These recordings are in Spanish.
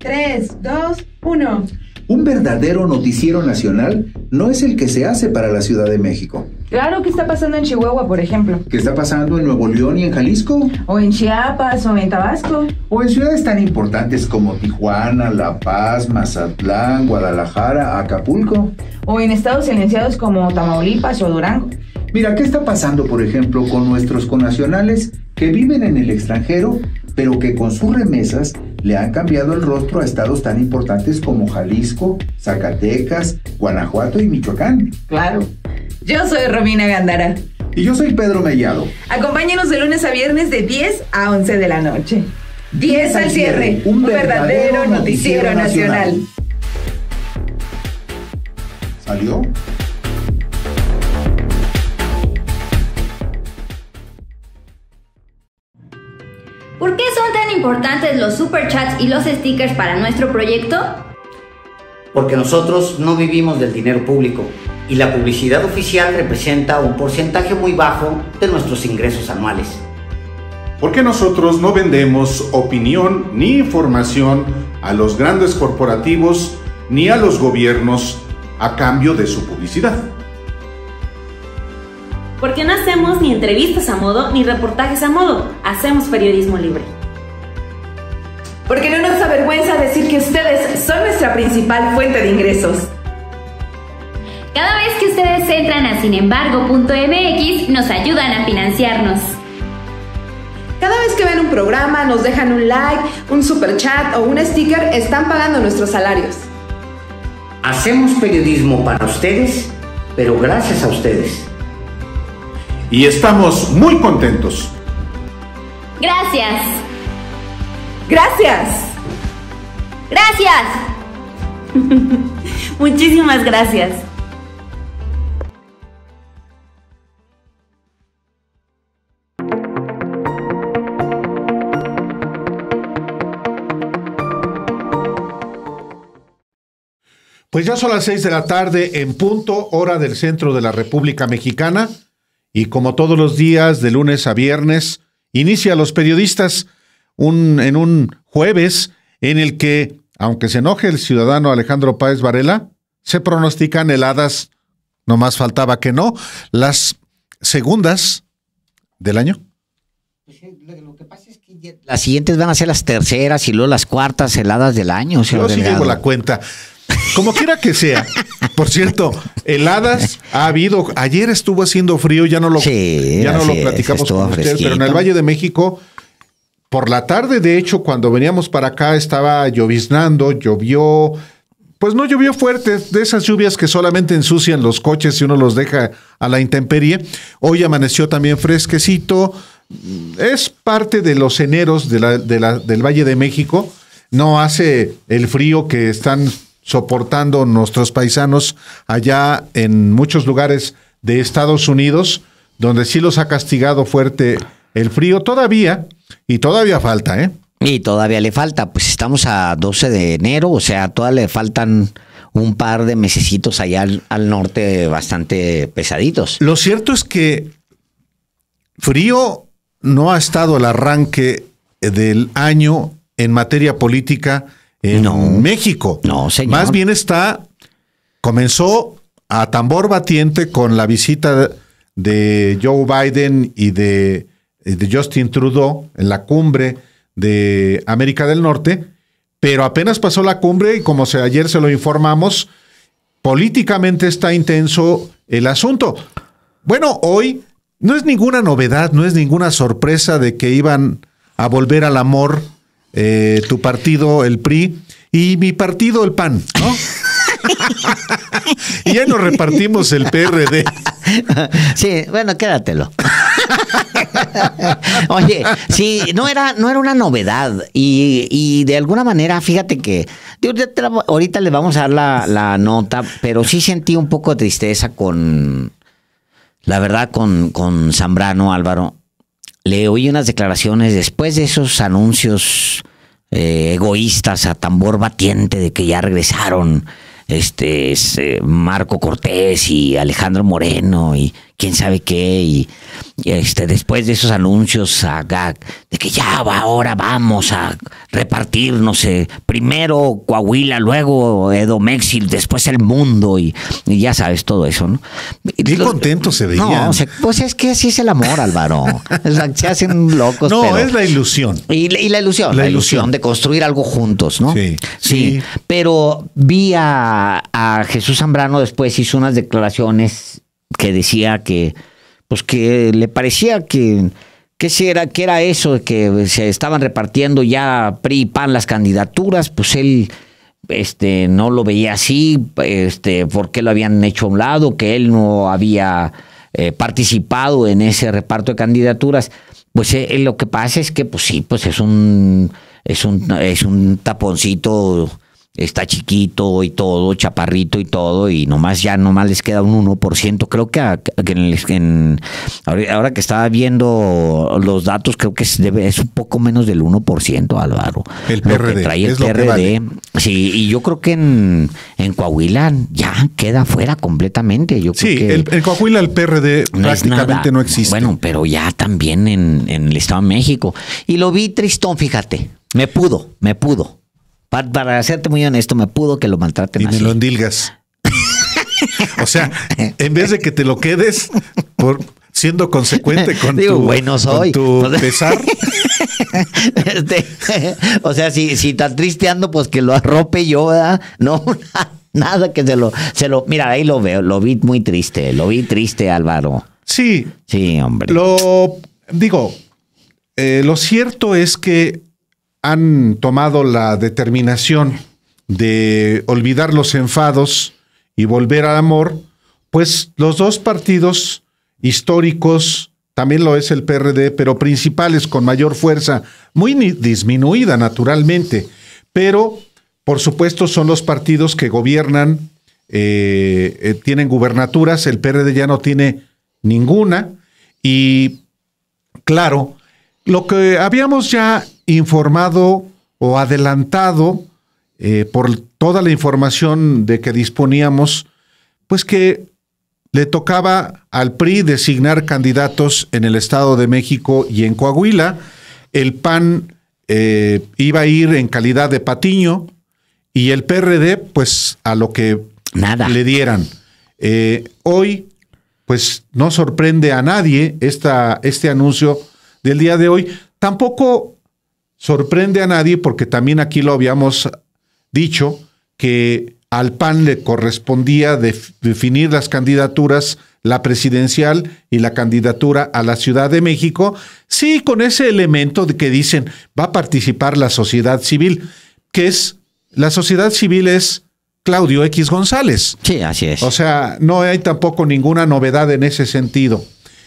3, 2, 1. Un verdadero noticiero nacional no es el que se hace para la Ciudad de México. Claro, ¿qué está pasando en Chihuahua, por ejemplo? ¿Qué está pasando en Nuevo León y en Jalisco? O en Chiapas, o en Tabasco. O en ciudades tan importantes como Tijuana, La Paz, Mazatlán, Guadalajara, Acapulco. O en estados silenciados como Tamaulipas o Durango. Mira, ¿qué está pasando, por ejemplo, con nuestros connacionales que viven en el extranjero, pero que con sus remesas le han cambiado el rostro a estados tan importantes como Jalisco, Zacatecas, Guanajuato y Michoacán? Claro. Yo soy Romina Gándara. Y yo soy Pedro Mellado. Acompáñenos de lunes a viernes de 10 a 11 de la noche. 10 al cierre, un verdadero noticiero nacional. ¿Salió? ¿Por qué son tan importantes los superchats y los stickers para nuestro proyecto? Porque nosotros no vivimos del dinero público y la publicidad oficial representa un porcentaje muy bajo de nuestros ingresos anuales. Porque nosotros no vendemos opinión ni información a los grandes corporativos ni a los gobiernos a cambio de su publicidad. Porque no hacemos ni entrevistas a modo ni reportajes a modo, hacemos periodismo libre. Porque no nos avergüenza decir que ustedes son nuestra principal fuente de ingresos. Cada vez que ustedes entran a sinembargo.mx, nos ayudan a financiarnos. Cada vez que ven un programa, nos dejan un like, un superchat o un sticker, están pagando nuestros salarios. Hacemos periodismo para ustedes, pero gracias a ustedes. Y estamos muy contentos. Gracias. Gracias. Gracias. Muchísimas gracias. Pues ya son las 6 de la tarde en punto, hora del centro de la República Mexicana. Y como todos los días, de lunes a viernes, inicia Los Periodistas en un jueves en el que, aunque se enoje el ciudadano Alejandro Páez Varela, se pronostican heladas, no más faltaba que no, las segundas del año. Lo que pasa es que las siguientes van a ser las terceras y luego las cuartas heladas del año. Yo sí llevo la cuenta. Como quiera que sea. Por cierto, heladas ha habido. Ayer estuvo haciendo frío, ya no lo platicamos con ustedes, pero en el Valle de México, por la tarde, de hecho, cuando veníamos para acá, estaba lloviznando, llovió. Pues no llovió fuerte, de esas lluvias que solamente ensucian los coches y uno los deja a la intemperie. Hoy amaneció también fresquecito. Es parte de los eneros del Valle de México. No hace el frío que están soportando nuestros paisanos allá en muchos lugares de Estados Unidos, donde sí los ha castigado fuerte el frío todavía, y todavía falta, ¿eh? Y todavía le falta, pues estamos a 12 de enero, o sea, todavía le faltan un par de mesecitos allá al norte bastante pesaditos. Lo cierto es que frío no ha estado el arranque del año en materia política en México. No, señor. Más bien comenzó a tambor batiente con la visita de Joe Biden y de Justin Trudeau en la cumbre de América del Norte, pero apenas pasó la cumbre y como ayer se lo informamos, políticamente está intenso el asunto. Bueno, hoy no es ninguna novedad, no es ninguna sorpresa de que iban a volver al amor tu partido, el PRI, y mi partido, el PAN, ¿no? Y ya nos repartimos el PRD. Sí, bueno, quédatelo. Oye, sí, no era una novedad y de alguna manera, fíjate que ahorita le vamos a dar la nota, pero sí sentí un poco de tristeza con Zambrano, Álvaro. Le oí unas declaraciones después de esos anuncios egoístas a tambor batiente de que ya regresaron Marco Cortés y Alejandro Moreno y quién sabe qué, y después de esos anuncios de que ya ahora vamos a repartir, no sé, primero Coahuila, luego Edomex y después el mundo, y ya sabes todo eso, ¿no? Qué contentos se veían. No, pues es que así es el amor, Álvaro. Se hacen locos. No, pero es la ilusión. Y la ilusión de construir algo juntos, ¿no? Sí. Pero vi a Jesús Zambrano después, hizo unas declaraciones que decía que le parecía que era eso, de que se estaban repartiendo ya PRI y PAN las candidaturas, pues él no lo veía así, porque lo habían hecho a un lado, que él no había participado en ese reparto de candidaturas. Pues lo que pasa es que, pues sí, pues es un taponcito, está chiquito y todo, chaparrito y todo, y nomás les queda un 1%. Creo que ahora que estaba viendo los datos, creo que es un poco menos del 1%, Álvaro. El PRD. Lo que trae el PRD. Vale. Sí, y yo creo que en Coahuila ya queda fuera completamente. Yo creo que en Coahuila el PRD prácticamente no existe. Bueno, pero ya también en el Estado de México. Y lo vi tristón, fíjate. Me pudo. Para serte muy honesto, me pudo que lo maltraten y así. Y me lo endilgas. O sea, en vez de que te lo quedes por siendo consecuente con tu pesar. O sea, si está tristeando, pues que lo arrope yo, ¿verdad? No, nada que se lo... Mira, ahí lo veo, lo vi muy triste, Álvaro. Sí. Sí, hombre. Lo cierto es que han tomado la determinación de olvidar los enfados y volver al amor, pues los dos partidos históricos, también lo es el PRD, pero principales con mayor fuerza, muy disminuida naturalmente, pero por supuesto son los partidos que gobiernan, tienen gubernaturas, el PRD ya no tiene ninguna, y claro, lo que habíamos ya informado o adelantado por toda la información de que disponíamos, pues que le tocaba al PRI designar candidatos en el Estado de México y en Coahuila. El PAN iba a ir en calidad de patiño y el PRD pues a lo que le dieran. Hoy pues no sorprende a nadie este anuncio del día de hoy. Tampoco sorprende a nadie porque también aquí lo habíamos dicho que al PAN le correspondía definir las candidaturas, la presidencial y la candidatura a la Ciudad de México, sí, con ese elemento de que dicen va a participar la sociedad civil, la sociedad civil es Claudio X González. Sí, así es. O sea, no hay tampoco ninguna novedad en ese sentido.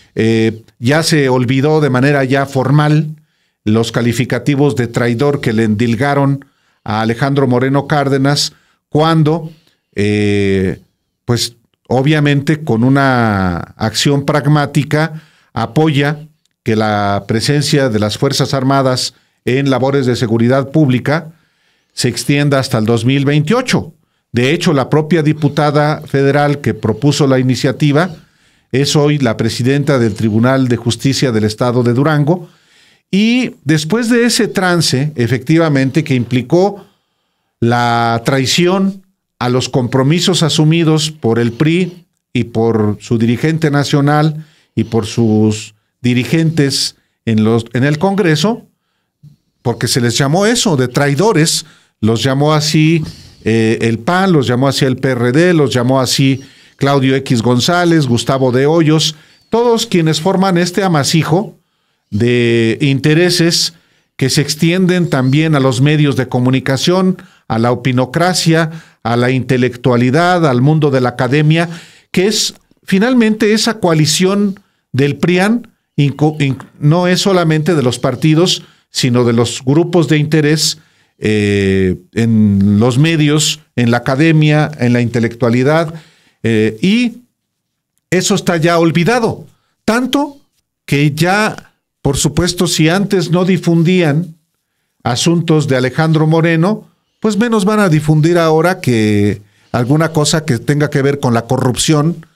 Ya se olvidó de manera ya formal los calificativos de traidor que le endilgaron a Alejandro Moreno Cárdenas cuando, pues obviamente con una acción pragmática apoya que la presencia de las Fuerzas Armadas en labores de seguridad pública se extienda hasta el 2028. De hecho, la propia diputada federal que propuso la iniciativa es hoy la presidenta del Tribunal de Justicia del Estado de Durango. Y después de ese trance, efectivamente, que implicó la traición a los compromisos asumidos por el PRI y por su dirigente nacional y por sus dirigentes en el Congreso, porque se les llamó eso, de traidores, los llamó así el PAN, los llamó así el PRD, los llamó así Claudio X González, Gustavo de Hoyos, todos quienes forman este amasijo de intereses que se extienden también a los medios de comunicación, a la opinocracia, a la intelectualidad, al mundo de la academia, que es finalmente esa coalición del PRIAN, no es solamente de los partidos, sino de los grupos de interés en los medios, en la academia, en la intelectualidad, y eso está ya olvidado, tanto que ya, por supuesto, si antes no difundían asuntos de Alejandro Moreno, pues menos van a difundir ahora que alguna cosa que tenga que ver con la corrupción,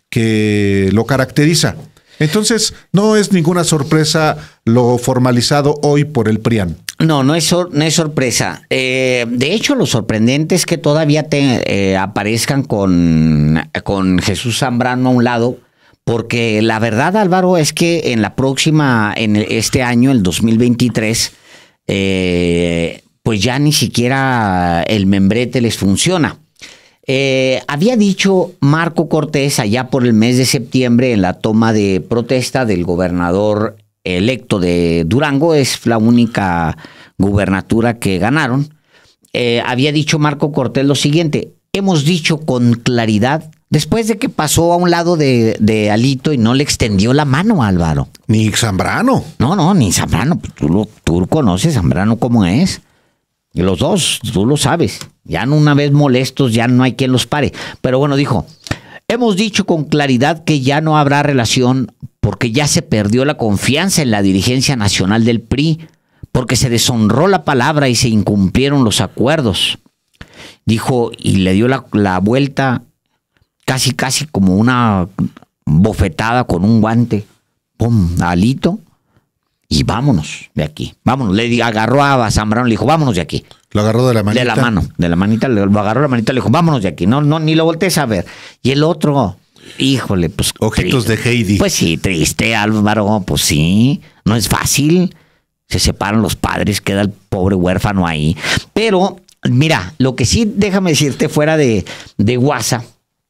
que lo caracteriza. Entonces, no es ninguna sorpresa lo formalizado hoy por el PRIAN. No es sorpresa. De hecho, lo sorprendente es que todavía aparezcan con Jesús Zambrano a un lado, porque la verdad, Álvaro, es que en este año, el 2023, pues ya ni siquiera el membrete les funciona. Había dicho Marco Cortés allá por el mes de septiembre en la toma de protesta del gobernador electo de Durango, es la única gubernatura que ganaron. Había dicho Marco Cortés lo siguiente: hemos dicho con claridad, después de que pasó a un lado de Alito y no le extendió la mano a Álvaro. Ni Zambrano. No, ni Zambrano. Tú conoces Zambrano cómo es. Y los dos, tú lo sabes. Ya una vez molestos, ya no hay quien los pare. Pero bueno, dijo, hemos dicho con claridad que ya no habrá relación porque ya se perdió la confianza en la dirigencia nacional del PRI, porque se deshonró la palabra y se incumplieron los acuerdos. Dijo, y le dio la vuelta casi como una bofetada con un guante. ¡Pum! A Alito. Y vámonos de aquí. Vámonos. Le agarró a Zambrano, le dijo, vámonos de aquí. Lo agarró de la manita. De la manita, lo agarró la manita, le dijo, vámonos de aquí. No, ni lo voltees a ver. Y el otro, híjole, pues. Ojitos de Heidi. Pues sí, triste, Álvaro, pues sí. No es fácil. Se separan los padres, queda el pobre huérfano ahí. Pero, mira, lo que sí, déjame decirte, fuera de WhatsApp,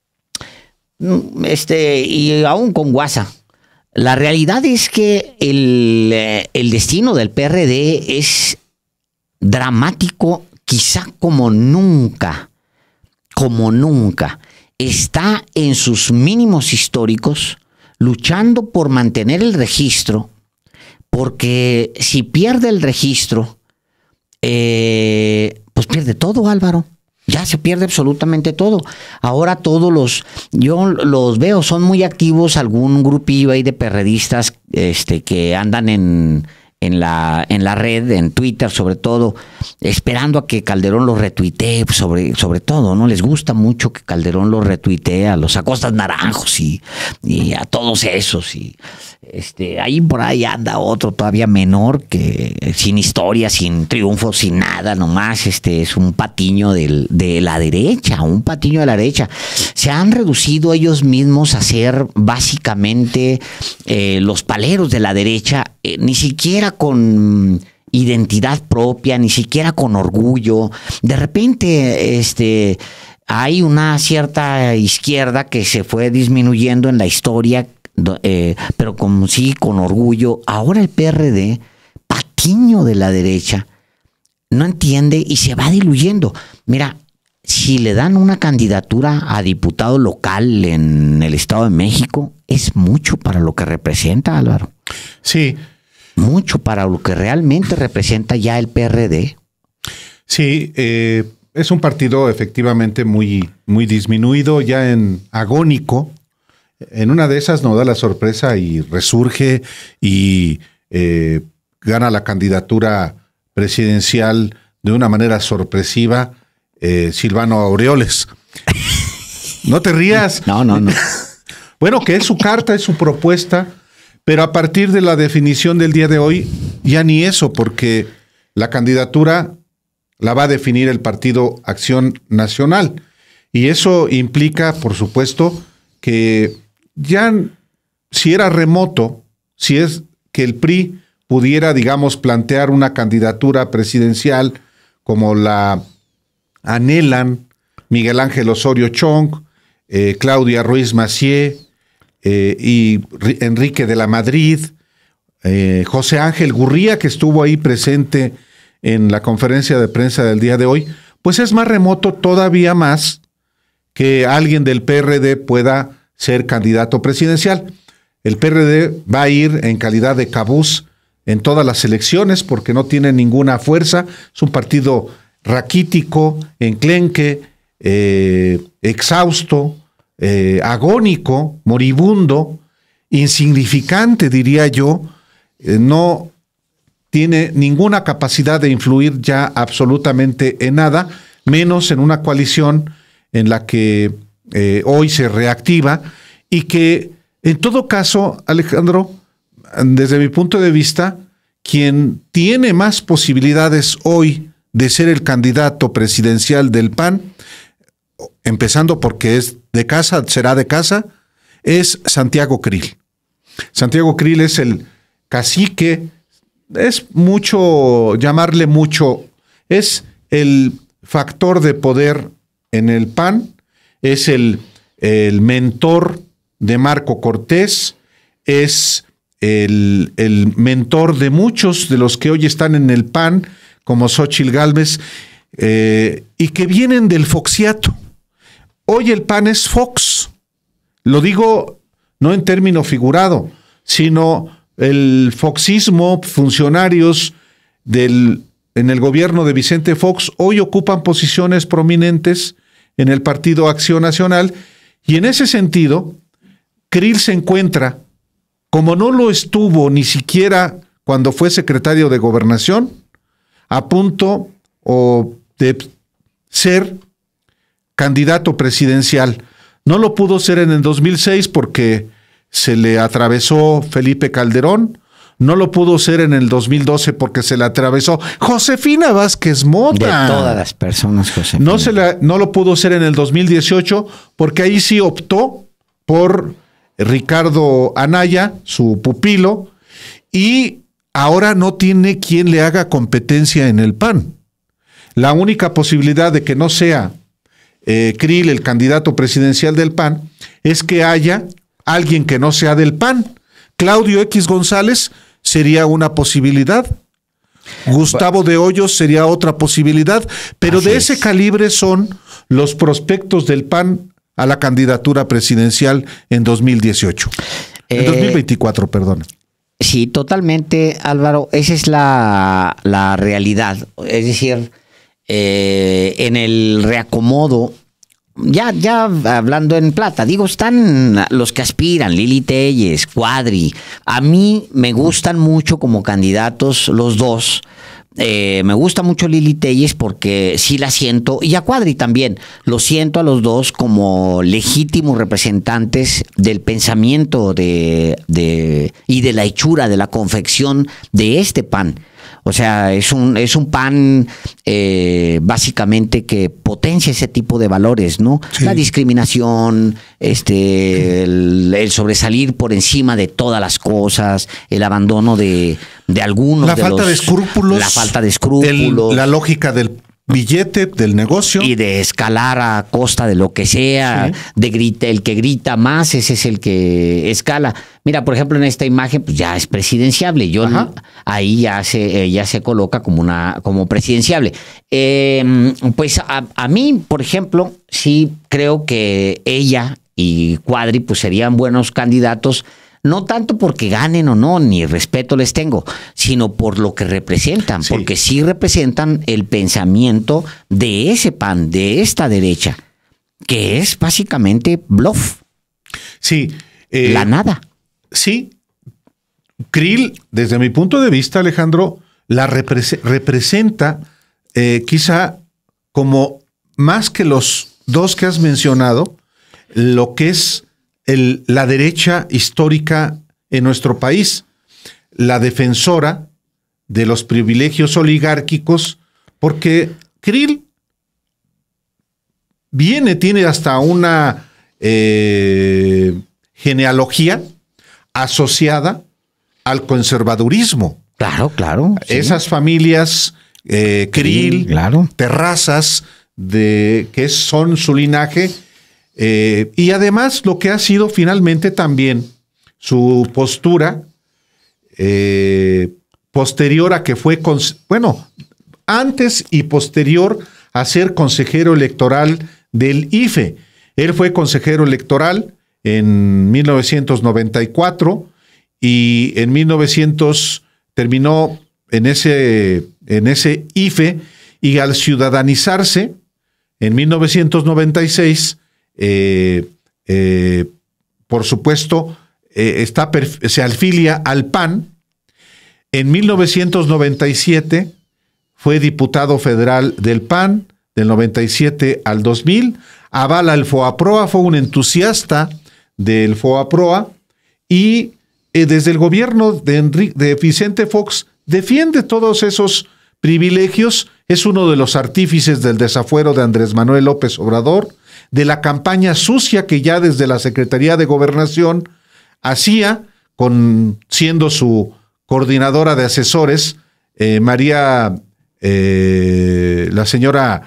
y aún con WhatsApp, la realidad es que el destino del PRD es dramático, quizá como nunca. Está en sus mínimos históricos, luchando por mantener el registro, porque si pierde el registro, pues pierde todo, Álvaro. Ya se pierde absolutamente todo. Ahora yo los veo, son muy activos, algún grupillo ahí de perredistas que andan en la red, en Twitter sobre todo, esperando a que Calderón los retuitee, sobre todo, ¿no? Les gusta mucho que Calderón los retuitee a los Acostas Naranjos y a todos esos. Y ahí por ahí anda otro todavía menor, que sin historia, sin triunfo, sin nada, nomás es un patiño de la derecha, Se han reducido ellos mismos a ser básicamente los paleros de la derecha, ni siquiera con identidad propia, ni siquiera con orgullo. De repente hay una cierta izquierda que se fue disminuyendo en la historia, pero con orgullo. Ahora el PRD, patiño de la derecha, no entiende y se va diluyendo. Mira, si le dan una candidatura a diputado local en el Estado de México, es mucho para lo que representa, Álvaro. Sí. Mucho para lo que realmente representa ya el PRD. Sí, es un partido efectivamente muy, muy disminuido, ya en agónico. En una de esas nos da la sorpresa y resurge y gana la candidatura presidencial de una manera sorpresiva Silvano Aureoles. No te rías. No. Bueno, que es su carta, es su propuesta, pero a partir de la definición del día de hoy, ya ni eso, porque la candidatura la va a definir el Partido Acción Nacional. Y eso implica, por supuesto, que ya si era remoto, si es que el PRI pudiera, digamos, plantear una candidatura presidencial como la anhelan Miguel Ángel Osorio Chong, Claudia Ruiz Massieu y Enrique de la Madrid, José Ángel Gurría, que estuvo ahí presente en la conferencia de prensa del día de hoy, pues es más remoto todavía más que alguien del PRD pueda ser candidato presidencial. El PRD va a ir en calidad de cabuz en todas las elecciones porque no tiene ninguna fuerza. Es un partido raquítico, enclenque, exhausto, agónico, moribundo, insignificante, diría yo. No tiene ninguna capacidad de influir ya absolutamente en nada, menos en una coalición en la que hoy se reactiva y que en todo caso, Alejandro, desde mi punto de vista, quien tiene más posibilidades hoy de ser el candidato presidencial del PAN, empezando porque es de casa, será de casa, es Santiago Krill. Santiago Krill es el cacique, es mucho, llamarle mucho, es el factor de poder en el PAN, es el mentor de Marco Cortés, es el mentor de muchos de los que hoy están en el PAN, como Xóchitl Gálvez, y que vienen del foxiato. Hoy el PAN es Fox. Lo digo no en término figurado, sino el foxismo, funcionarios en el gobierno de Vicente Fox, hoy ocupan posiciones prominentes en el Partido Acción Nacional, y en ese sentido, Krill se encuentra, como no lo estuvo ni siquiera cuando fue secretario de Gobernación, a punto de ser candidato presidencial. No lo pudo ser en el 2006 porque se le atravesó Felipe Calderón, no lo pudo ser en el 2012 porque se le atravesó Josefina Vázquez Mota. De todas las personas, Josefina. No lo pudo ser en el 2018 porque ahí sí optó por Ricardo Anaya, su pupilo, y ahora no tiene quien le haga competencia en el PAN. La única posibilidad de que no sea Krill el candidato presidencial del PAN es que haya alguien que no sea del PAN. Claudio X González sería una posibilidad. Gustavo de Hoyos sería otra posibilidad, pero así de ese calibre son los prospectos del PAN a la candidatura presidencial en 2018. En 2024, perdón. Sí, totalmente, Álvaro. Esa es la realidad. Es decir, en el reacomodo, ya hablando en plata, digo, están los que aspiran, Lili Téllez, Cuadri. A mí me gustan mucho como candidatos los dos. Me gusta mucho Lili Téllez porque sí la siento, y a Cuadri también, lo siento a los dos como legítimos representantes del pensamiento y de la hechura, de la confección de este PAN. O sea, es un PAN básicamente que potencia ese tipo de valores, ¿no? Sí. La discriminación, el sobresalir por encima de todas las cosas, el abandono de algunos. La falta de escrúpulos. La falta de escrúpulos. La lógica del billete, del negocio. Y de escalar a costa de lo que sea, sí. El que grita más, ese es el que escala. Mira, por ejemplo, en esta imagen, pues ya es presidenciable. Ahí ya se coloca como presidenciable. Pues a mí, por ejemplo, sí creo que ella y Cuadri pues serían buenos candidatos. No tanto porque ganen o no, ni respeto les tengo, sino por lo que representan, sí. Porque sí representan el pensamiento de ese PAN, de esta derecha, que es básicamente bluff. Sí. La nada. Sí. Krill, desde mi punto de vista, Alejandro, la representa quizá como más que los dos que has mencionado, lo que es la derecha histórica en nuestro país, la defensora de los privilegios oligárquicos, porque Krill tiene hasta una genealogía asociada al conservadurismo. Claro. Sí. Esas familias Krill, claro. Terrazas, que son su linaje. Y además lo que ha sido finalmente también su postura posterior a que fue, antes y posterior a ser consejero electoral del IFE. Él fue consejero electoral en 1994 y en 1900 terminó en ese IFE, y al ciudadanizarse en 1996 por supuesto, se afilia al PAN. En 1997 fue diputado federal del PAN, del 97 al 2000. Avala el FOAPROA, fue un entusiasta del FOA-PROA, y desde el gobierno de Vicente Fox defiende todos esos privilegios. Es uno de los artífices del desafuero de Andrés Manuel López Obrador, de la campaña sucia que ya desde la Secretaría de Gobernación hacía, siendo su coordinadora de asesores, la señora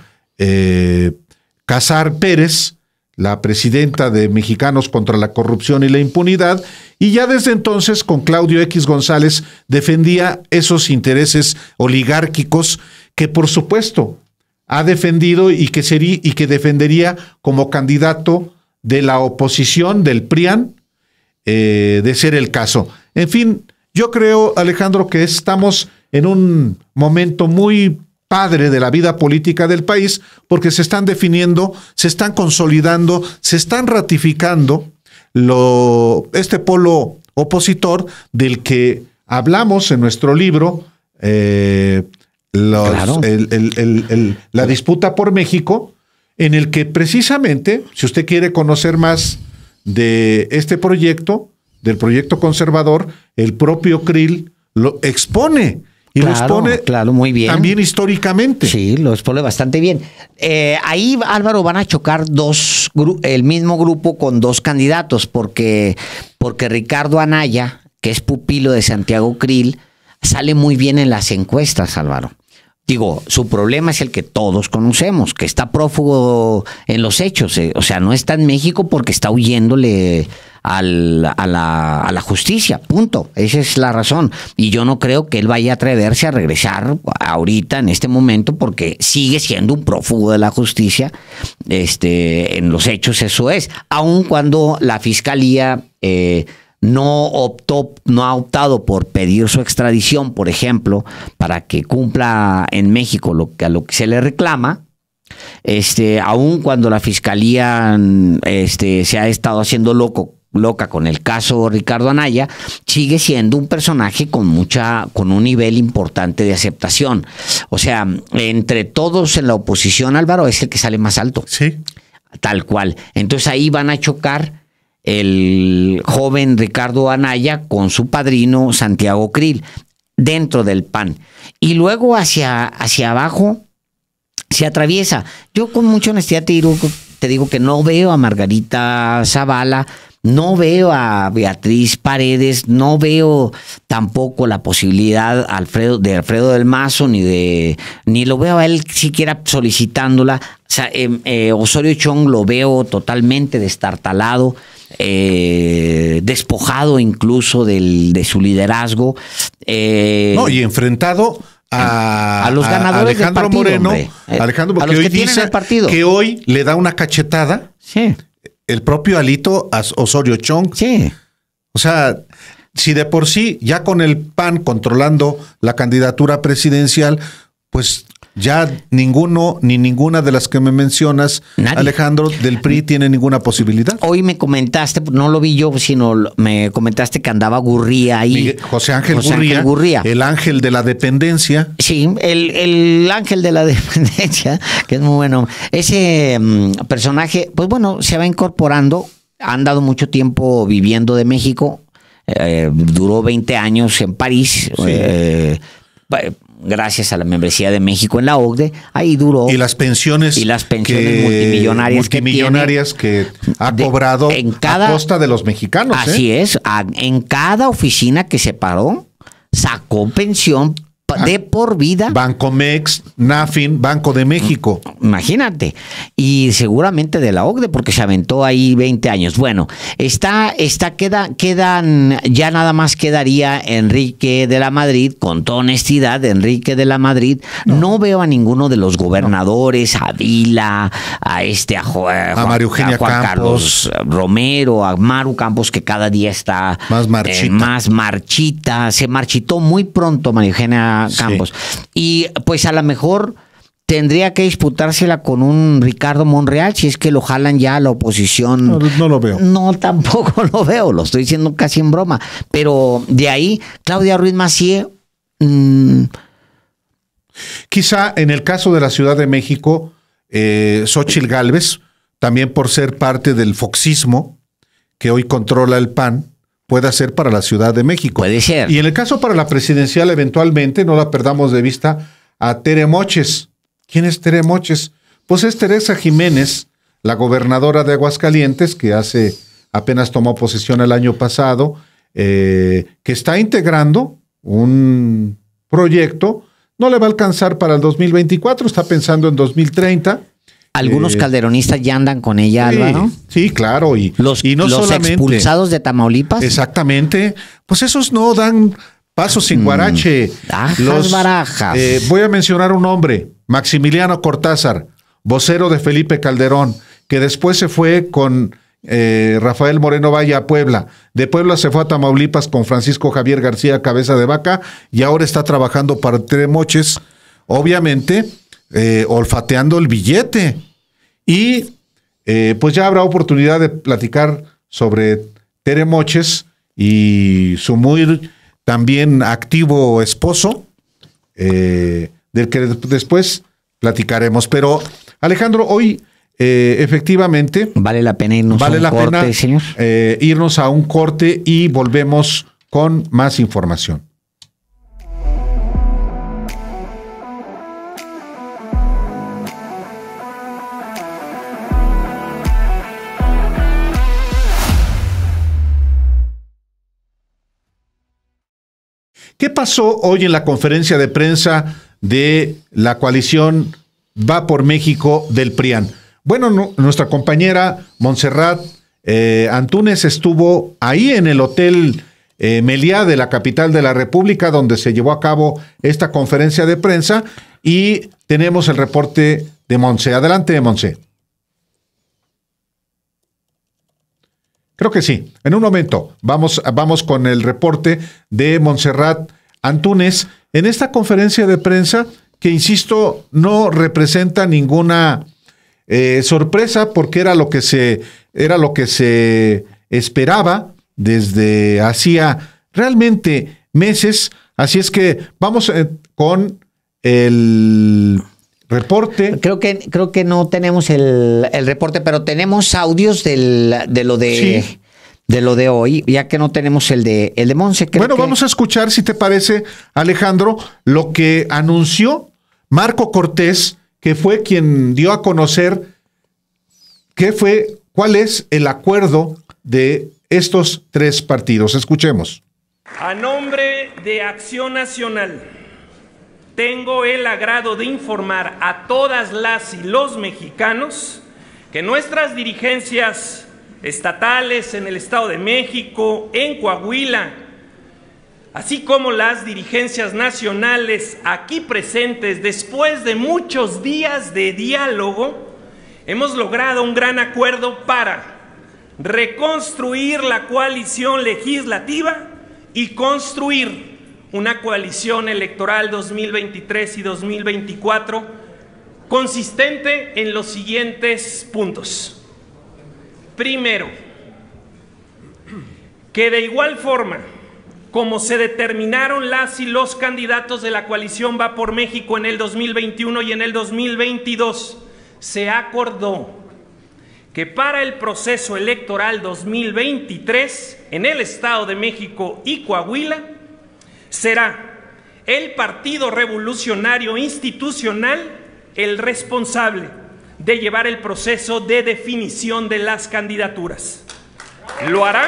Casar Pérez, la presidenta de Mexicanos contra la Corrupción y la Impunidad, y ya desde entonces con Claudio X González defendía esos intereses oligárquicos que por supuesto ha defendido y que defendería como candidato de la oposición del PRIAN, de ser el caso. En fin, yo creo, Alejandro, que estamos en un momento muy padre de la vida política del país, porque se están definiendo, se están consolidando, se están ratificando este polo opositor del que hablamos en nuestro libro, Claro. La disputa por México, en el que precisamente, si usted quiere conocer más de este proyecto, del proyecto conservador, el propio Krill lo expone. Y lo expone muy bien. También históricamente. Sí, lo expone bastante bien. Ahí, Álvaro, van a chocar el mismo grupo con dos candidatos, porque Ricardo Anaya, que es pupilo de Santiago Krill, sale muy bien en las encuestas, Álvaro. Digo, su problema es el que todos conocemos, que está prófugo en los hechos. O sea, no está en México porque está huyéndole a la justicia, punto. Esa es la razón. Y yo no creo que él vaya a atreverse a regresar ahorita, en este momento, porque sigue siendo un prófugo de la justicia. En los hechos eso es. Aun cuando la fiscalía no ha optado por pedir su extradición, por ejemplo, para que cumpla en México a lo que se le reclama, aun cuando la fiscalía se ha estado haciendo loca con el caso Ricardo Anaya, sigue siendo un personaje con un nivel importante de aceptación. O sea, entre todos en la oposición, Álvaro, es el que sale más alto. Sí. Tal cual. Entonces ahí van a chocar el joven Ricardo Anaya con su padrino Santiago Krill dentro del PAN. Y luego hacia abajo se atraviesa. Yo con mucha honestidad te digo que no veo a Margarita Zavala, no veo a Beatriz Paredes, no veo tampoco la posibilidad de Alfredo del Mazo, ni lo veo a él siquiera solicitándola. O sea, Osorio Chong lo veo totalmente destartalado, despojado incluso de su liderazgo. Y enfrentado a los ganadores Alejandro del partido, Moreno, hombre. Alejandro, A porque los hoy que tienen dice el partido. que hoy le da una cachetada. Sí. El propio Alito a Osorio Chong. Sí. O sea, si de por sí, ya con el PAN controlando la candidatura presidencial, pues ya ninguno ni ninguna de las que me mencionas, Nadie. Alejandro, del PRI tiene ninguna posibilidad. Hoy me comentaste, no lo vi yo, sino me comentaste que andaba Gurría ahí. José Ángel Gurría, el ángel de la dependencia. Sí, el ángel de la dependencia, que es muy bueno. Ese personaje, pues bueno, se va incorporando, ha andado mucho tiempo viviendo de México, duró 20 años en París, Sí. Gracias a la membresía de México en la OCDE, ahí duró. Y las pensiones multimillonarias que ha cobrado a costa de los mexicanos. Así es, en cada oficina que se paró, sacó pensión de por vida. Bancomex, Nafin, Banco de México. Imagínate. Y seguramente de la OCDE, porque se aventó ahí 20 años. Bueno, quedan, ya nada más quedaría Enrique de la Madrid, con toda honestidad, Enrique de la Madrid. No veo a ninguno de los gobernadores, a Vila, a María Eugenia Juan Campos, Carlos Romero, a Maru Campos, que cada día está más marchita. Se marchitó muy pronto María Eugenia Campos. Sí. Y pues a lo mejor tendría que disputársela con un Ricardo Monreal, si es que lo jalan ya a la oposición. No lo veo. No, tampoco lo veo, lo estoy diciendo casi en broma. Pero de ahí, Claudia Ruiz Massieu. Quizá en el caso de la Ciudad de México, Xóchitl Gálvez, también por ser parte del foxismo, que hoy controla el PAN, pueda ser para la Ciudad de México. Puede ser. Y en el caso para la presidencial, eventualmente, no la perdamos de vista, a Tere Moches. ¿Quién es Tere Moches? Pues es Teresa Jiménez, la gobernadora de Aguascalientes, que apenas tomó posesión el año pasado, que está integrando un proyecto. No le va a alcanzar para el 2024, está pensando en 2030. Algunos calderonistas ya andan con ella, sí, Álvaro. Sí, claro. Y no los solamente expulsados de Tamaulipas. Exactamente. Pues esos no dan paso sin guarache. Barajas. Voy a mencionar un nombre, Maximiliano Cortázar, vocero de Felipe Calderón, que después se fue con Rafael Moreno Valle a Puebla. De Puebla se fue a Tamaulipas con Francisco Javier García Cabeza de Vaca y ahora está trabajando para Tere Moches, obviamente olfateando el billete. Y pues ya habrá oportunidad de platicar sobre Tere Moches y su muy también activo esposo, del que después platicaremos. Pero Alejandro, hoy efectivamente vale la pena irnos a un corte, señor. Irnos a un corte y volvemos con más información. ¿Qué pasó hoy en la conferencia de prensa de la coalición Va por México del PRIAN? Bueno, nuestra compañera Montserrat Antúnez estuvo ahí en el Hotel Meliá de la capital de la República, donde se llevó a cabo esta conferencia de prensa, y tenemos el reporte de Montse. Adelante, Montse. Creo que sí. En un momento vamos con el reporte de Montserrat Antúnez en esta conferencia de prensa que, insisto, no representa ninguna sorpresa, porque era lo que se esperaba desde hacía realmente meses. Así es que vamos con el reporte. Creo que no tenemos el reporte, pero tenemos audios de lo de hoy, ya que no tenemos el de Monse. Bueno, vamos a escuchar, si te parece, Alejandro, lo que anunció Marco Cortés, que fue quien dio a conocer cuál es el acuerdo de estos tres partidos. Escuchemos. A nombre de Acción Nacional, tengo el agrado de informar a todas las y los mexicanos que nuestras dirigencias estatales en el Estado de México, en Coahuila, así como las dirigencias nacionales aquí presentes, después de muchos días de diálogo, hemos logrado un gran acuerdo para reconstruir la coalición legislativa y construir una coalición electoral 2023 y 2024 consistente en los siguientes puntos. Primero, que de igual forma como se determinaron las y los candidatos de la coalición Va por México en el 2021 y en el 2022, se acordó que para el proceso electoral 2023 en el Estado de México y Coahuila será el Partido Revolucionario Institucional el responsable de llevar el proceso de definición de las candidaturas. Lo hará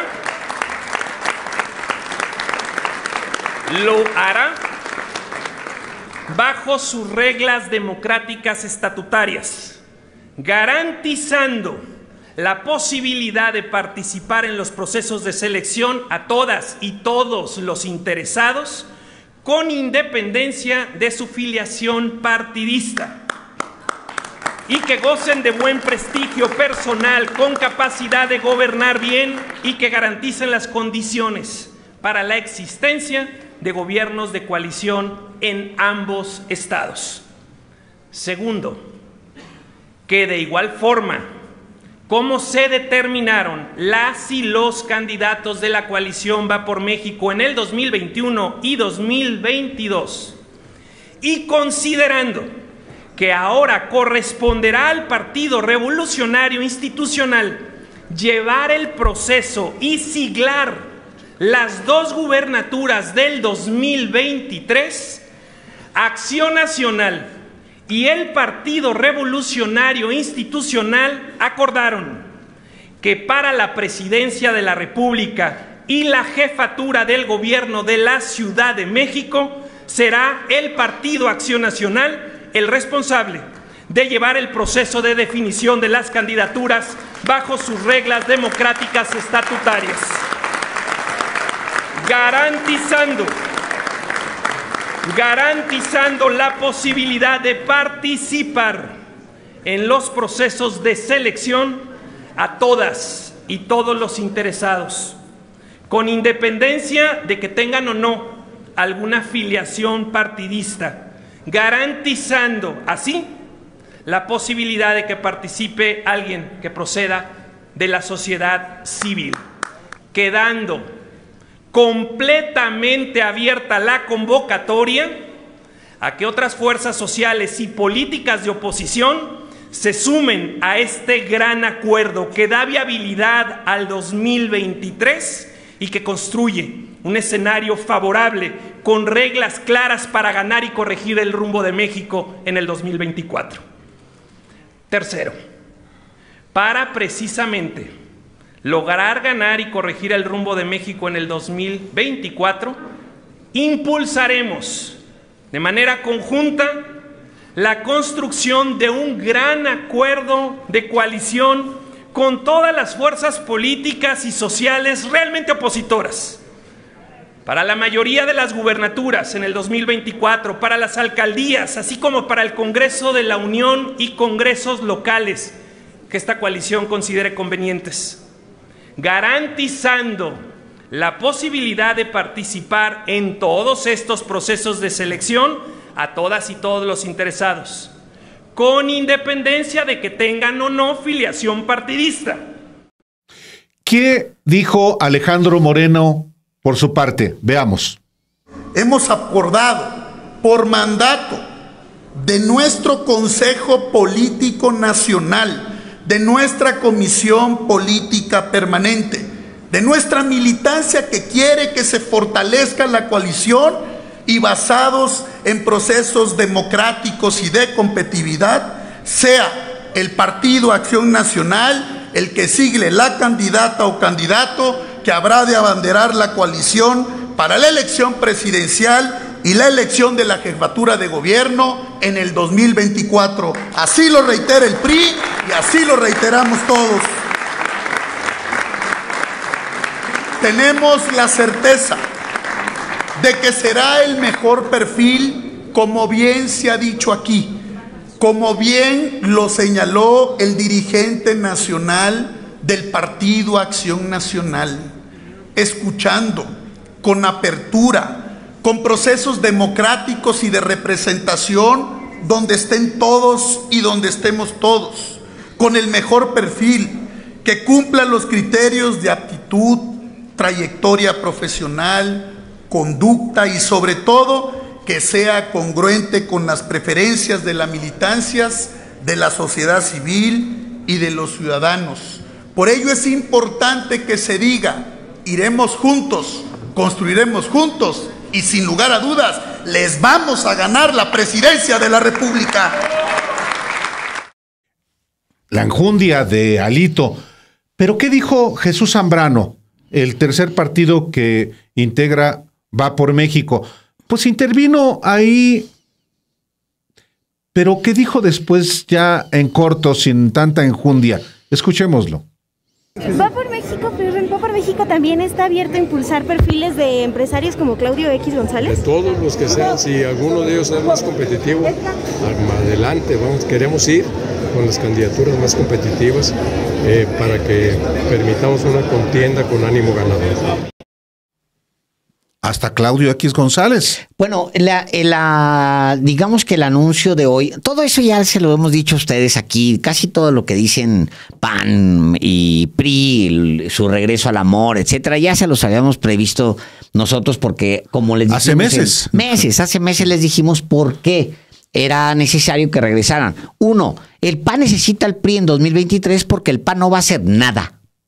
bajo sus reglas democráticas estatutarias, garantizando la posibilidad de participar en los procesos de selección a todas y todos los interesados, con independencia de su filiación partidista, y que gocen de buen prestigio personal, con capacidad de gobernar bien, y que garanticen las condiciones para la existencia de gobiernos de coalición en ambos estados. Segundo, que de igual forma como se determinaron las y los candidatos de la coalición Va por México en el 2021 y 2022, y considerando que ahora corresponderá al Partido Revolucionario Institucional llevar el proceso y siglar las 2 gubernaturas del 2023, Acción Nacional y el Partido Revolucionario Institucional acordaron que para la presidencia de la República y la jefatura del gobierno de la Ciudad de México será el Partido Acción Nacional el responsable de llevar el proceso de definición de las candidaturas bajo sus reglas democráticas estatutarias, garantizando la posibilidad de participar en los procesos de selección a todas y todos los interesados, con independencia de que tengan o no alguna filiación partidista, garantizando así la posibilidad de que participe alguien que proceda de la sociedad civil, quedando completamente abierta la convocatoria a que otras fuerzas sociales y políticas de oposición se sumen a este gran acuerdo que da viabilidad al 2023 y que construye un escenario favorable con reglas claras para ganar y corregir el rumbo de México en el 2024. Tercero, para precisamente lograr ganar y corregir el rumbo de México en el 2024, impulsaremos de manera conjunta la construcción de un gran acuerdo de coalición con todas las fuerzas políticas y sociales realmente opositoras, para la mayoría de las gubernaturas en el 2024, para las alcaldías, así como para el Congreso de la Unión y congresos locales que esta coalición considere convenientes, garantizando la posibilidad de participar en todos estos procesos de selección a todas y todos los interesados, con independencia de que tengan o no filiación partidista. ¿Qué dijo Alejandro Moreno por su parte? Veamos. Hemos acordado por mandato de nuestro Consejo Político Nacional, de nuestra Comisión Política Permanente, de nuestra militancia que quiere que se fortalezca la coalición y basados en procesos democráticos y de competitividad, sea el Partido Acción Nacional el que sigle la candidata o candidato que habrá de abanderar la coalición para la elección presidencial y la elección de la jefatura de gobierno en el 2024. Así lo reitera el PRI y así lo reiteramos todos. Tenemos la certeza de que será el mejor perfil, como bien se ha dicho aquí, como bien lo señaló el dirigente nacional del Partido Acción Nacional, escuchando con apertura, con procesos democráticos y de representación donde estén todos y donde estemos todos, con el mejor perfil, que cumpla los criterios de aptitud, trayectoria profesional, conducta y sobre todo que sea congruente con las preferencias de las militancias, de la sociedad civil y de los ciudadanos. Por ello es importante que se diga: iremos juntos, construiremos juntos y sin lugar a dudas les vamos a ganar la presidencia de la República. La enjundia de Alito. ¿Pero qué dijo Jesús Zambrano, el tercer partido que integra Va por México? Pues intervino ahí, pero ¿qué dijo después ya en corto, sin tanta enjundia? Escuchémoslo. Va por México, pero Va por México también está abierto a impulsar perfiles de empresarios como Claudio X González. De todos los que sean, si alguno de ellos es más competitivo, adelante, queremos ir con las candidaturas más competitivas para que permitamos una contienda con ánimo ganador. Hasta Claudio X González. Bueno, digamos que el anuncio de hoy, todo eso ya se lo hemos dicho a ustedes aquí, casi todo lo que dicen PAN y PRI, su regreso al amor, etcétera, ya se los habíamos previsto nosotros porque, como les dijimos... Hace meses les dijimos por qué era necesario que regresaran. Uno, el PAN necesita al PRI en 2023 porque el PAN no va a hacer nada.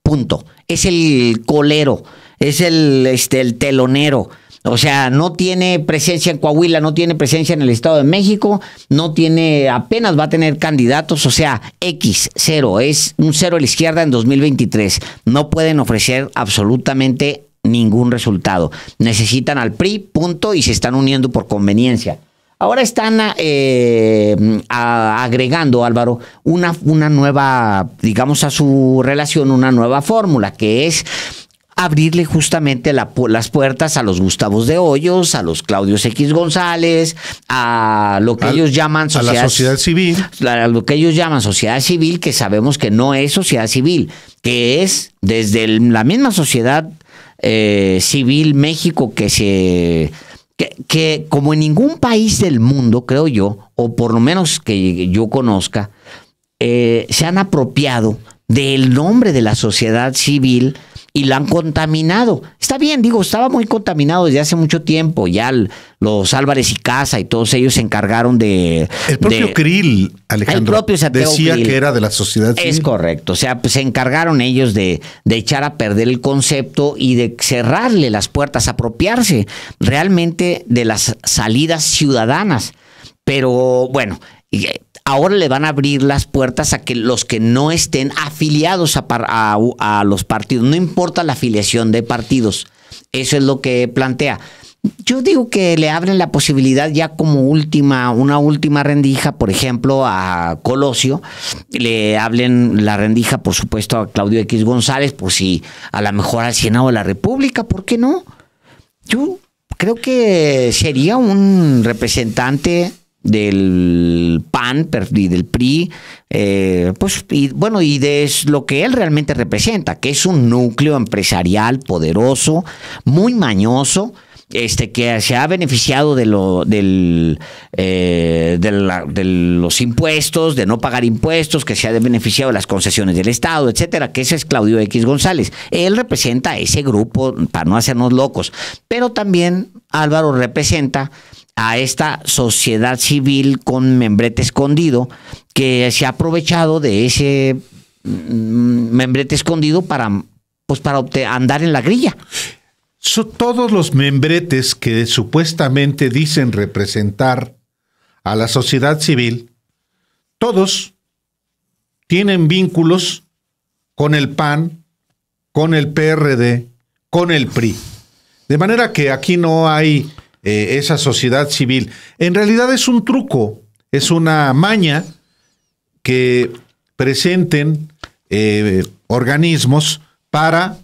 punto. Es el colero, es el telonero. O sea, no tiene presencia en Coahuila, no tiene presencia en el Estado de México, apenas va a tener candidatos, o sea, cero, es un cero a la izquierda en 2023. No pueden ofrecer absolutamente ningún resultado. Necesitan al PRI, punto, y se están uniendo por conveniencia. Ahora están agregando, Álvaro, una nueva, digamos, a su relación, una nueva fórmula, que es abrirle justamente las puertas a los Gustavos de Hoyos, a los Claudios X González, a lo que ellos llaman a la sociedad civil. A lo que ellos llaman sociedad civil, que sabemos que no es sociedad civil, que es desde la misma sociedad civil México que como en ningún país del mundo, creo yo, o por lo menos que yo conozca, se han apropiado del nombre de la sociedad civil y la han contaminado. Está bien, estaba muy contaminado desde hace mucho tiempo. Ya los Álvarez y Casa y todos ellos se encargaron de... El propio Krill, Alejandro, decía Krill, que era de la sociedad civil. Es correcto. O sea, pues se encargaron ellos de echar a perder el concepto y de cerrarle las puertas, apropiarse realmente de las salidas ciudadanas. Pero bueno, ahora le van a abrir las puertas a que los que no estén afiliados a los partidos, no importa la afiliación de partidos, eso es lo que plantea. Yo digo que le abren la posibilidad ya como una última rendija, por ejemplo, a Colosio, le abren la rendija, por supuesto, a Claudio X González, pues sí, a lo mejor al Senado de la República, ¿por qué no? Yo creo que sería un representante del PAN y del PRI, y de lo que él realmente representa, que es un núcleo empresarial poderoso, muy mañoso, que se ha beneficiado de los impuestos, de no pagar impuestos, que se ha beneficiado de las concesiones del Estado, etcétera, que ese es Claudio X González. Él representa a ese grupo, para no hacernos locos, pero también Álvaro representa a esta sociedad civil con membrete escondido que se ha aprovechado de ese membrete escondido para andar en la grilla. Todos los membretes que supuestamente dicen representar a la sociedad civil, todos tienen vínculos con el PAN, con el PRD, con el PRI. De manera que aquí no hay esa sociedad civil. En realidad es un truco, es una maña que presenten organismos para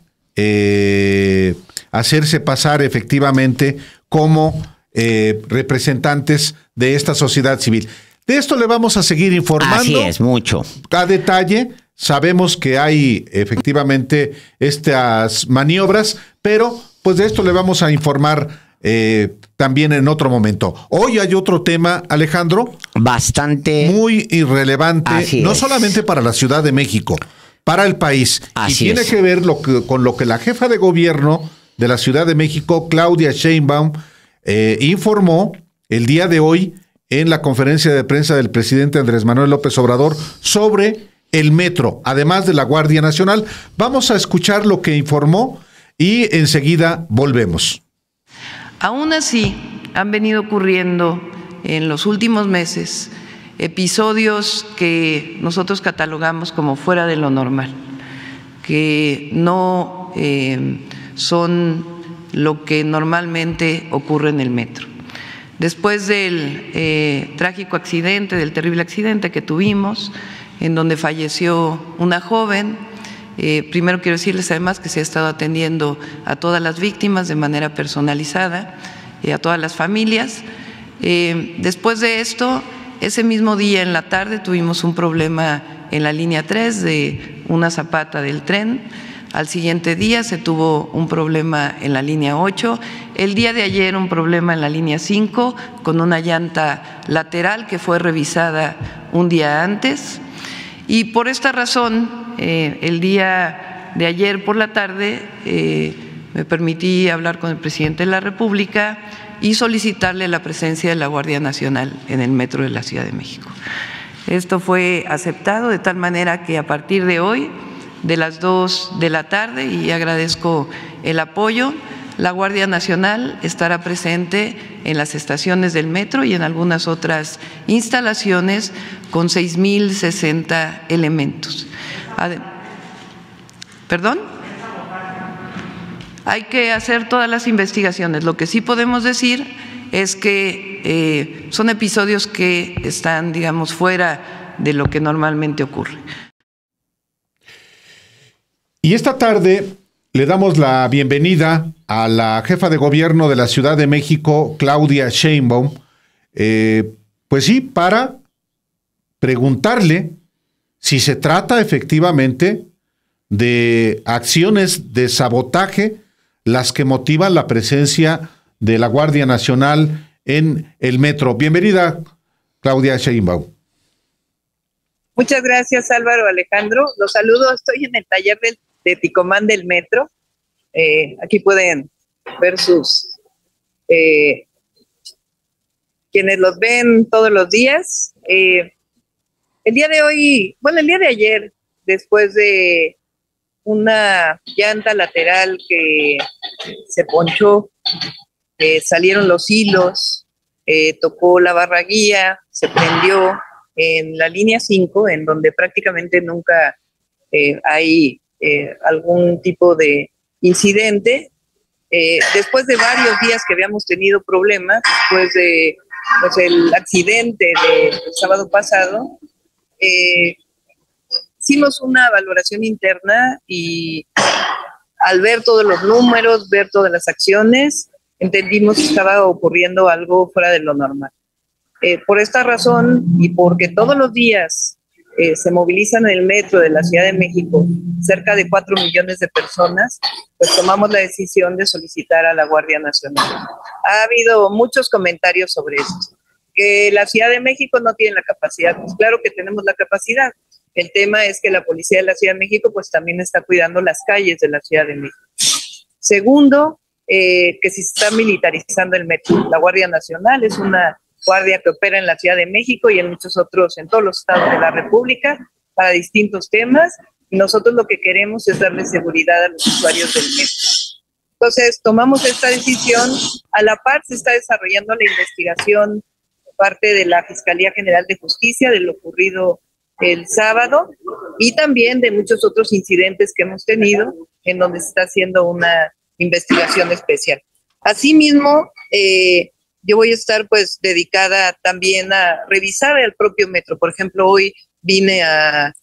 hacerse pasar efectivamente como representantes de esta sociedad civil. De esto le vamos a seguir informando. Así es, mucho. A detalle. Sabemos que hay efectivamente estas maniobras, pero pues de esto le vamos a informar también en otro momento. Hoy hay otro tema, Alejandro, bastante muy irrelevante, no solamente para la Ciudad de México, para el país. Así y tiene que ver con lo que la jefa de gobierno de la Ciudad de México, Claudia Sheinbaum, informó el día de hoy en la conferencia de prensa del presidente Andrés Manuel López Obrador sobre el metro, además de la Guardia Nacional. Vamos a escuchar lo que informó y enseguida volvemos. Aún así, han venido ocurriendo en los últimos meses episodios que nosotros catalogamos como fuera de lo normal, que no son lo que normalmente ocurre en el metro. Después del trágico accidente, del terrible accidente que tuvimos, en donde falleció una joven, primero quiero decirles además que se ha estado atendiendo a todas las víctimas de manera personalizada, a todas las familias. Después de esto, ese mismo día en la tarde tuvimos un problema en la línea 3 de una zapata del tren. Al siguiente día se tuvo un problema en la línea 8. El día de ayer un problema en la línea 5 con una llanta lateral que fue revisada un día antes. Y por esta razón, el día de ayer por la tarde me permití hablar con el presidente de la República y solicitarle la presencia de la Guardia Nacional en el metro de la Ciudad de México. Esto fue aceptado de tal manera que a partir de hoy de las 2 de la tarde y agradezco el apoyo. La Guardia Nacional estará presente en las estaciones del metro y en algunas otras instalaciones con 6,060 elementos. ¿Perdón? Hay que hacer todas las investigaciones. Lo que sí podemos decir es que son episodios que están, digamos, fuera de lo que normalmente ocurre. Y esta tarde le damos la bienvenida a la jefa de gobierno de la Ciudad de México, Claudia Sheinbaum, pues sí, para preguntarle si se trata efectivamente de acciones de sabotaje las que motivan la presencia de la Guardia Nacional en el metro. Bienvenida, Claudia Sheinbaum. Muchas gracias, Álvaro Alejandro. Los saludo, estoy en el taller de Ticomán del metro. Aquí pueden ver sus quienes los ven todos los días. El día de hoy, bueno, el día de ayer, después de una llanta lateral que se ponchó, salieron los hilos, tocó la barra guía, se prendió en la línea 5, en donde prácticamente nunca hay algún tipo de incidente. Después de varios días que habíamos tenido problemas, después de el accidente del sábado pasado, hicimos una valoración interna y al ver todos los números, ver todas las acciones, entendimos que estaba ocurriendo algo fuera de lo normal. Por esta razón y porque todos los días se movilizan en el metro de la Ciudad de México cerca de 4 millones de personas, pues tomamos la decisión de solicitar a la Guardia Nacional. Ha habido muchos comentarios sobre esto, que la Ciudad de México no tiene la capacidad. Pues claro que tenemos la capacidad. El tema es que la policía de la Ciudad de México pues también está cuidando las calles de la Ciudad de México. Segundo, que si se está militarizando el metro. La Guardia Nacional es una guardia que opera en la Ciudad de México y en muchos otros, en todos los estados de la República, para distintos temas, y nosotros lo que queremos es darle seguridad a los usuarios del metro. Entonces, tomamos esta decisión. A la par se está desarrollando la investigación por parte de la Fiscalía General de Justicia de lo ocurrido el sábado y también de muchos otros incidentes que hemos tenido en donde se está haciendo una investigación especial. Asimismo, yo voy a estar pues dedicada también a revisar el propio metro. Por ejemplo, hoy vine al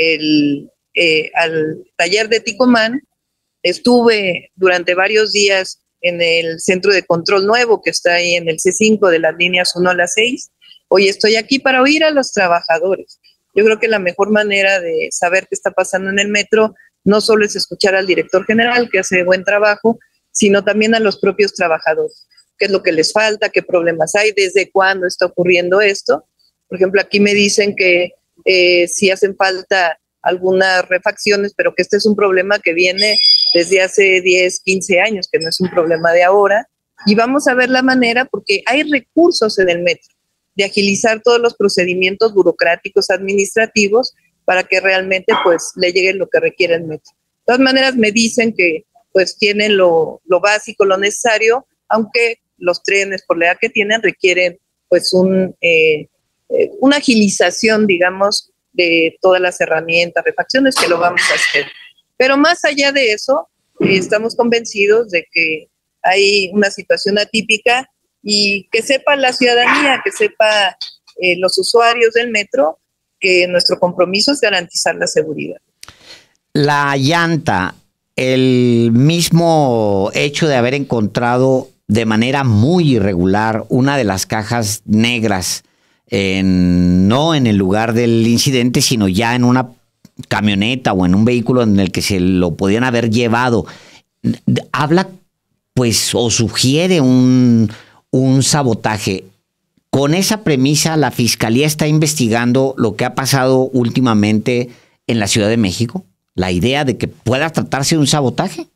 taller de Ticomán, estuve durante varios días en el centro de control nuevo que está ahí en el C5 de las líneas 1 a las 6. Hoy estoy aquí para oír a los trabajadores. Yo creo que la mejor manera de saber qué está pasando en el metro no solo es escuchar al director general, que hace buen trabajo, sino también a los propios trabajadores. ¿Qué es lo que les falta? ¿Qué problemas hay? ¿Desde cuándo está ocurriendo esto? Por ejemplo, aquí me dicen que sí hacen falta algunas refacciones, pero que este es un problema que viene desde hace 10, 15 años, que no es un problema de ahora. Y vamos a ver la manera, porque hay recursos en el metro, de agilizar todos los procedimientos burocráticos administrativos para que realmente pues le llegue lo que requiere el metro. De todas maneras me dicen que pues tienen lo básico, lo necesario, aunque los trenes por la edad que tienen requieren pues una agilización, digamos, de todas las herramientas, refacciones que lo vamos a hacer. Pero más allá de eso, estamos convencidos de que hay una situación atípica y que sepa la ciudadanía, que sepa los usuarios del metro, que nuestro compromiso es garantizar la seguridad. La llanta, el mismo hecho de haber encontrado de manera muy irregular una de las cajas negras, no en el lugar del incidente, sino ya en una camioneta o en un vehículo en el que se lo podían haber llevado, habla pues o sugiere un sabotaje. Con esa premisa, ¿la Fiscalía está investigando lo que ha pasado últimamente en la Ciudad de México? ¿La idea de que pueda tratarse de un sabotaje?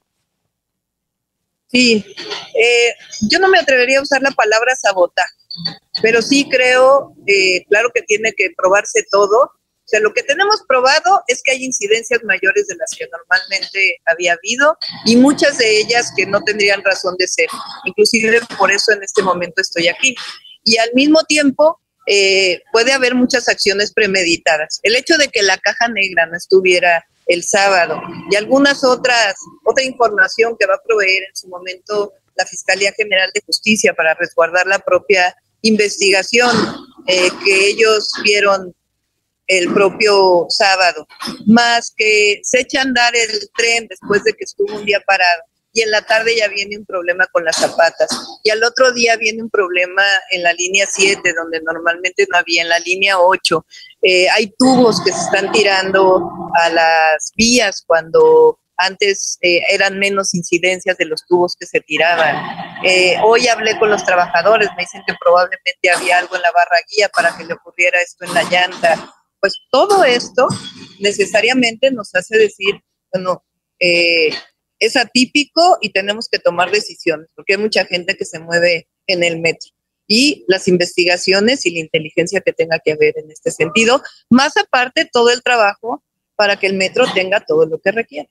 Sí, yo no me atrevería a usar la palabra sabotaje, pero sí creo, claro que tiene que probarse todo, sea, lo que tenemos probado es que hay incidencias mayores de las que normalmente había habido y muchas de ellas que no tendrían razón de ser. Inclusive por eso en este momento estoy aquí. Y al mismo tiempo puede haber muchas acciones premeditadas. El hecho de que la caja negra no estuviera el sábado y otra información que va a proveer en su momento la Fiscalía General de Justicia para resguardar la propia investigación que ellos vieron el propio sábado, más que se echa a andar el tren después de que estuvo un día parado y en la tarde ya viene un problema con las zapatas y al otro día viene un problema en la línea 7 donde normalmente no había, en la línea 8 hay tubos que se están tirando a las vías cuando antes eran menos incidencias de los tubos que se tiraban. Hoy hablé con los trabajadores, me dicen que probablemente había algo en la barra guía para que le ocurriera esto en la llanta. Pues todo esto necesariamente nos hace decir, bueno, es atípico y tenemos que tomar decisiones, porque hay mucha gente que se mueve en el metro. Y las investigaciones y la inteligencia que tenga que haber en este sentido, más aparte todo el trabajo para que el metro tenga todo lo que requiere.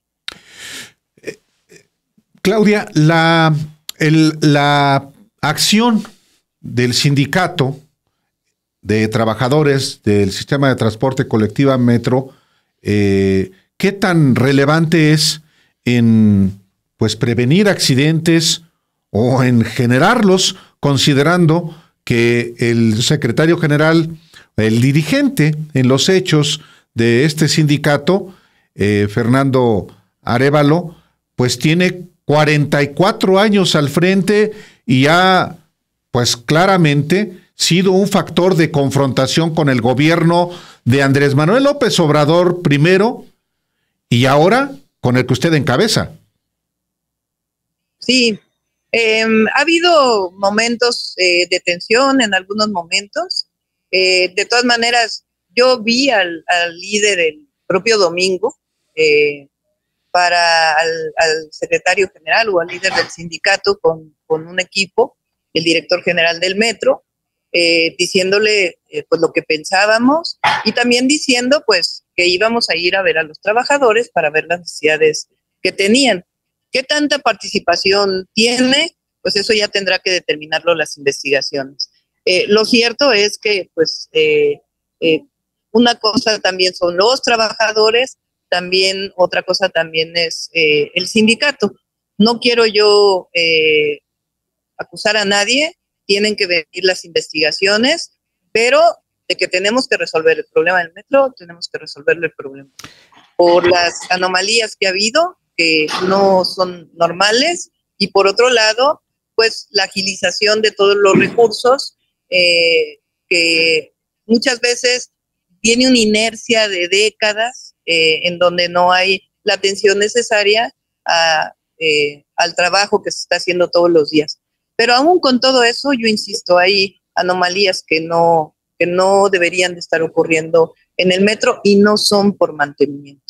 Claudia, la acción del sindicato de trabajadores del sistema de transporte colectiva Metro, ¿qué tan relevante es en prevenir accidentes o en generarlos, considerando que el secretario general, el dirigente en los hechos de este sindicato, Fernando Arévalo, pues tiene 44 años al frente y ha, claramente sido un factor de confrontación con el gobierno de Andrés Manuel López Obrador primero y ahora con el que usted encabeza? Sí, ha habido momentos de tensión en algunos momentos. De todas maneras, yo vi al líder el propio domingo al secretario general o al líder del sindicato con un equipo, el director general del metro, diciéndole lo que pensábamos y también diciendo que íbamos a ir a ver a los trabajadores para ver las necesidades que tenían. ¿Qué tanta participación tiene? Pues eso ya tendrá que determinarlo las investigaciones. Lo cierto es que una cosa también son los trabajadores, también otra cosa también es el sindicato. No quiero yo acusar a nadie, tienen que venir las investigaciones, pero de que tenemos que resolver el problema del metro, tenemos que resolverle el problema. Por las anomalías que ha habido, que no son normales, y por otro lado, la agilización de todos los recursos, que muchas veces tiene una inercia de décadas en donde no hay la atención necesaria al trabajo que se está haciendo todos los días. Pero aún con todo eso, yo insisto, hay anomalías que no deberían de estar ocurriendo en el metro y no son por mantenimiento.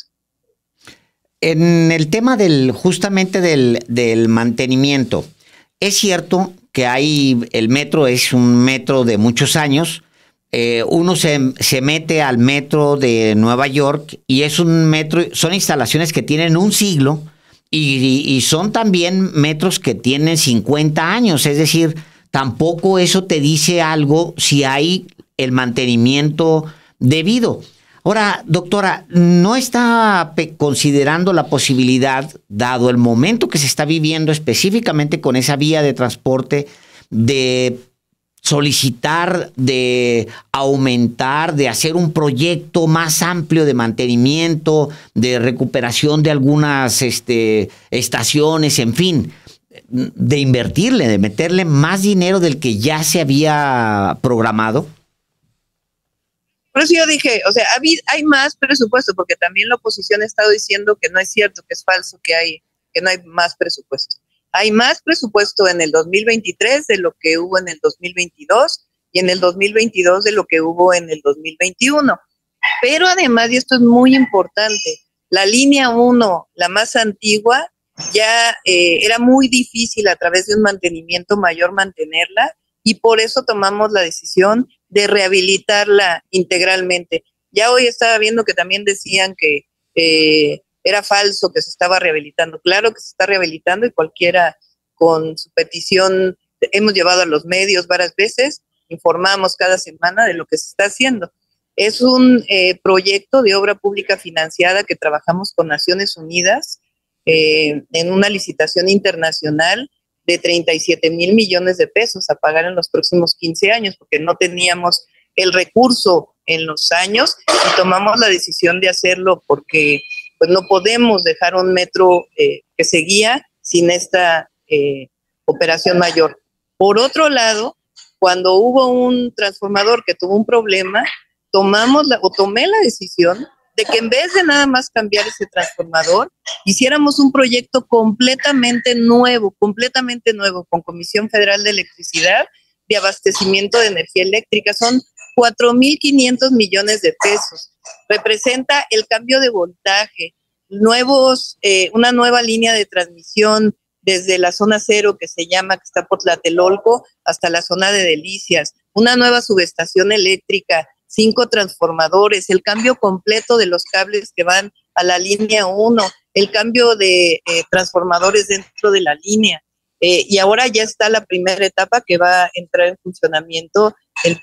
En el tema justamente del mantenimiento, es cierto que el metro es un metro de muchos años. Uno se mete al metro de Nueva York y es un metro, son instalaciones que tienen un siglo y son también metros que tienen 50 años, es decir, tampoco eso te dice algo si hay el mantenimiento debido. Ahora, doctora, ¿no está considerando la posibilidad, dado el momento que se está viviendo específicamente con esa vía de transporte, de solicitar, de aumentar, de hacer un proyecto más amplio de mantenimiento, de recuperación de algunas estaciones, en fin, de invertirle, de meterle más dinero del que ya se había programado? Por eso yo dije, hay más presupuesto, porque también la oposición ha estado diciendo que no es cierto, que es falso, que no hay más presupuesto. Hay más presupuesto en el 2023 de lo que hubo en el 2022 y en el 2022 de lo que hubo en el 2021. Pero además, y esto es muy importante, la línea 1, la más antigua, ya era muy difícil a través de un mantenimiento mayor mantenerla y por eso tomamos la decisión de rehabilitarla integralmente. Ya hoy estaba viendo que también decían que era falso, que se estaba rehabilitando. Claro que se está rehabilitando y cualquiera con su petición, hemos llevado a los medios varias veces, informamos cada semana de lo que se está haciendo. Es un proyecto de obra pública financiada que trabajamos con Naciones Unidas en una licitación internacional de 37,000 millones de pesos a pagar en los próximos 15 años, porque no teníamos el recurso en los años y tomamos la decisión de hacerlo porque pues no podemos dejar un metro que seguía sin esta operación mayor. Por otro lado, cuando hubo un transformador que tuvo un problema, tomé la decisión de que en vez de nada más cambiar ese transformador, hiciéramos un proyecto completamente nuevo, con Comisión Federal de Electricidad, de abastecimiento de energía eléctrica. Son 4,500 millones de pesos. Representa el cambio de voltaje, una nueva línea de transmisión desde la zona 0, que se llama, que está por Tlatelolco, hasta la zona de Delicias, una nueva subestación eléctrica, 5 transformadores, el cambio completo de los cables que van a la línea 1, el cambio de transformadores dentro de la línea. Y ahora ya está la primera etapa que va a entrar en funcionamiento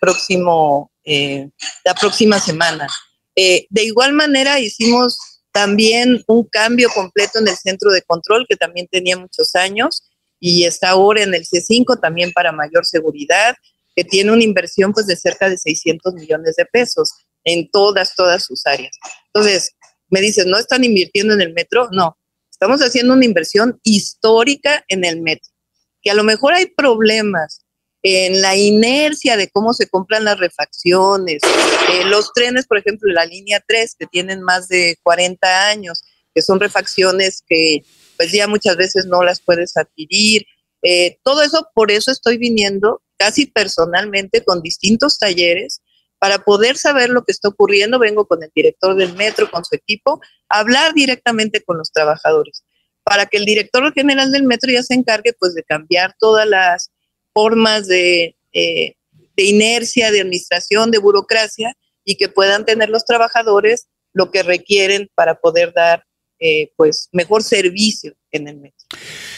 la próxima semana. De igual manera hicimos también un cambio completo en el centro de control, que también tenía muchos años, y está ahora en el C5 también para mayor seguridad, que tiene una inversión pues de cerca de 600 millones de pesos en todas sus áreas. Entonces, me dices, ¿no están invirtiendo en el metro? No, estamos haciendo una inversión histórica en el metro, que a lo mejor hay problemas en la inercia de cómo se compran las refacciones, los trenes, por ejemplo, la línea 3, que tienen más de 40 años, que son refacciones que pues ya muchas veces no las puedes adquirir. Todo eso, por eso estoy viniendo casi personalmente con distintos talleres para poder saber lo que está ocurriendo. Vengo con el director del metro, con su equipo, a hablar directamente con los trabajadores, para que el director general del metro ya se encargue pues de cambiar todas las formas de inercia, de administración, de burocracia, y que puedan tener los trabajadores lo que requieren para poder dar pues mejor servicio en el metro.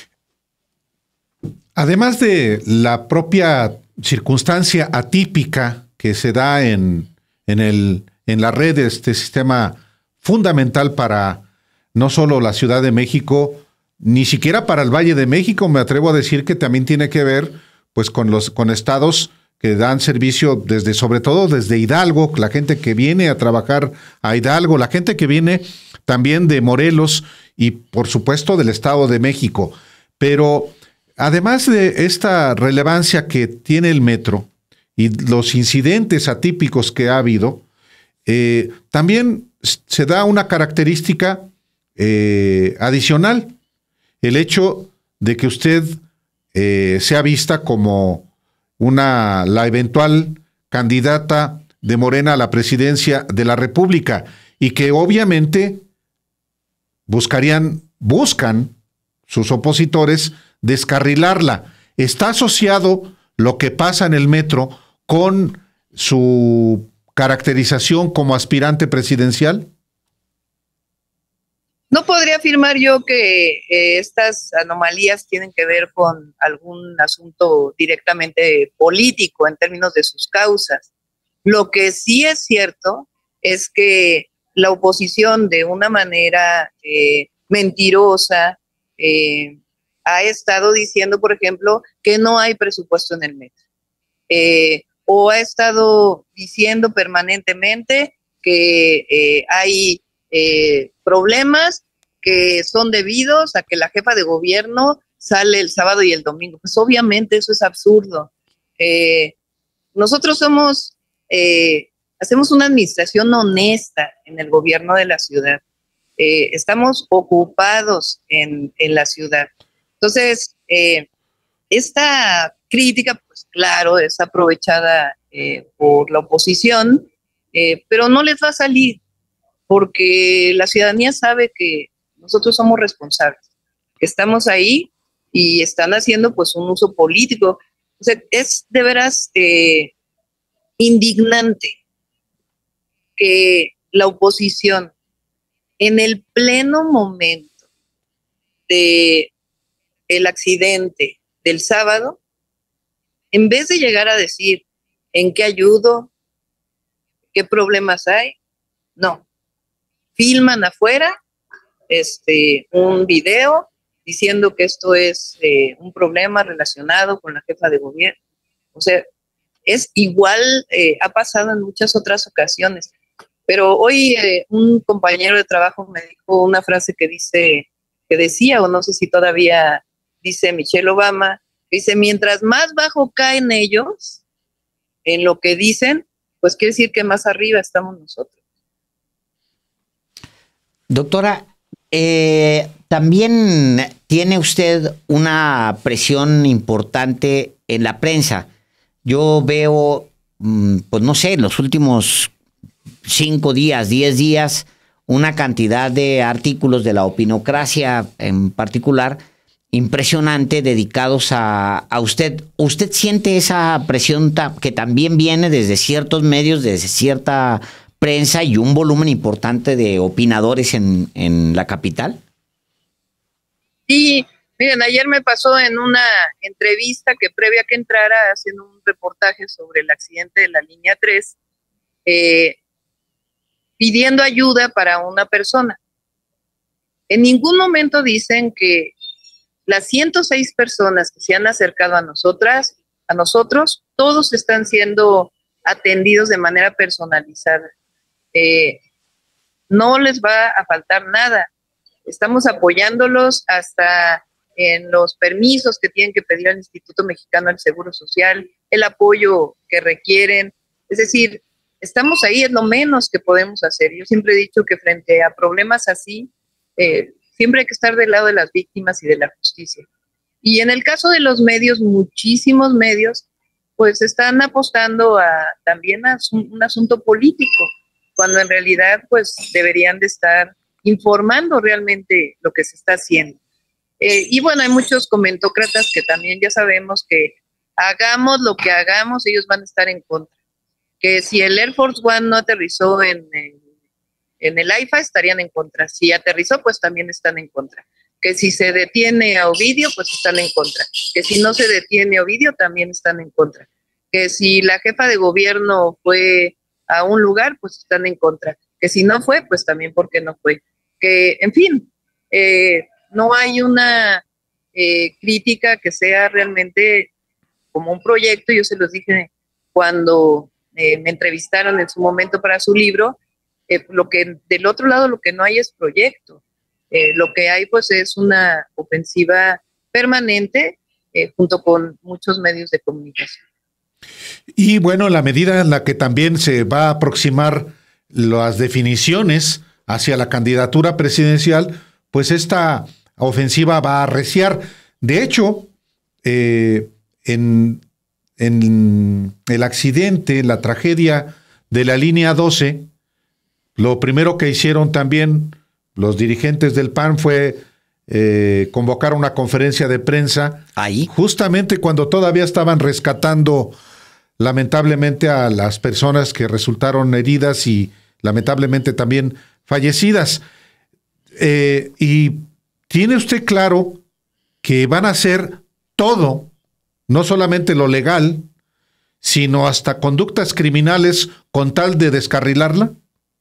Además de la propia circunstancia atípica que se da en la red de este sistema fundamental para no solo la Ciudad de México, ni siquiera para el Valle de México, me atrevo a decir que también tiene que ver pues con estados que dan servicio sobre todo desde Hidalgo, la gente que viene a trabajar a Hidalgo, la gente que viene también de Morelos y por supuesto del Estado de México. Pero además de esta relevancia que tiene el metro y los incidentes atípicos que ha habido, también se da una característica adicional, el hecho de que usted sea vista como la eventual candidata de Morena a la presidencia de la República y que obviamente buscan sus opositores descarrilarla. ¿Está asociado lo que pasa en el metro con su caracterización como aspirante presidencial? No podría afirmar yo que estas anomalías tienen que ver con algún asunto directamente político en términos de sus causas. Lo que sí es cierto es que la oposición, de una manera mentirosa, ha estado diciendo, por ejemplo, que no hay presupuesto en el metro. O ha estado diciendo permanentemente que hay problemas que son debidos a que la jefa de gobierno sale el sábado y el domingo. Pues obviamente eso es absurdo. Nosotros hacemos una administración honesta en el gobierno de la ciudad. Estamos ocupados en la ciudad. Entonces, esta crítica, pues claro, es aprovechada por la oposición, pero no les va a salir, porque la ciudadanía sabe que nosotros somos responsables, que estamos ahí y están haciendo pues un uso político. O sea, es de veras indignante que la oposición, en el pleno momento de el accidente del sábado, en vez de llegar a decir en qué ayudo, qué problemas hay, no, filman afuera un video diciendo que esto es un problema relacionado con la jefa de gobierno. O sea, es igual, ha pasado en muchas otras ocasiones. Pero hoy un compañero de trabajo me dijo una frase que decía, o no sé si todavía dice Michelle Obama, dice, mientras más bajo caen ellos en lo que dicen, pues quiere decir que más arriba estamos nosotros. Doctora, también tiene usted una presión importante en la prensa. Yo veo, pues no sé, en los últimos 5 días, 10 días, una cantidad de artículos de la Opinocracia en particular, impresionante, dedicados a usted. ¿Usted siente esa presión que también viene desde ciertos medios, desde cierta prensa y un volumen importante de opinadores en la capital? Sí, miren, ayer me pasó en una entrevista que previa a que entrara, haciendo un reportaje sobre el accidente de la línea 3, pidiendo ayuda para una persona. En ningún momento dicen que las 106 personas que se han acercado a nosotros, todos están siendo atendidos de manera personalizada. No les va a faltar nada. Estamos apoyándolos hasta en los permisos que tienen que pedir al Instituto Mexicano del Seguro Social, el apoyo que requieren. Es decir, estamos ahí, es lo menos que podemos hacer. Yo siempre he dicho que frente a problemas así, siempre hay que estar del lado de las víctimas y de la justicia. Y en el caso de los medios, muchísimos medios, pues están apostando también a un asunto político, cuando en realidad pues deberían de estar informando realmente lo que se está haciendo. Y bueno, hay muchos comentócratas que también ya sabemos que hagamos lo que hagamos, ellos van a estar en contra. Que si el Air Force One no aterrizó en el AIFA, estarían en contra. Si aterrizó, pues también están en contra. Que si se detiene a Ovidio, pues están en contra. Que si no se detiene a Ovidio, también están en contra. Que si la jefa de gobierno fue a un lugar, pues están en contra. Que si no fue, pues también porque no fue. Que, en fin, no hay una crítica que sea realmente como un proyecto. Yo se los dije cuando me entrevistaron en su momento para su libro, lo que del otro lado lo que no hay es proyecto. Lo que hay pues es una ofensiva permanente junto con muchos medios de comunicación. Y bueno, en la medida en la que también se va a aproximar las definiciones hacia la candidatura presidencial, pues esta ofensiva va a arreciar. De hecho, en el accidente, la tragedia de la línea 12, lo primero que hicieron también los dirigentes del PAN fue convocar una conferencia de prensa. Ahí. Justamente cuando todavía estaban rescatando lamentablemente a las personas que resultaron heridas y lamentablemente también fallecidas. Y tiene usted claro que van a hacer todo, no solamente lo legal, sino hasta conductas criminales con tal de descarrilarla.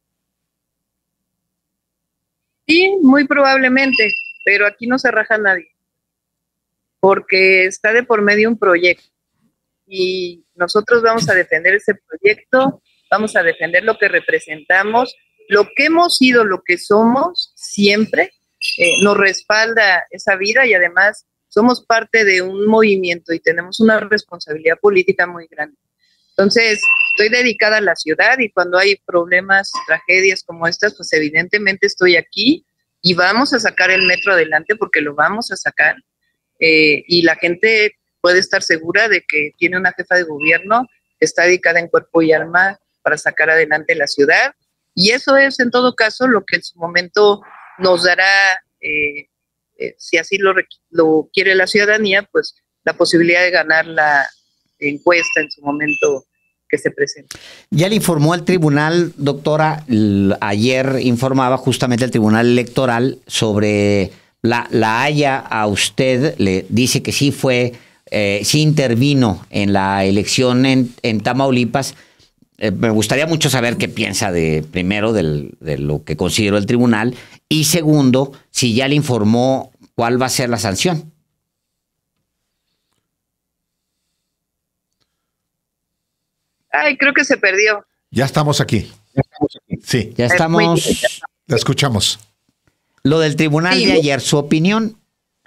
Sí, muy probablemente, pero aquí no se raja nadie, porque está de por medio un proyecto y nosotros vamos a defender ese proyecto, vamos a defender lo que representamos, lo que hemos sido, lo que somos siempre, nos respalda esa vida y además somos parte de un movimiento y tenemos una responsabilidad política muy grande. Entonces, estoy dedicada a la ciudad y cuando hay problemas, tragedias como estas, pues evidentemente estoy aquí y vamos a sacar el metro adelante porque lo vamos a sacar. Y la gente puede estar segura de que tiene una jefa de gobierno que está dedicada en cuerpo y alma para sacar adelante la ciudad. Y eso es, en todo caso, lo que en su momento nos dará, si así lo quiere la ciudadanía, pues la posibilidad de ganar la encuesta en su momento se presente. Ya le informó al tribunal, doctora, ayer informaba justamente el Tribunal Electoral sobre la haya a usted, le dice que sí fue, sí intervino en la elección en Tamaulipas. Me gustaría mucho saber qué piensa primero de lo que consideró el tribunal y segundo, si ya le informó cuál va a ser la sanción. Ay, creo que se perdió. Ya estamos aquí. Sí. Ya estamos. La escuchamos. Lo del tribunal de ayer, ¿su opinión?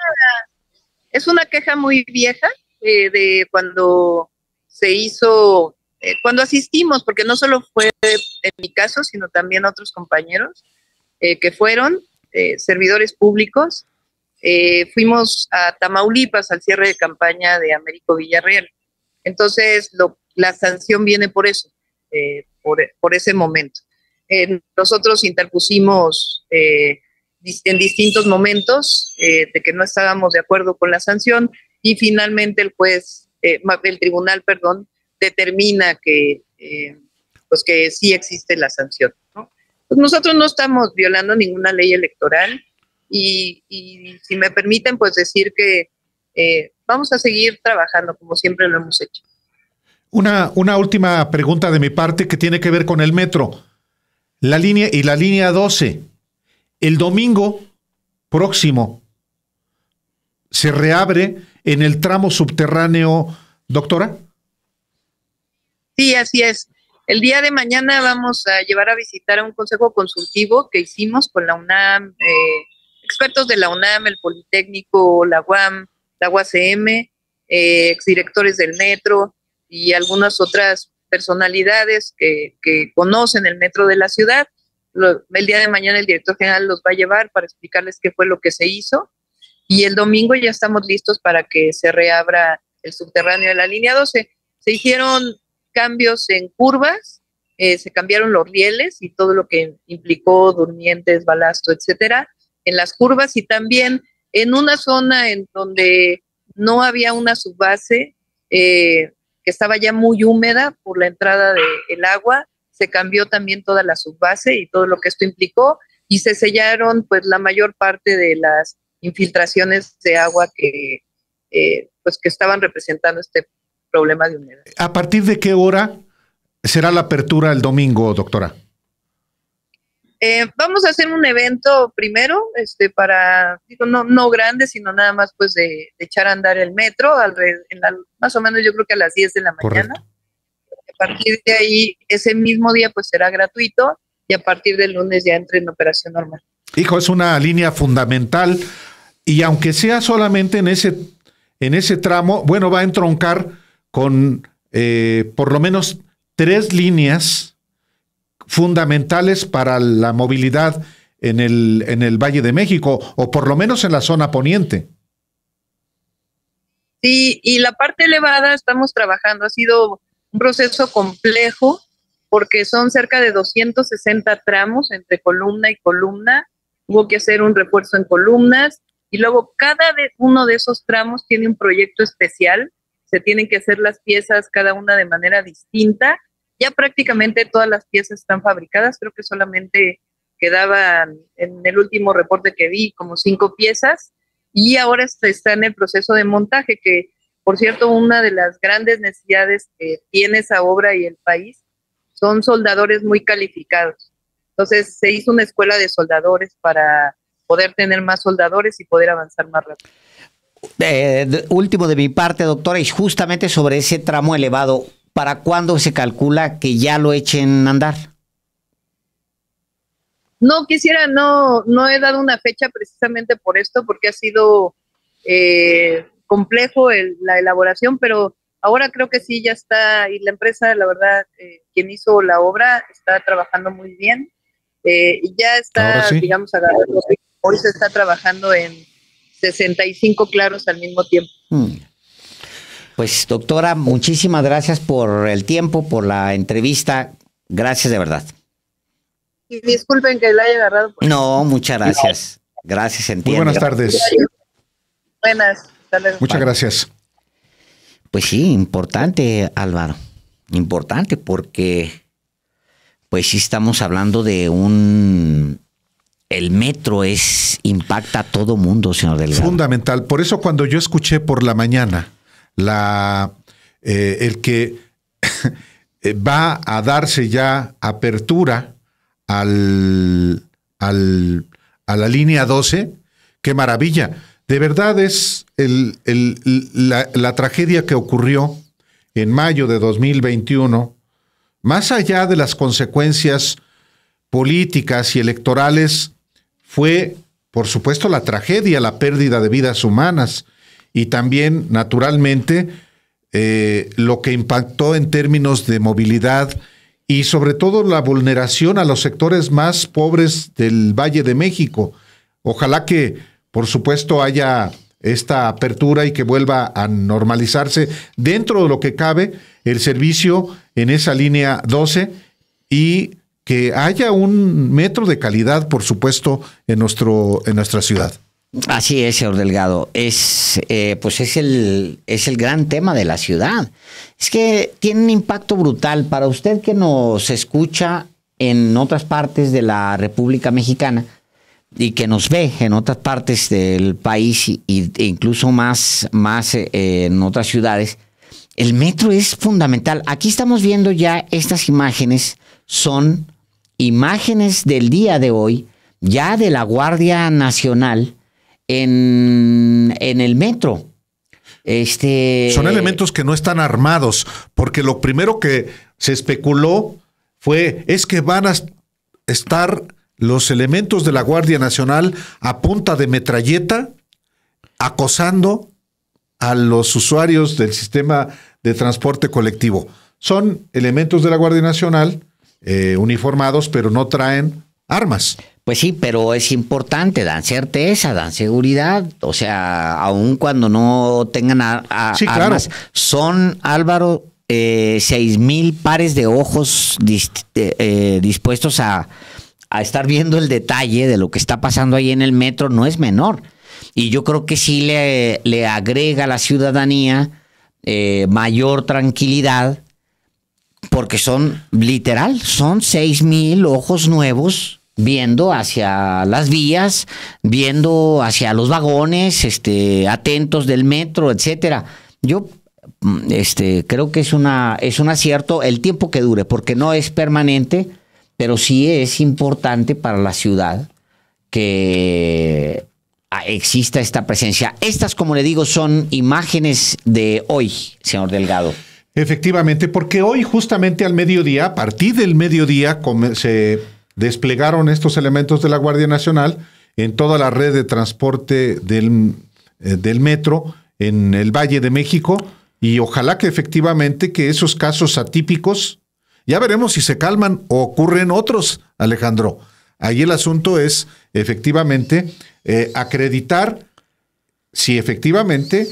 Es una queja muy vieja de cuando se hizo, cuando asistimos, porque no solo fue en mi caso, sino también otros compañeros que fueron servidores públicos. Fuimos a Tamaulipas al cierre de campaña de Américo Villarreal. Entonces, la sanción viene por eso, por ese momento. Nosotros interpusimos en distintos momentos de que no estábamos de acuerdo con la sanción y finalmente el tribunal, determina que sí existe la sanción, ¿no? Pues nosotros no estamos violando ninguna ley electoral y si me permiten, pues decir que vamos a seguir trabajando como siempre lo hemos hecho. Una última pregunta de mi parte que tiene que ver con el metro. La línea 12. El domingo próximo se reabre en el tramo subterráneo, doctora. Sí, así es. El día de mañana vamos a llevar a visitar a un consejo consultivo que hicimos con la UNAM, expertos de la UNAM, el Politécnico, la UAM, la UACM, exdirectores del metro y algunas otras personalidades que conocen el metro de la ciudad. El día de mañana el director general los va a llevar para explicarles qué fue lo que se hizo y el domingo ya estamos listos para que se reabra el subterráneo de la línea 12. Se hicieron cambios en curvas, se cambiaron los rieles y todo lo que implicó durmientes, balasto, etcétera, en las curvas y también en una zona en donde no había una subbase que estaba ya muy húmeda por la entrada del agua, se cambió también toda la subbase y todo lo que esto implicó y se sellaron pues la mayor parte de las infiltraciones de agua que estaban representando este problema de humedad. ¿A partir de qué hora será la apertura el domingo, doctora? Vamos a hacer un evento primero, no grande, sino nada más pues de echar a andar el metro, más o menos yo creo que a las 10 de la mañana. Correcto. A partir de ahí, ese mismo día pues será gratuito y a partir del lunes ya entra en operación normal. Hijo, es una línea fundamental y aunque sea solamente en ese tramo, bueno, va a entroncar con por lo menos 3 líneas fundamentales para la movilidad en el Valle de México, o por lo menos en la zona poniente. Sí, y la parte elevada estamos trabajando, ha sido un proceso complejo, porque son cerca de 260 tramos entre columna y columna, hubo que hacer un refuerzo en columnas, y luego uno de esos tramos tiene un proyecto especial, se tienen que hacer las piezas cada una de manera distinta. Ya prácticamente todas las piezas están fabricadas, creo que solamente quedaban en el último reporte que vi como 5 piezas y ahora está en el proceso de montaje, que por cierto una de las grandes necesidades que tiene esa obra y el país son soldadores muy calificados. Entonces se hizo una escuela de soldadores para poder tener más soldadores y poder avanzar más rápido. Último de mi parte, doctora, y justamente sobre ese tramo elevado, ¿para cuándo se calcula que ya lo echen a andar? No he dado una fecha precisamente por esto, porque ha sido complejo la elaboración, pero ahora creo que sí ya está, y la empresa, la verdad, quien hizo la obra, está trabajando muy bien, y ya está, sí, digamos, hoy se está trabajando en 65 claros al mismo tiempo. Pues, doctora, muchísimas gracias por el tiempo, por la entrevista. Gracias de verdad. Y disculpen que la haya agarrado. No, muchas gracias. Gracias, entiendo. Muy buenas tardes. Buenas. Hasta luego. Muchas gracias. Pues sí, importante, Álvaro. importante, porque pues sí estamos hablando de el metro impacta a todo mundo, señor Delgado. Fundamental. Por eso cuando yo escuché por la mañana el que va a darse ya apertura a la línea 12, qué maravilla. De verdad es la tragedia que ocurrió en mayo de 2021, más allá de las consecuencias políticas y electorales, fue, por supuesto, la tragedia, la pérdida de vidas humanas y también, naturalmente, lo que impactó en términos de movilidad y sobre todo la vulneración a los sectores más pobres del Valle de México. Ojalá que, por supuesto, haya esta apertura y que vuelva a normalizarse dentro de lo que cabe el servicio en esa línea 12 y que haya un metro de calidad, por supuesto, en nuestra ciudad. Así es, señor Delgado. Es el gran tema de la ciudad. Es que tiene un impacto brutal para usted que nos escucha en otras partes de la República Mexicana y que nos ve en otras partes del país e incluso más en otras ciudades. El metro es fundamental. Aquí estamos viendo ya estas imágenes, son imágenes del día de hoy, ya de la Guardia Nacional en el metro. Son elementos que no están armados, porque lo primero que se especuló es que van a estar los elementos de la Guardia Nacional a punta de metralleta acosando a los usuarios del sistema de transporte colectivo. Son elementos de la Guardia Nacional uniformados, pero no traen armas. Pues sí, pero es importante, dan certeza, dan seguridad, o sea, aun cuando no tengan sí, armas, claro. Son, Álvaro, 6,000 pares de ojos dispuestos a estar viendo el detalle de lo que está pasando ahí en el metro, no es menor. Y yo creo que sí le agrega a la ciudadanía mayor tranquilidad, porque son 6,000 ojos nuevos viendo hacia las vías, viendo hacia los vagones, atentos del metro, etcétera. Yo creo que es un acierto el tiempo que dure, porque no es permanente, pero sí es importante para la ciudad que exista esta presencia. Estas, como le digo, son imágenes de hoy, señor Delgado. Efectivamente, porque hoy justamente al mediodía, a partir del mediodía, se desplegaron estos elementos de la Guardia Nacional en toda la red de transporte del metro en el Valle de México, y ojalá que efectivamente que esos casos atípicos, ya veremos si se calman o ocurren otros, Alejandro. Ahí el asunto es efectivamente acreditar si efectivamente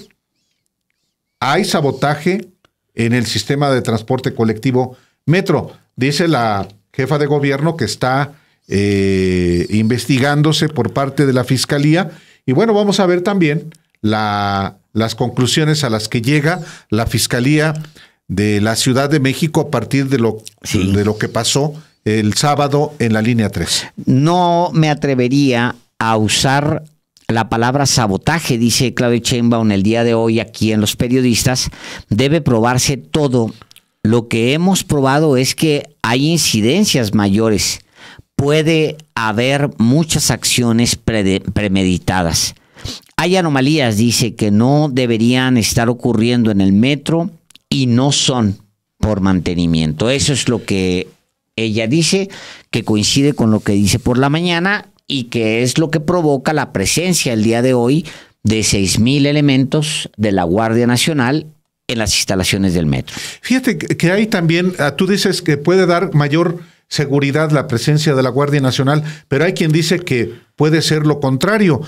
hay sabotaje en el sistema de transporte colectivo metro. Dice la jefa de gobierno que está investigándose por parte de la Fiscalía. Y bueno, vamos a ver también las conclusiones a las que llega la Fiscalía de la Ciudad de México a partir de lo que pasó el sábado en la línea 3. No me atrevería a usar la palabra sabotaje, dice Claudia Sheinbaum el día de hoy aquí en Los Periodistas. Debe probarse todo. Lo que hemos probado es que hay incidencias mayores. Puede haber muchas acciones premeditadas. Hay anomalías, dice, que no deberían estar ocurriendo en el metro y no son por mantenimiento. Eso es lo que ella dice, que coincide con lo que dice por la mañana y que es lo que provoca la presencia el día de hoy de 6,000 elementos de la Guardia Nacional en las instalaciones del metro. Fíjate que hay también, tú dices que puede dar mayor seguridad la presencia de la Guardia Nacional, pero hay quien dice que puede ser lo contrario.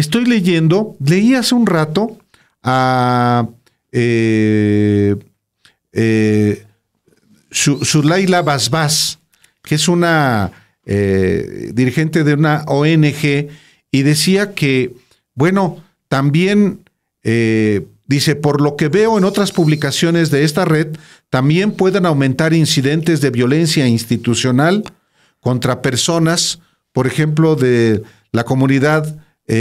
Leí hace un rato a Zulaila Basbás, que es una dirigente de una ONG, y decía que, bueno, también dice, por lo que veo en otras publicaciones de esta red, también pueden aumentar incidentes de violencia institucional contra personas, por ejemplo, de la comunidad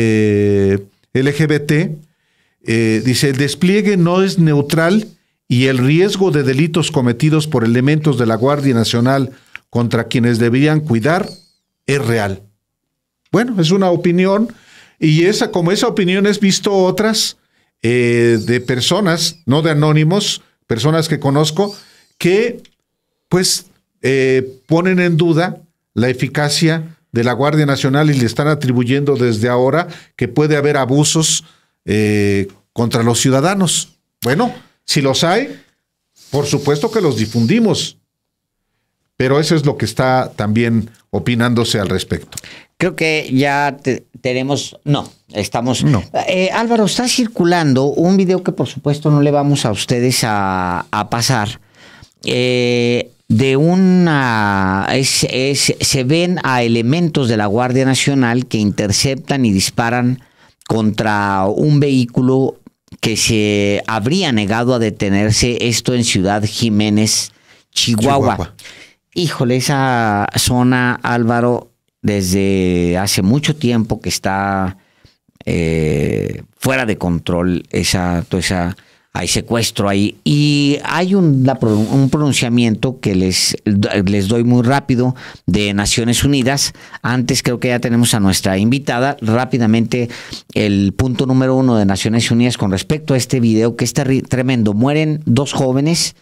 LGBT. Dice, el despliegue no es neutral y el riesgo de delitos cometidos por elementos de la Guardia Nacional contra quienes deberían cuidar es real. Bueno, es una opinión, y como esa opinión es visto otras de personas, no de anónimos, personas que conozco, que pues ponen en duda la eficacia de la Guardia Nacional y le están atribuyendo desde ahora que puede haber abusos contra los ciudadanos. Bueno, si los hay, por supuesto que los difundimos, pero eso es lo que está también opinándose al respecto. Creo que ya tenemos... Álvaro, está circulando un video que por supuesto no le vamos a ustedes a pasar. Se ven a elementos de la Guardia Nacional que interceptan y disparan contra un vehículo que se habría negado a detenerse, esto en Ciudad Jiménez, Chihuahua. Híjole, esa zona, Álvaro, desde hace mucho tiempo que está fuera de control, hay secuestro ahí, y hay un pronunciamiento que les doy muy rápido de Naciones Unidas. Antes creo que ya tenemos a nuestra invitada. Rápidamente, el punto número 1 de Naciones Unidas con respecto a este video, que es tremendo. Mueren 2 jóvenes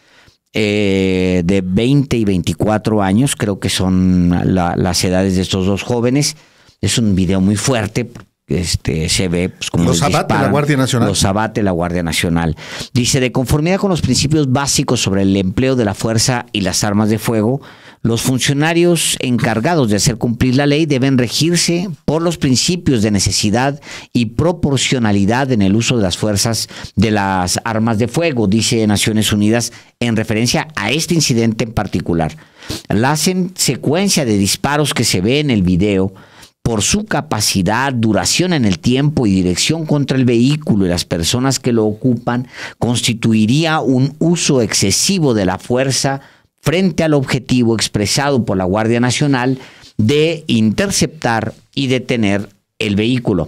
de 20 y 24 años, creo que son las edades de estos 2 jóvenes. Es un video muy fuerte. Se ve pues, como los abate la Guardia Nacional. Los abate la Guardia Nacional. Dice, de conformidad con los principios básicos sobre el empleo de la fuerza y las armas de fuego, los funcionarios encargados de hacer cumplir la ley deben regirse por los principios de necesidad y proporcionalidad en el uso de las fuerzas de las armas de fuego, dice Naciones Unidas en referencia a este incidente en particular. La secuencia de disparos que se ve en el video, por su capacidad, duración en el tiempo y dirección contra el vehículo y las personas que lo ocupan, constituiría un uso excesivo de la fuerza frente al objetivo expresado por la Guardia Nacional de interceptar y detener el vehículo.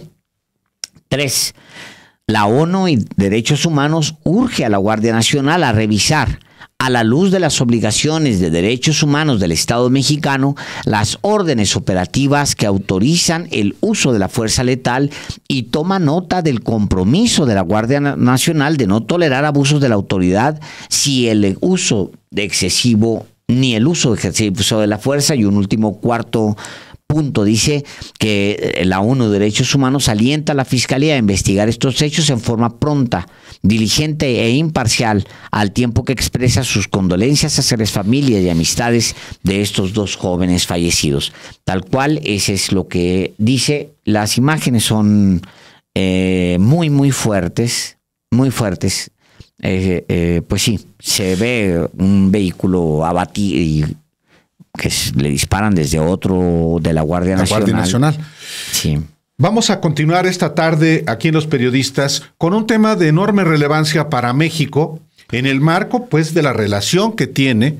3. La ONU y Derechos Humanos urge a la Guardia Nacional a revisar, a la luz de las obligaciones de derechos humanos del Estado mexicano, las órdenes operativas que autorizan el uso de la fuerza letal, y toma nota del compromiso de la Guardia Nacional de no tolerar abusos de la autoridad si el uso excesivo ni el uso excesivo de la fuerza. Y un último cuarto punto, dice que la ONU Derechos Humanos alienta a la Fiscalía a investigar estos hechos en forma pronta, diligente e imparcial, al tiempo que expresa sus condolencias a las familias y amistades de estos 2 jóvenes fallecidos. Tal cual, ese es lo que dice. Las imágenes son muy, muy fuertes, muy fuertes. Pues sí, se ve un vehículo abatido y que le disparan desde otro de la Guardia Nacional. Sí. Vamos a continuar esta tarde aquí en Los Periodistas con un tema de enorme relevancia para México, en el marco pues de la relación que tiene,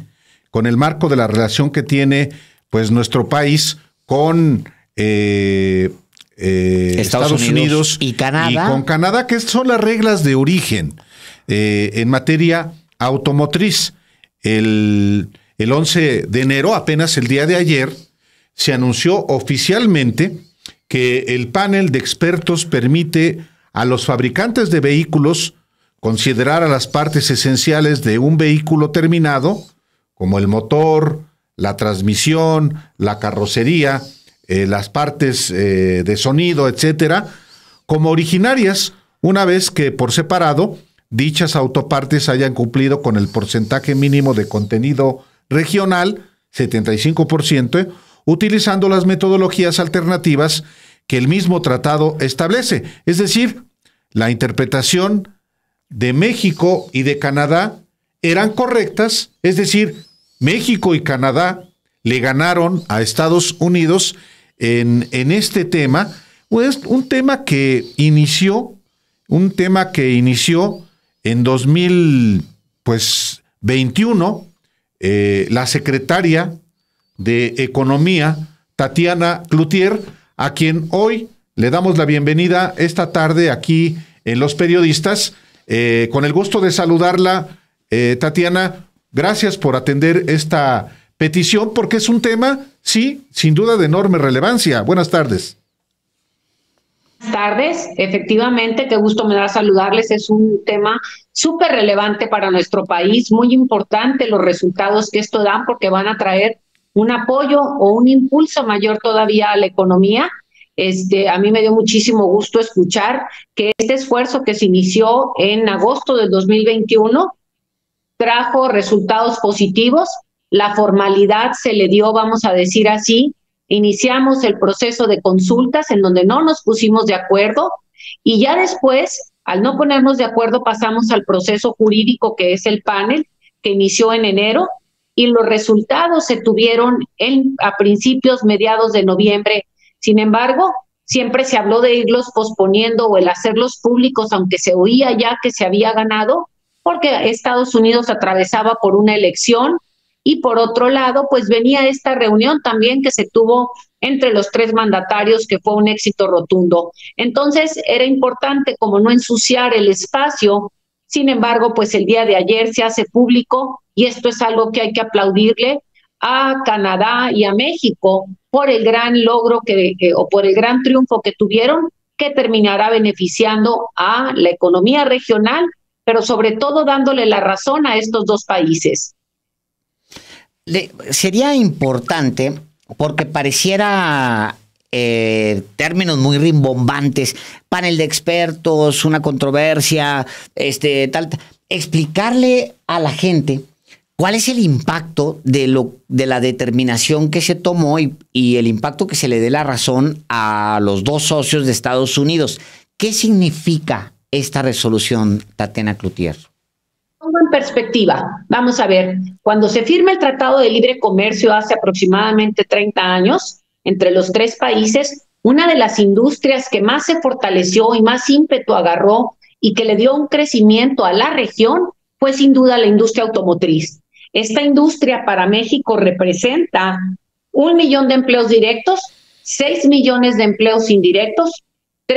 pues nuestro país con Estados Unidos y Canadá. Y con Canadá, que son las reglas de origen en materia automotriz. El 11 de enero, apenas el día de ayer, se anunció oficialmente que el panel de expertos permite a los fabricantes de vehículos considerar a las partes esenciales de un vehículo terminado, como el motor, la transmisión, la carrocería, las partes de sonido, etcétera, como originarias, una vez que por separado dichas autopartes hayan cumplido con el porcentaje mínimo de contenido regional, 75%, utilizando las metodologías alternativas que el mismo tratado establece. Es decir, la interpretación de México y de Canadá eran correctas, es decir, México y Canadá le ganaron a Estados Unidos en este tema, pues un tema que inició en 2020, 2021, la secretaria de Economía, Tatiana Cloutier, a quien hoy le damos la bienvenida esta tarde aquí en Los Periodistas. Con el gusto de saludarla, Tatiana, gracias por atender esta petición, porque es un tema, sí, sin duda de enorme relevancia. Buenas tardes. Buenas tardes, efectivamente, qué gusto me da saludarles. Es un tema súper relevante para nuestro país, muy importante los resultados que esto dan, porque van a traer un apoyo o un impulso mayor todavía a la economía. A mí me dio muchísimo gusto escuchar que este esfuerzo que se inició en agosto del 2021 trajo resultados positivos. La formalidad se le dio, vamos a decir así. Iniciamos el proceso de consultas en donde no nos pusimos de acuerdo y ya después, al no ponernos de acuerdo, pasamos al proceso jurídico que es el panel, que inició en enero, y los resultados se tuvieron a principios, mediados de noviembre. Sin embargo, siempre se habló de irlos posponiendo o el hacerlos públicos, aunque se oía ya que se había ganado, porque Estados Unidos atravesaba por una elección. Y por otro lado, pues venía esta reunión también que se tuvo entre los tres mandatarios, que fue un éxito rotundo. Entonces, era importante como no ensuciar el espacio. Sin embargo, pues el día de ayer se hace público, y esto es algo que hay que aplaudirle a Canadá y a México por el gran logro o por el gran triunfo que tuvieron, que terminará beneficiando a la economía regional, pero sobre todo dándole la razón a estos dos países. Sería importante, porque pareciera términos muy rimbombantes, panel de expertos, una controversia, explicarle a la gente cuál es el impacto de la determinación que se tomó y el impacto que se le dé la razón a los dos socios de Estados Unidos. ¿Qué significa esta resolución, Tatiana Cloutier? En perspectiva, vamos a ver, cuando se firma el Tratado de Libre Comercio hace aproximadamente 30 años, entre los tres países, una de las industrias que más se fortaleció y más ímpetu agarró y que le dio un crecimiento a la región fue sin duda la industria automotriz. Esta industria para México representa 1 millón de empleos directos, 6 millones de empleos indirectos,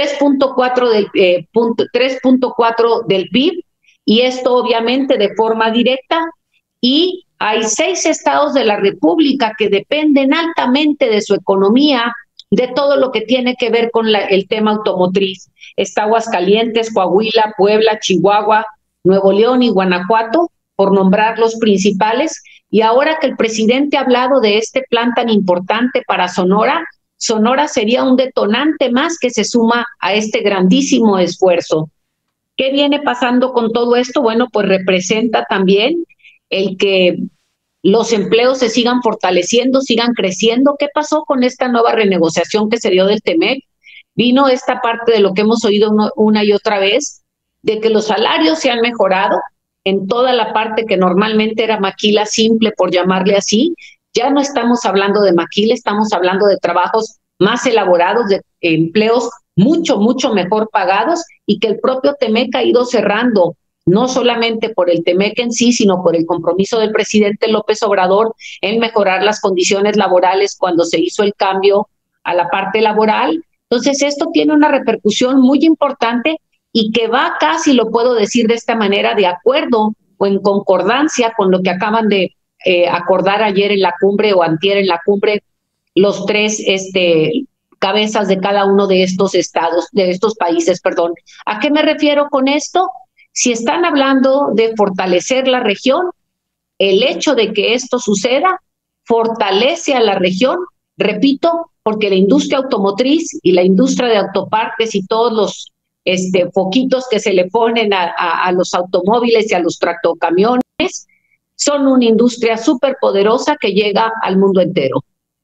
3.4 del PIB, y esto obviamente de forma directa, y hay 6 estados de la República que dependen altamente de su economía, de todo lo que tiene que ver con el tema automotriz. Está Aguascalientes, Coahuila, Puebla, Chihuahua, Nuevo León y Guanajuato, por nombrar los principales. Y ahora que el presidente ha hablado de este plan tan importante para Sonora, Sonora sería un detonante más que se suma a este grandísimo esfuerzo. ¿Qué viene pasando con todo esto? Bueno, pues representa también el que los empleos se sigan fortaleciendo, sigan creciendo. ¿Qué pasó con esta nueva renegociación que se dio del TEMEC? Vino esta parte de lo que hemos oído una y otra vez, de que los salarios se han mejorado en toda la parte que normalmente era maquila simple, por llamarle así. Ya no estamos hablando de maquila, estamos hablando de trabajos más elaborados, de empleos mucho, mucho mejor pagados, y que el propio TEMEC ha ido cerrando, no solamente por el TEMEC en sí, sino por el compromiso del presidente López Obrador en mejorar las condiciones laborales cuando se hizo el cambio a la parte laboral. Entonces, esto tiene una repercusión muy importante y que va casi, lo puedo decir de esta manera, de acuerdo o en concordancia con lo que acaban de acordar ayer en la cumbre o antier en la cumbre los tres cabezas de cada uno de estos estados, de estos países, perdón. ¿A qué me refiero con esto? Si están hablando de fortalecer la región, el hecho de que esto suceda fortalece a la región, repito, porque la industria automotriz y la industria de autopartes y todos los foquitos que se le ponen a los automóviles y a los tractocamiones son una industria súper poderosa que llega al mundo entero.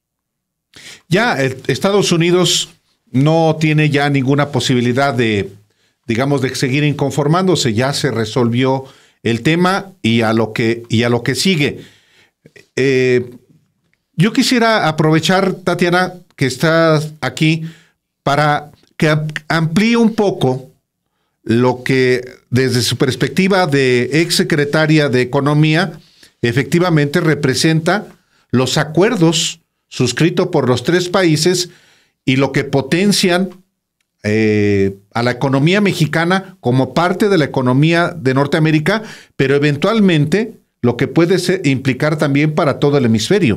Ya Estados Unidos no tiene ya ninguna posibilidad de, digamos, de seguir inconformándose. Ya se resolvió el tema y a lo que sigue. Yo quisiera aprovechar, Tatiana, que estás aquí, para que amplíe un poco lo que desde su perspectiva de exsecretaria de Economía, efectivamente representa los acuerdos suscritos por los 3 países y lo que potencian a la economía mexicana como parte de la economía de Norteamérica, pero eventualmente lo que puede implicar también para todo el hemisferio.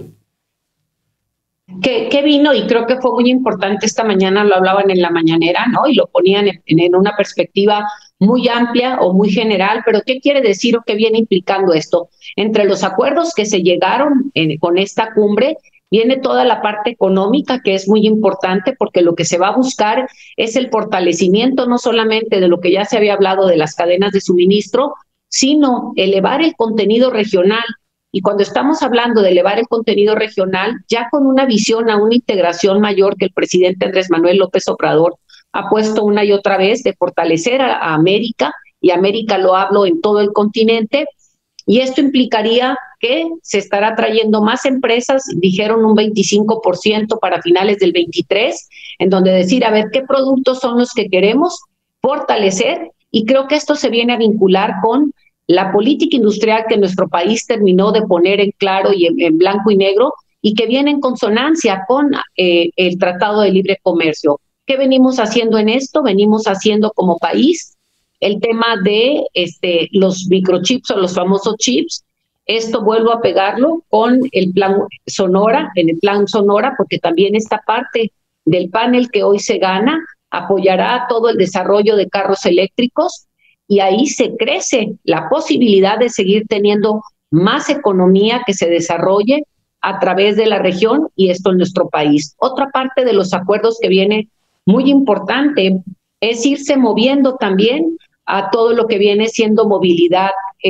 Que vino, y creo que fue muy importante esta mañana, lo hablaban en la mañanera, ¿no? Y lo ponían en una perspectiva muy amplia o muy general, pero ¿qué quiere decir o qué viene implicando esto? Entre los acuerdos que se llegaron con esta cumbre, viene toda la parte económica, que es muy importante, porque lo que se va a buscar es el fortalecimiento no solamente de lo que ya se había hablado de las cadenas de suministro, sino elevar el contenido regional. Y cuando estamos hablando de elevar el contenido regional, ya con una visión a una integración mayor que el presidente Andrés Manuel López Obrador ha puesto una y otra vez de fortalecer a América, y América lo hablo en todo el continente, y esto implicaría que se estará trayendo más empresas, dijeron un 25% para finales del 23, en donde decir, a ver, ¿qué productos son los que queremos fortalecer? Y creo que esto se viene a vincular con la política industrial que nuestro país terminó de poner en claro y en blanco y negro, y que viene en consonancia con el Tratado de Libre Comercio. ¿Qué venimos haciendo en esto? Venimos haciendo como país el tema de los microchips o los famosos chips. Esto vuelvo a pegarlo con el plan Sonora, en el plan Sonora, porque también esta parte del panel que hoy se gana apoyará todo el desarrollo de carros eléctricos, y ahí se crece la posibilidad de seguir teniendo más economía que se desarrolle a través de la región, y esto en nuestro país. Otra parte de los acuerdos que viene muy importante es irse moviendo también a todo lo que viene siendo movilidad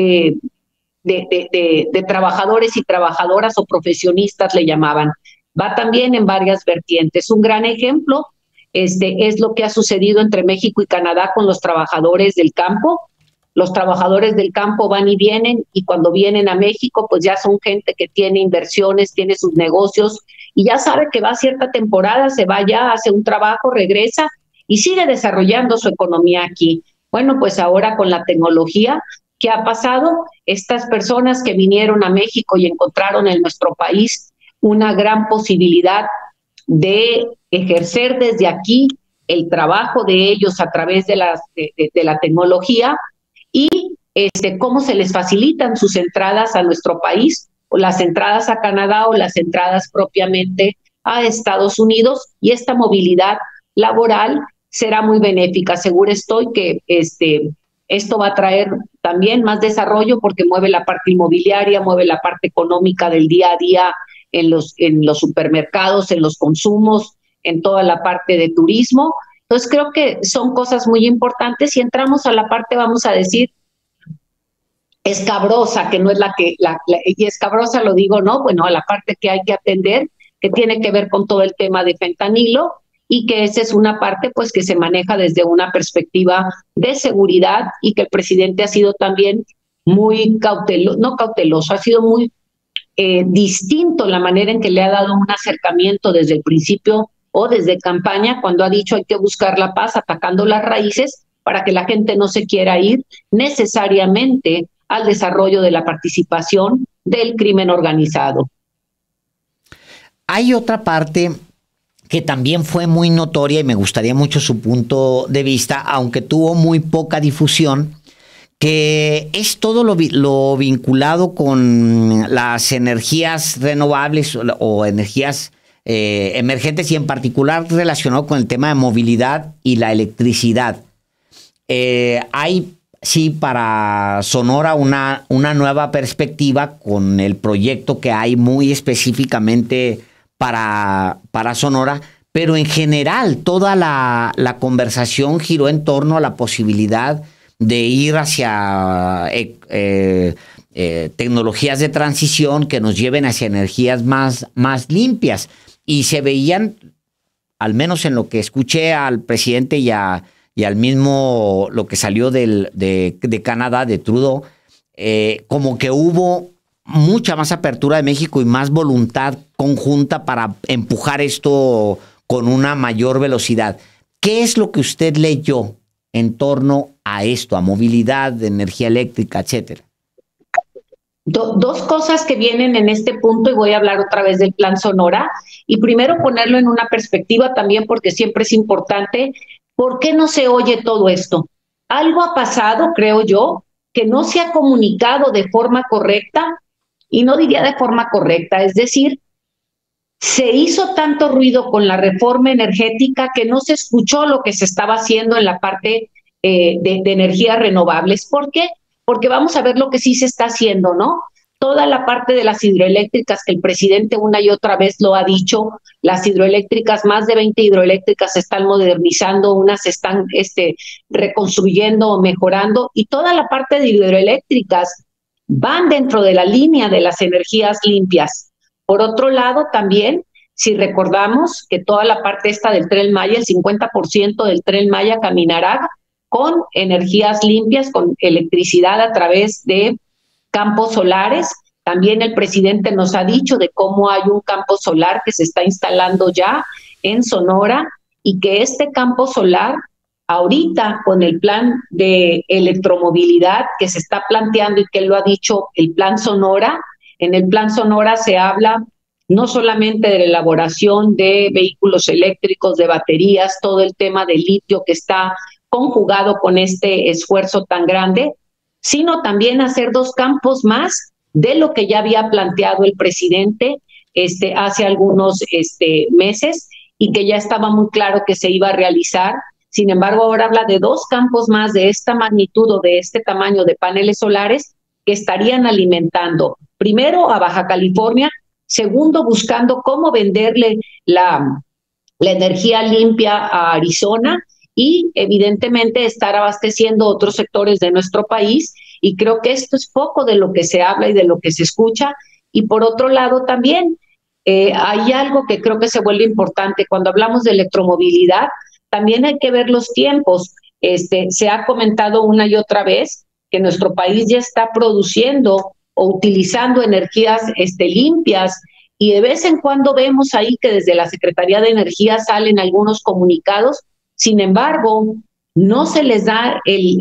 de trabajadores y trabajadoras, o profesionistas le llamaban. Va también en varias vertientes. Un gran ejemplo es lo que ha sucedido entre México y Canadá con los trabajadores del campo. Los trabajadores del campo van y vienen, y cuando vienen a México, pues ya son gente que tiene inversiones, tiene sus negocios, y ya sabe que va a cierta temporada, se va ya, hace un trabajo, regresa y sigue desarrollando su economía aquí. Bueno, pues ahora con la tecnología, ¿qué ha pasado? Estas personas que vinieron a México y encontraron en nuestro país una gran posibilidad de ejercer desde aquí el trabajo de ellos a través de la tecnología, y cómo se les facilitan sus entradas a nuestro país, o las entradas a Canadá, o las entradas propiamente a Estados Unidos, y esta movilidad laboral será muy benéfica. Seguro estoy que esto va a traer también más desarrollo, porque mueve la parte inmobiliaria, mueve la parte económica del día a día en los supermercados, en los consumos, en toda la parte de turismo. Entonces creo que son cosas muy importantes, y entramos a la parte, vamos a decir, escabrosa, que no es y escabrosa lo digo, ¿no? Bueno, a la parte que hay que atender, que tiene que ver con todo el tema de fentanilo, y que esa es una parte pues que se maneja desde una perspectiva de seguridad, y que el presidente ha sido también muy cauteloso, ha sido muy distinto la manera en que le ha dado un acercamiento desde el principio o desde campaña, cuando ha dicho hay que buscar la paz atacando las raíces, para que la gente no se quiera ir necesariamente al desarrollo de la participación del crimen organizado. Hay otra parte que también fue muy notoria, y me gustaría mucho su punto de vista, aunque tuvo muy poca difusión, que es todo lo vinculado con las energías renovables o energías emergentes, y en particular relacionado con el tema de movilidad y la electricidad. Hay, sí, para Sonora una nueva perspectiva con el proyecto que hay muy específicamente para Sonora, pero en general toda la conversación giró en torno a la posibilidad de ir hacia tecnologías de transición que nos lleven hacia energías más limpias. Y se veían, al menos en lo que escuché al presidente y al mismo lo que salió de Canadá, de Trudeau, como que hubo mucha más apertura de México y más voluntad conjunta para empujar esto con una mayor velocidad. ¿Qué es lo que usted leyó en torno a esto, a movilidad, de energía eléctrica, etcétera? Dos cosas que vienen en este punto, y voy a hablar otra vez del Plan Sonora, y primero ponerlo en una perspectiva también, porque siempre es importante, ¿por qué no se oye todo esto? Algo ha pasado, creo yo, que no se ha comunicado de forma correcta, y no diría de forma correcta, es decir, se hizo tanto ruido con la reforma energética que no se escuchó lo que se estaba haciendo en la parte de energías renovables. ¿Por qué? Porque vamos a ver lo que sí se está haciendo, ¿no? Toda la parte de las hidroeléctricas, que el presidente una y otra vez lo ha dicho, las hidroeléctricas, más de 20 hidroeléctricas se están modernizando, unas se están reconstruyendo o mejorando, y toda la parte de hidroeléctricas van dentro de la línea de las energías limpias. Por otro lado, también, si recordamos que toda la parte esta del Tren Maya, el 50% del Tren Maya caminará con energías limpias, con electricidad a través de campos solares. También el presidente nos ha dicho de cómo hay un campo solar que se está instalando ya en Sonora, y que este campo solar, ahorita con el plan de electromovilidad que se está planteando y que él lo ha dicho, el Plan Sonora, en el Plan Sonora se habla no solamente de la elaboración de vehículos eléctricos, de baterías, todo el tema del litio que está conjugado con este esfuerzo tan grande, sino también hacer 2 campos más de lo que ya había planteado el presidente hace algunos meses, y que ya estaba muy claro que se iba a realizar. Sin embargo, ahora habla de 2 campos más de esta magnitud o de este tamaño de paneles solares que estarían alimentando, primero, a Baja California, segundo, buscando cómo venderle la energía limpia a Arizona, y evidentemente estar abasteciendo otros sectores de nuestro país. Y creo que esto es poco de lo que se habla y de lo que se escucha. Y por otro lado también hay algo que creo que se vuelve importante. Cuando hablamos de electromovilidad, también hay que ver los tiempos. Se ha comentado una y otra vez que nuestro país ya está produciendo o utilizando energías limpias, y de vez en cuando vemos ahí que desde la Secretaría de Energía salen algunos comunicados. Sin embargo, no se les da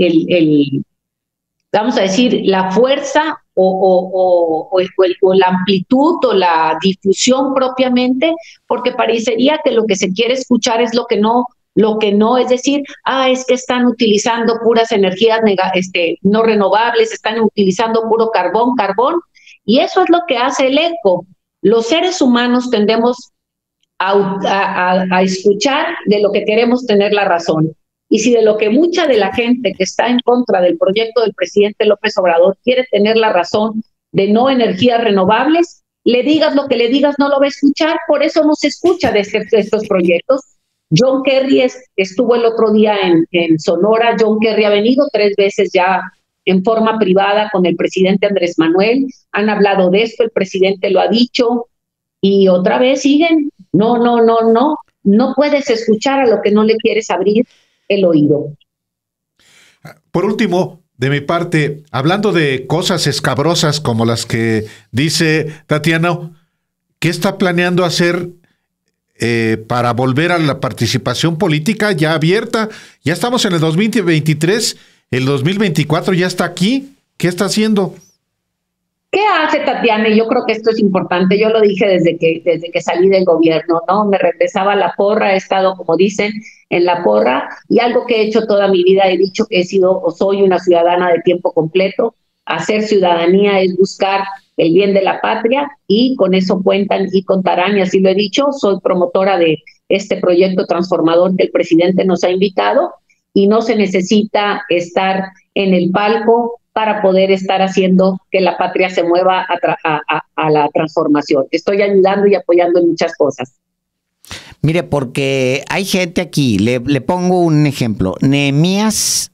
vamos a decir, la fuerza o la amplitud o la difusión propiamente, porque parecería que lo que se quiere escuchar es lo que no, es decir, es que están utilizando puras energías no renovables, están utilizando puro carbón, y eso es lo que hace el eco. Los seres humanos tendemos a escuchar de lo que queremos tener la razón. Y si de lo que mucha de la gente que está en contra del proyecto del presidente López Obrador quiere tener la razón de no energías renovables, le digas lo que le digas, no lo va a escuchar. Por eso no se escucha de estos proyectos. John Kerry estuvo el otro día en Sonora. John Kerry ha venido 3 veces ya en forma privada con el presidente Andrés Manuel. Han hablado de esto, el presidente lo ha dicho, y otra vez siguen. No puedes escuchar a lo que no le quieres abrir el oído. Por último, de mi parte, hablando de cosas escabrosas como las que dice Tatiana, ¿qué está planeando hacer para volver a la participación política ya abierta? Ya estamos en el 2023, el 2024 ya está aquí. ¿Qué está haciendo? ¿Qué hace Tatiana? Y yo creo que esto es importante. Yo lo dije desde que salí del gobierno, ¿no? Me regresaba a la porra, he estado, como dicen, en la porra, y algo que he hecho toda mi vida, he dicho que he sido o soy una ciudadana de tiempo completo. Hacer ciudadanía es buscar el bien de la patria, y con eso cuentan y contarán, y así lo he dicho. Soy promotora de este proyecto transformador que el presidente nos ha invitado, y no se necesita estar en el palco para poder estar haciendo que la patria se mueva a la transformación. Estoy ayudando y apoyando en muchas cosas. Mire, porque hay gente aquí, le pongo un ejemplo. Nehemías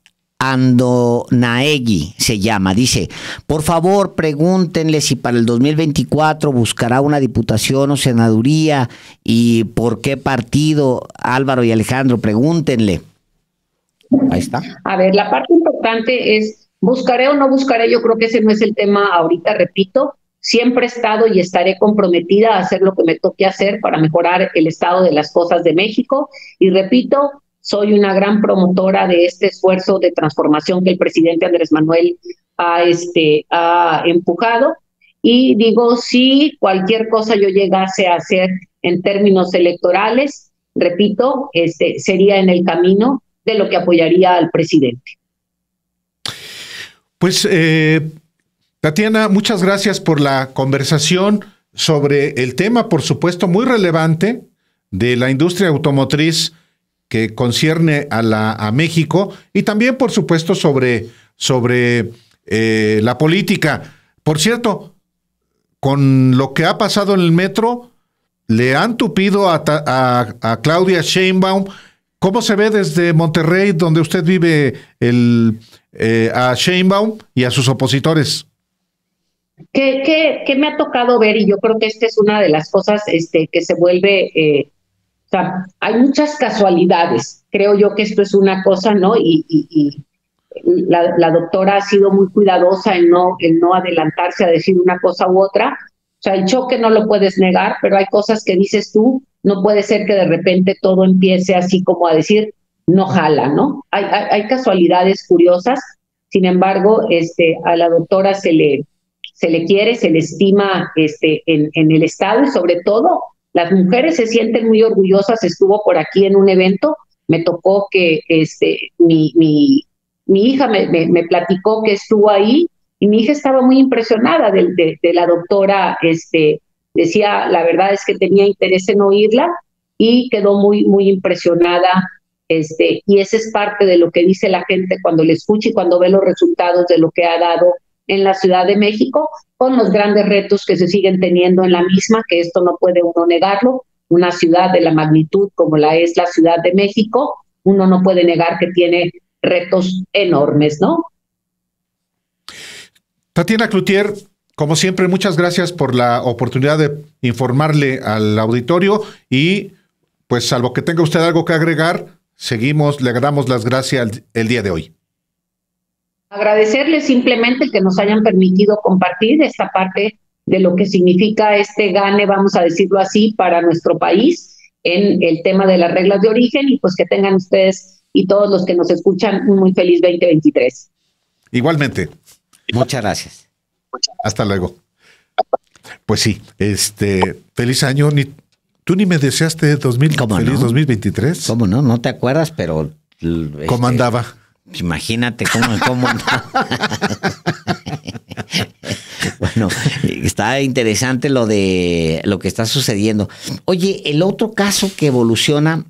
Andonaegui se llama, dice: por favor, pregúntenle si para el 2024 buscará una diputación o senaduría, y por qué partido. Álvaro y Alejandro, pregúntenle. Ahí está. A ver, la parte importante es: ¿buscaré o no buscaré? Yo creo que ese no es el tema ahorita, repito. Siempre he estado y estaré comprometida a hacer lo que me toque hacer para mejorar el estado de las cosas de México. Y repito, soy una gran promotora de este esfuerzo de transformación que el presidente Andrés Manuel ha empujado. Y digo, si cualquier cosa yo llegase a hacer en términos electorales, repito, sería en el camino de lo que apoyaría al presidente. Pues, Tatiana, muchas gracias por la conversación sobre el tema, por supuesto, muy relevante de la industria automotriz que concierne a México, y también, por supuesto, sobre la política. Por cierto, con lo que ha pasado en el metro, le han tupido a Claudia Sheinbaum. ¿Cómo se ve desde Monterrey, donde usted vive, a Sheinbaum y a sus opositores? ¿Qué me ha tocado ver? Y yo creo que esta es una de las cosas que se vuelve... o sea, hay muchas casualidades. Creo yo que esto es una cosa, ¿no? Y la doctora ha sido muy cuidadosa en no adelantarse a decir una cosa u otra. O sea, el choque no lo puedes negar, pero hay cosas que dices tú, no puede ser que de repente todo empiece así como a decir, no jala, ¿no? Hay casualidades curiosas. Sin embargo, a la doctora se le quiere, se le estima en el Estado, y sobre todo las mujeres se sienten muy orgullosas. Estuvo por aquí en un evento, me tocó que mi hija me platicó que estuvo ahí, y mi hija estaba muy impresionada de la doctora. Decía, la verdad es que tenía interés en oírla y quedó muy, muy impresionada. Y esa es parte de lo que dice la gente cuando le escucha y cuando ve los resultados de lo que ha dado en la Ciudad de México, con los grandes retos que se siguen teniendo en la misma, que esto no puede uno negarlo. Una ciudad de la magnitud como la es la Ciudad de México, uno no puede negar que tiene retos enormes, ¿no? Tatiana Cloutier, como siempre, muchas gracias por la oportunidad de informarle al auditorio, y pues salvo que tenga usted algo que agregar, le damos las gracias el día de hoy. Agradecerles simplemente que nos hayan permitido compartir esta parte de lo que significa gane, vamos a decirlo así, para nuestro país en el tema de las reglas de origen, y pues que tengan ustedes y todos los que nos escuchan un muy feliz 2023. Igualmente. Muchas gracias. Hasta luego. Pues sí, feliz año. Tú ni me deseaste feliz 2023. ¿Cómo no? No te acuerdas, pero... ¿Cómo andaba? Imagínate cómo andaba. Bueno, está interesante lo que está sucediendo. Oye, el otro caso que evoluciona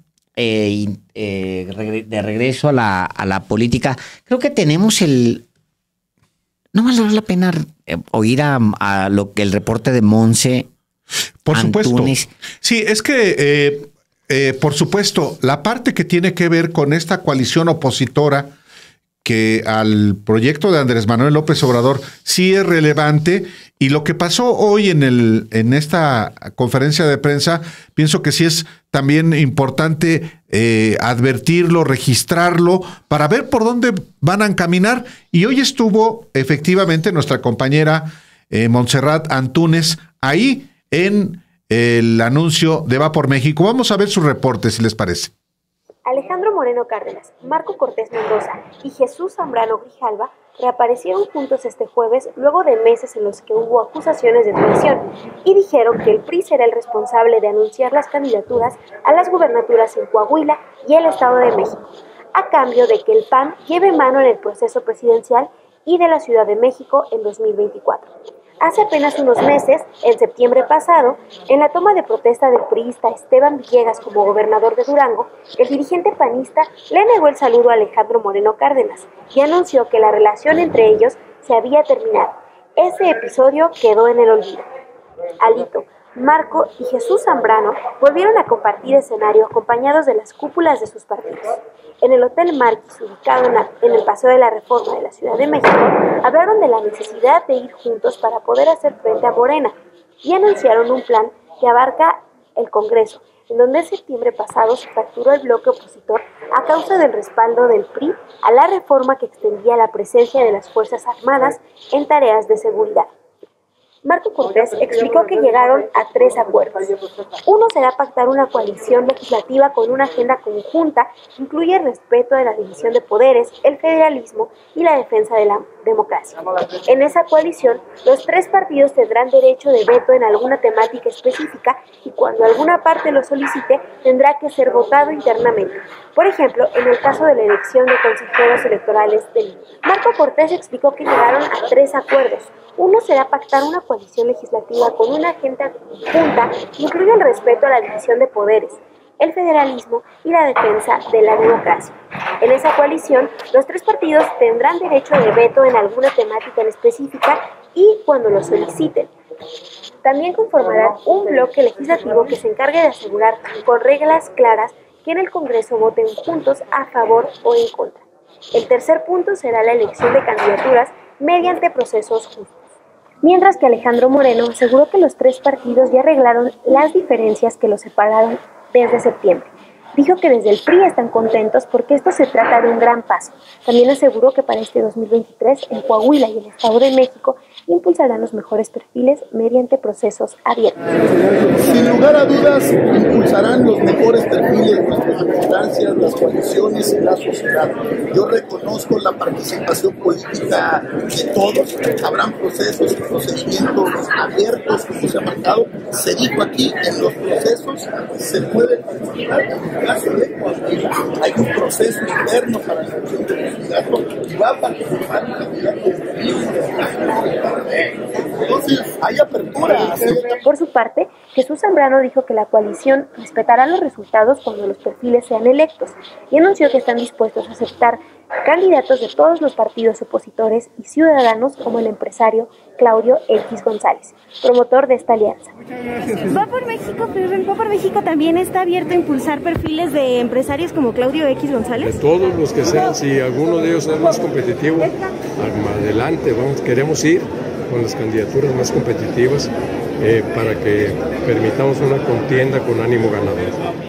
de regreso a la política, creo que tenemos no vale la pena oír a lo que el reporte de Monse. Por Antunes. supuesto. Sí, es que, por supuesto, la parte que tiene que ver con esta coalición opositora que al proyecto de Andrés Manuel López Obrador sí es relevante, y lo que pasó hoy en esta conferencia de prensa, pienso que sí es también importante advertirlo, registrarlo, para ver por dónde van a caminar. Y hoy estuvo efectivamente nuestra compañera Montserrat Antunes ahí en el anuncio de Va por México. Vamos a ver su reporte, si les parece. Alejandro Moreno Cárdenas, Marco Cortés Mendoza y Jesús Zambrano Grijalva reaparecieron juntos este jueves luego de meses en los que hubo acusaciones de traición, y dijeron que el PRI será el responsable de anunciar las candidaturas a las gubernaturas en Coahuila y el Estado de México, a cambio de que el PAN lleve mano en el proceso presidencial y de la Ciudad de México en 2024. Hace apenas unos meses, en septiembre pasado, en la toma de protesta del priista Esteban Villegas como gobernador de Durango, el dirigente panista le negó el saludo a Alejandro Moreno Cárdenas y anunció que la relación entre ellos se había terminado. Ese episodio quedó en el olvido. Alito, Marco y Jesús Zambrano volvieron a compartir escenario acompañados de las cúpulas de sus partidos. En el Hotel Marquis, ubicado en el Paseo de la Reforma de la Ciudad de México, hablaron de la necesidad de ir juntos para poder hacer frente a Morena y anunciaron un plan que abarca el Congreso, en donde en septiembre pasado se fracturó el bloque opositor a causa del respaldo del PRI a la reforma que extendía la presencia de las Fuerzas Armadas en tareas de seguridad. Marco Cortés explicó que llegaron a 3 acuerdos. Uno será pactar una coalición legislativa con una agenda conjunta que incluye el respeto de la división de poderes, el federalismo y la defensa de la democracia. En esa coalición, los 3 partidos tendrán derecho de veto en alguna temática específica y cuando alguna parte lo solicite, tendrá que ser votado internamente. Por ejemplo, en el caso de la elección de consejeros electorales del INE. Marco Cortés explicó que llegaron a 3 acuerdos. Uno será pactar una coalición legislativa con una agenda conjunta que incluye el respeto a la división de poderes, el federalismo y la defensa de la democracia. En esa coalición, los 3 partidos tendrán derecho de veto en alguna temática en específica y cuando lo soliciten. También conformarán un bloque legislativo que se encargue de asegurar con reglas claras que en el Congreso voten juntos a favor o en contra. El tercer punto será la elección de candidaturas mediante procesos justos. Mientras que Alejandro Moreno aseguró que los 3 partidos ya arreglaron las diferencias que los separaron desde septiembre. Dijo que desde el PRI están contentos porque esto se trata de un gran paso. También aseguró que para este 2023 en Coahuila y el Estado de México impulsarán los mejores perfiles mediante procesos abiertos. Sin lugar a dudas, impulsarán los mejores perfiles, nuestras circunstancias, las coaliciones y la sociedad. Yo reconozco la participación política de todos. Habrán procesos y procedimientos abiertos, como se ha marcado. Se dijo aquí, en los procesos se puede participar. En el caso de Coahuila, hay un proceso interno para la elección del candidato y va a participar el candidato. Entonces, hay apertura. Por su parte, Jesús Zambrano dijo que la coalición respetará los resultados cuando los perfiles sean electos y anunció que están dispuestos a aceptar candidatos de todos los partidos opositores y ciudadanos como el empresario Claudio X González, promotor de esta alianza. Va por México también está abierto a impulsar perfiles de empresarios como Claudio X González. De todos los que sean, si alguno de ellos es más competitivo, adelante, queremos ir con las candidaturas más competitivas para que permitamos una contienda con ánimo ganador.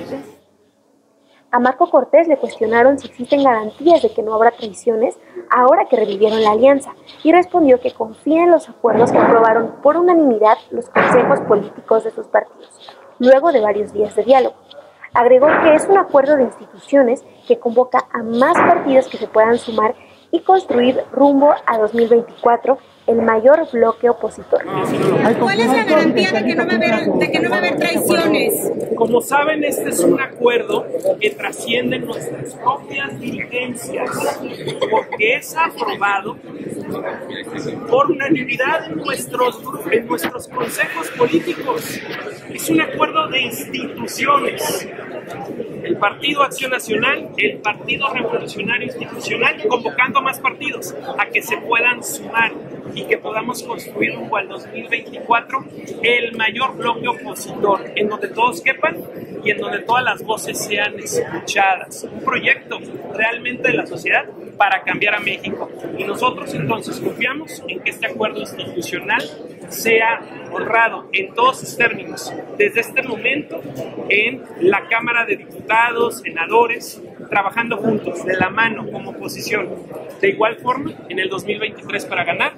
A Marco Cortés le cuestionaron si existen garantías de que no habrá traiciones ahora que revivieron la alianza y respondió que confía en los acuerdos que aprobaron por unanimidad los consejos políticos de sus partidos, luego de varios días de diálogo. Agregó que es un acuerdo de instituciones que convoca a más partidos que se puedan sumar y construir rumbo a 2024 el mayor bloque opositor. ¿Cuál es la garantía de que no va a haber traiciones? Como saben, este es un acuerdo que trasciende nuestras propias dirigencias, porque es aprobado por unanimidad en nuestros consejos políticos. Es un acuerdo de instituciones. El Partido Acción Nacional, el Partido Revolucionario Institucional, convocando a más partidos a que se puedan sumar y que podamos construir rumbo al 2024 el mayor bloque opositor, en donde todos quepan y en donde todas las voces sean escuchadas. Un proyecto realmente de la sociedad para cambiar a México. Y nosotros entonces confiamos en que este acuerdo institucional sea honrado en todos sus términos, desde este momento en la Cámara de Diputados, senadores, trabajando juntos, de la mano, como oposición. De igual forma, en el 2023 para ganar.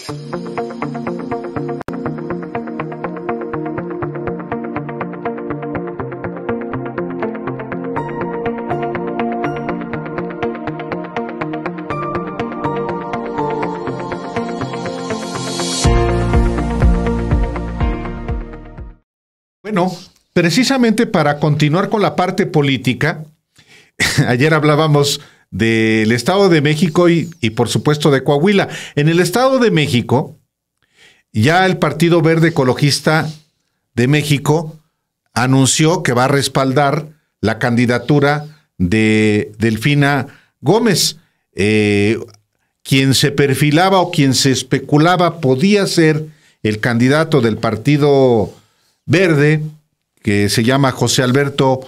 Bueno, precisamente para continuar con la parte política, ayer hablábamos del Estado de México y por supuesto de Coahuila. En el Estado de México, ya el Partido Verde Ecologista de México anunció que va a respaldar la candidatura de Delfina Gómez, quien se perfilaba o quien se especulaba podía ser el candidato del Partido Verde, que se llama José Alberto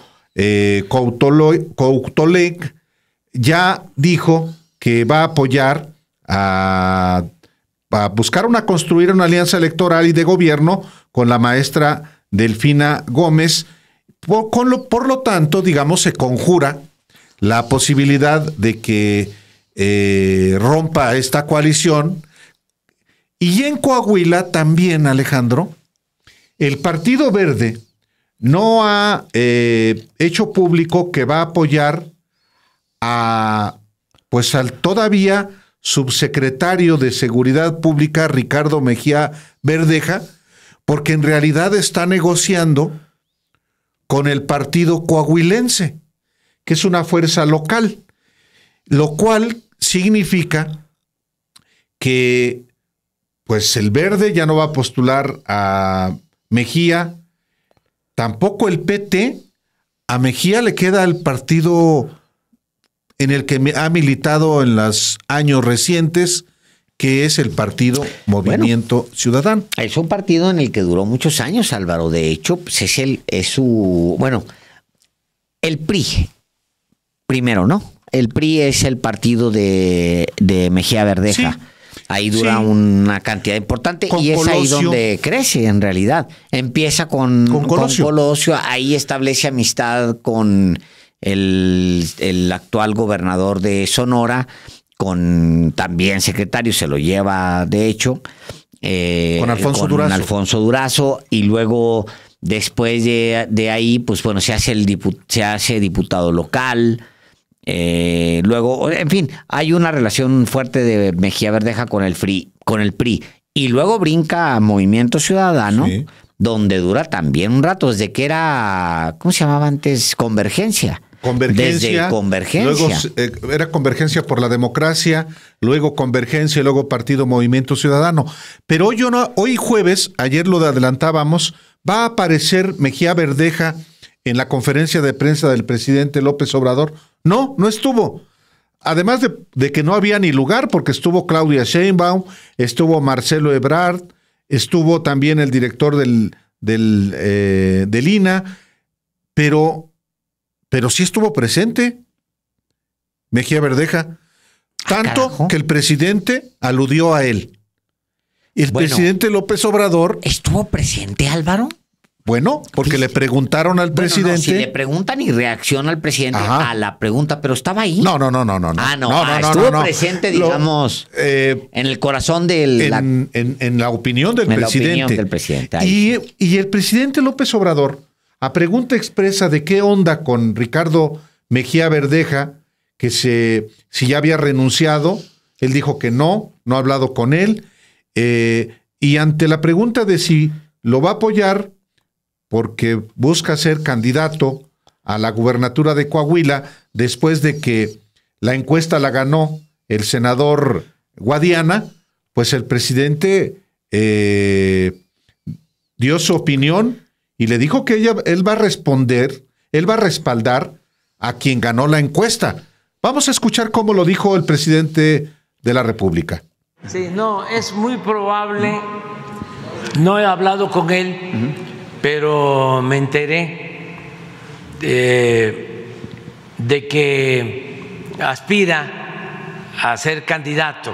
Coutoleg, ya dijo que va a apoyar a construir una alianza electoral y de gobierno con la maestra Delfina Gómez. Por lo tanto, digamos, se conjura la posibilidad de que rompa esta coalición Y en Coahuila también, Alejandro, el Partido Verde no ha hecho público que va a apoyar al todavía subsecretario de Seguridad Pública, Ricardo Mejía Verdeja, porque en realidad está negociando con el partido coahuilense, que es una fuerza local, lo cual significa que pues el Verde ya no va a postular a Mejía, tampoco el PT. A Mejía le queda el partido en el que ha militado en los años recientes, que es el partido Movimiento Ciudadano. Es un partido en el que duró muchos años, Álvaro. De hecho, pues el PRI, primero, ¿no? El PRI es el partido de Mejía Verdeja. Sí. Ahí dura una cantidad importante y es ahí donde crece en realidad. Empieza con Colosio, ahí establece amistad con el actual gobernador de Sonora, con también secretario, se lo lleva de hecho, con Alfonso Durazo, y luego después de ahí, pues bueno, se hace diputado local. Luego, en fin, hay una relación fuerte de Mejía Verdeja con el PRI, y luego brinca a Movimiento Ciudadano, sí, donde dura también un rato, desde que era, ¿cómo se llamaba antes? Convergencia. Desde Convergencia. Luego era Convergencia por la Democracia, luego Convergencia, luego Partido Movimiento Ciudadano. Pero hoy jueves, ayer lo adelantábamos, va a aparecer Mejía Verdeja en la conferencia de prensa del presidente López Obrador. No estuvo. Además de que no había ni lugar, porque estuvo Claudia Sheinbaum, estuvo Marcelo Ebrard, estuvo también el director del INAH, pero sí estuvo presente Mejía Verdeja, tanto que el presidente aludió a él. Y el presidente López Obrador... ¿Estuvo presente, Álvaro? Bueno, porque le preguntaron al presidente... No, si le preguntan y reacciona al presidente a la pregunta, pero ¿estaba ahí? No. Estuvo presente, digamos, en el corazón del... En la opinión del presidente. La opinión del presidente. Y el presidente López Obrador, a pregunta expresa de qué onda con Ricardo Mejía Verdeja, que si ya había renunciado, él dijo que no ha hablado con él, y ante la pregunta de si lo va a apoyar porque busca ser candidato a la gubernatura de Coahuila después de que la encuesta la ganó el senador Guadiana, pues el presidente dio su opinión y le dijo que él va a respaldar a quien ganó la encuesta. Vamos a escuchar cómo lo dijo el presidente de la República. Sí, es muy probable, no he hablado con él, pero me enteré de que aspira a ser candidato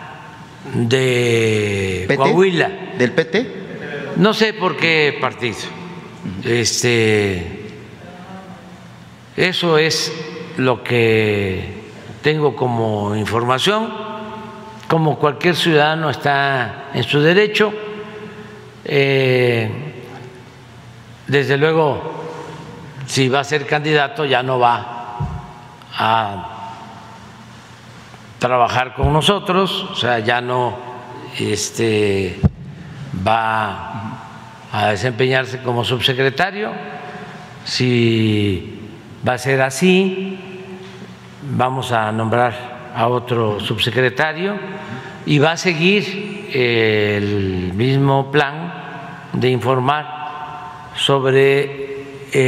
de ¿PT? Coahuila. ¿Del PT? No sé por qué partido. Eso es lo que tengo como información. Como cualquier ciudadano está en su derecho. Desde luego, si va a ser candidato, ya no va a trabajar con nosotros, o sea, ya no va a desempeñarse como subsecretario. Si va a ser así, vamos a nombrar a otro subsecretario y va a seguir el mismo plan de informar sobre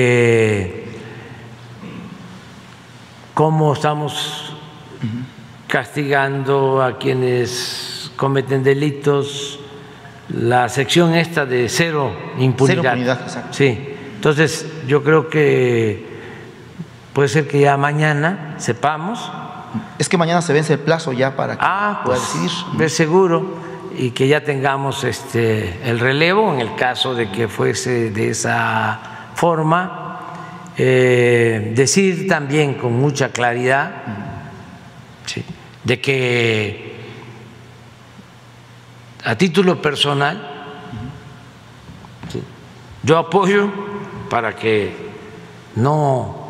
cómo estamos castigando a quienes cometen delitos, la sección esta de cero impunidad. Cero impunidad, exacto. Sí, entonces yo creo que puede ser que ya mañana sepamos. Es que mañana se vence el plazo ya para que pueda decidir. De seguro. Y que ya tengamos el relevo en el caso de que fuese de esa forma. Decir también con mucha claridad de que a título personal, ¿sí?, yo apoyo para que no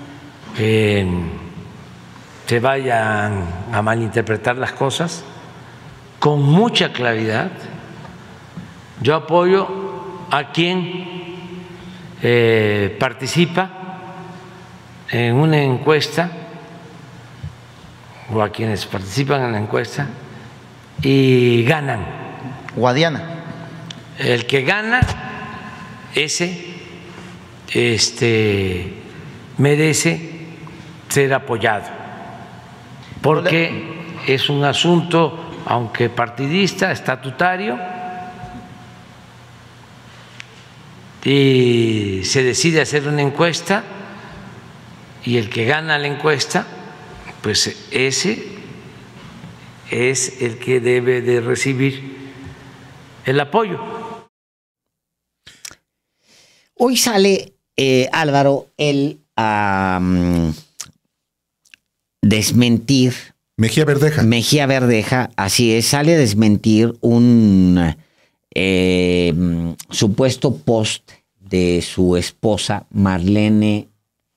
se vayan a malinterpretar las cosas, con mucha claridad. Yo apoyo a quien participa en una encuesta o a quienes participan en la encuesta y ganan. Guadiana. El que gana, ese merece ser apoyado, porque es un asunto, aunque partidista, estatutario, y se decide hacer una encuesta y el que gana la encuesta, pues ese es el que debe de recibir el apoyo. Hoy sale, Álvaro, el desmentir. Mejía Verdeja, así es, sale a desmentir un supuesto post de su esposa Marlene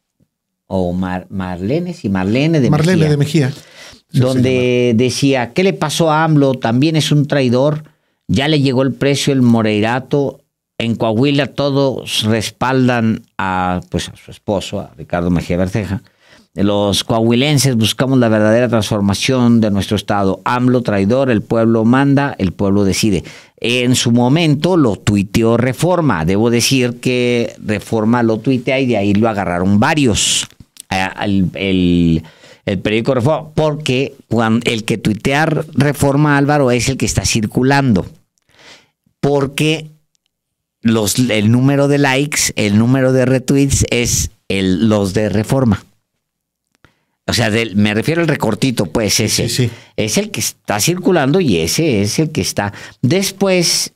de Mejía, donde decía: ¿qué le pasó a AMLO? También es un traidor, ya le llegó el precio el Moreirato. En Coahuila todos respaldan a su esposo, a Ricardo Mejía Verdeja. Los coahuilenses buscamos la verdadera transformación de nuestro estado. AMLO traidor, el pueblo manda, el pueblo decide. En su momento lo tuiteó Reforma. Debo decir que Reforma lo tuitea y de ahí lo agarraron varios. El periódico Reforma, porque el que tuitea Reforma, Álvaro, es el que está circulando. Porque el número de likes, el número de retweets es los de Reforma. O sea, me refiero al recortito, pues ese. Sí. Es el que está circulando y ese es el que está. Después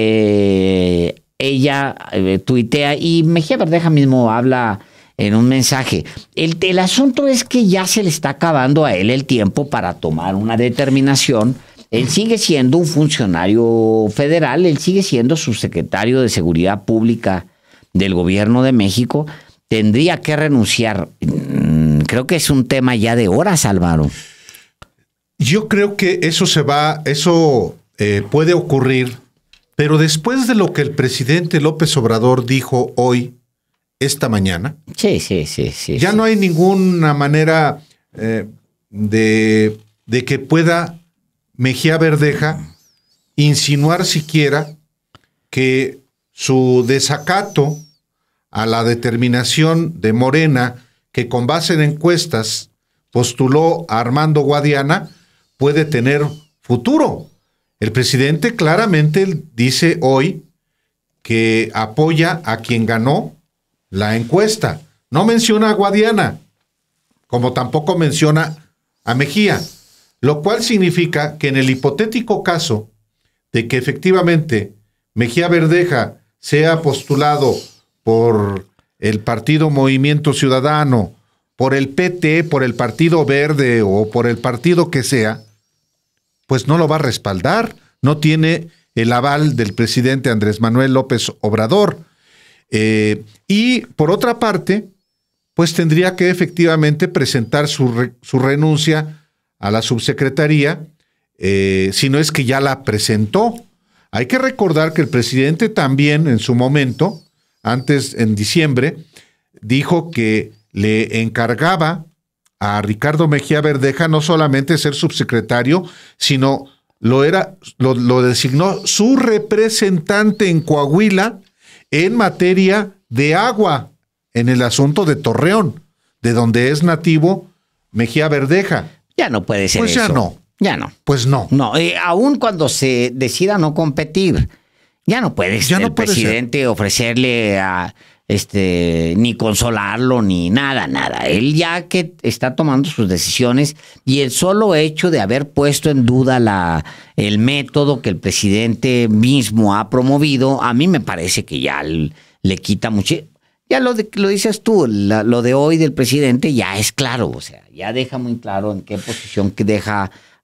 ella tuitea y Mejía Verdeja mismo habla en un mensaje. El asunto es que ya se le está acabando a él el tiempo para tomar una determinación. Él sigue siendo un funcionario federal, él sigue siendo subsecretario de Seguridad Pública del Gobierno de México. Tendría que renunciar. Creo que es un tema ya de horas, Álvaro. Yo creo que eso puede ocurrir, pero después de lo que el presidente López Obrador dijo hoy, esta mañana. Sí. Ya no hay ninguna manera de que pueda Mejía Verdeja insinuar siquiera que su desacato a la determinación de Morena, que con base en encuestas postuló a Armando Guadiana, puede tener futuro. El presidente claramente dice hoy que apoya a quien ganó la encuesta. No menciona a Guadiana, como tampoco menciona a Mejía, lo cual significa que en el hipotético caso de que efectivamente Mejía Verdeja sea postulado por el Partido Movimiento Ciudadano, por el PT, por el Partido Verde o por el partido que sea, pues no lo va a respaldar. No tiene el aval del presidente Andrés Manuel López Obrador. Y por otra parte, pues tendría que efectivamente presentar su renuncia a la subsecretaría, si no es que ya la presentó. Hay que recordar que el presidente también en su momento, antes en diciembre, dijo que le encargaba a Ricardo Mejía Verdeja no solamente ser subsecretario, sino lo designó su representante en Coahuila en materia de agua, en el asunto de Torreón, de donde es nativo Mejía Verdeja. Ya no puede ser eso. Ya no. Pues no. No, aún cuando se decida no competir, ya no puede el presidente ofrecerle a ni consolarlo, ni nada. Él ya que está tomando sus decisiones y el solo hecho de haber puesto en duda el método que el presidente mismo ha promovido, a mí me parece que ya le quita mucho. Ya lo dices tú, lo de hoy del presidente ya es claro, o sea, ya deja muy claro en qué posición que deja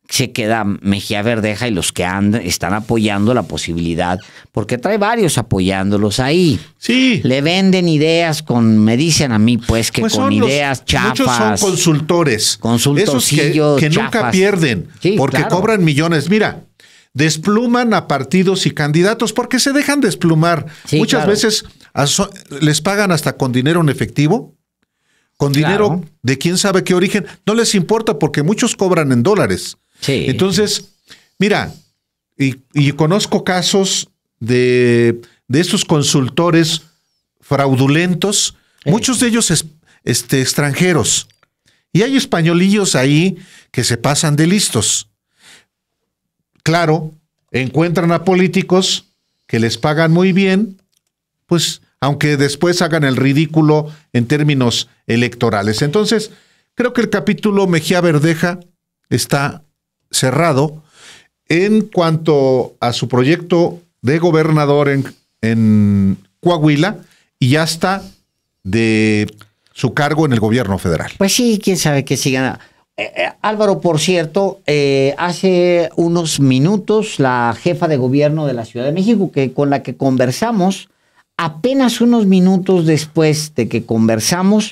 se queda Mejía Verdeja y los que están apoyando la posibilidad, porque trae varios apoyándolos ahí. Sí. Le venden ideas me dicen a mí, pues, que con ideas chafas. Muchos son consultores. Consultorcillos que nunca pierden, porque cobran millones. Mira, despluman a partidos y candidatos porque se dejan desplumar. Muchas veces les pagan hasta con dinero en efectivo, con dinero de quién sabe qué origen. No les importa porque muchos cobran en dólares. Sí. Entonces, mira, y conozco casos de estos consultores fraudulentos, muchos de ellos extranjeros. Y hay españolillos ahí que se pasan de listos. Claro, encuentran a políticos que les pagan muy bien, pues aunque después hagan el ridículo en términos electorales. Entonces, creo que el capítulo Mejía Verdeja está cerrado en cuanto a su proyecto de gobernador en Coahuila y hasta de su cargo en el gobierno federal. Pues sí, quién sabe que sigan. Álvaro, por cierto, hace unos minutos la jefa de gobierno de la Ciudad de México, con la que conversamos, apenas unos minutos después de que conversamos,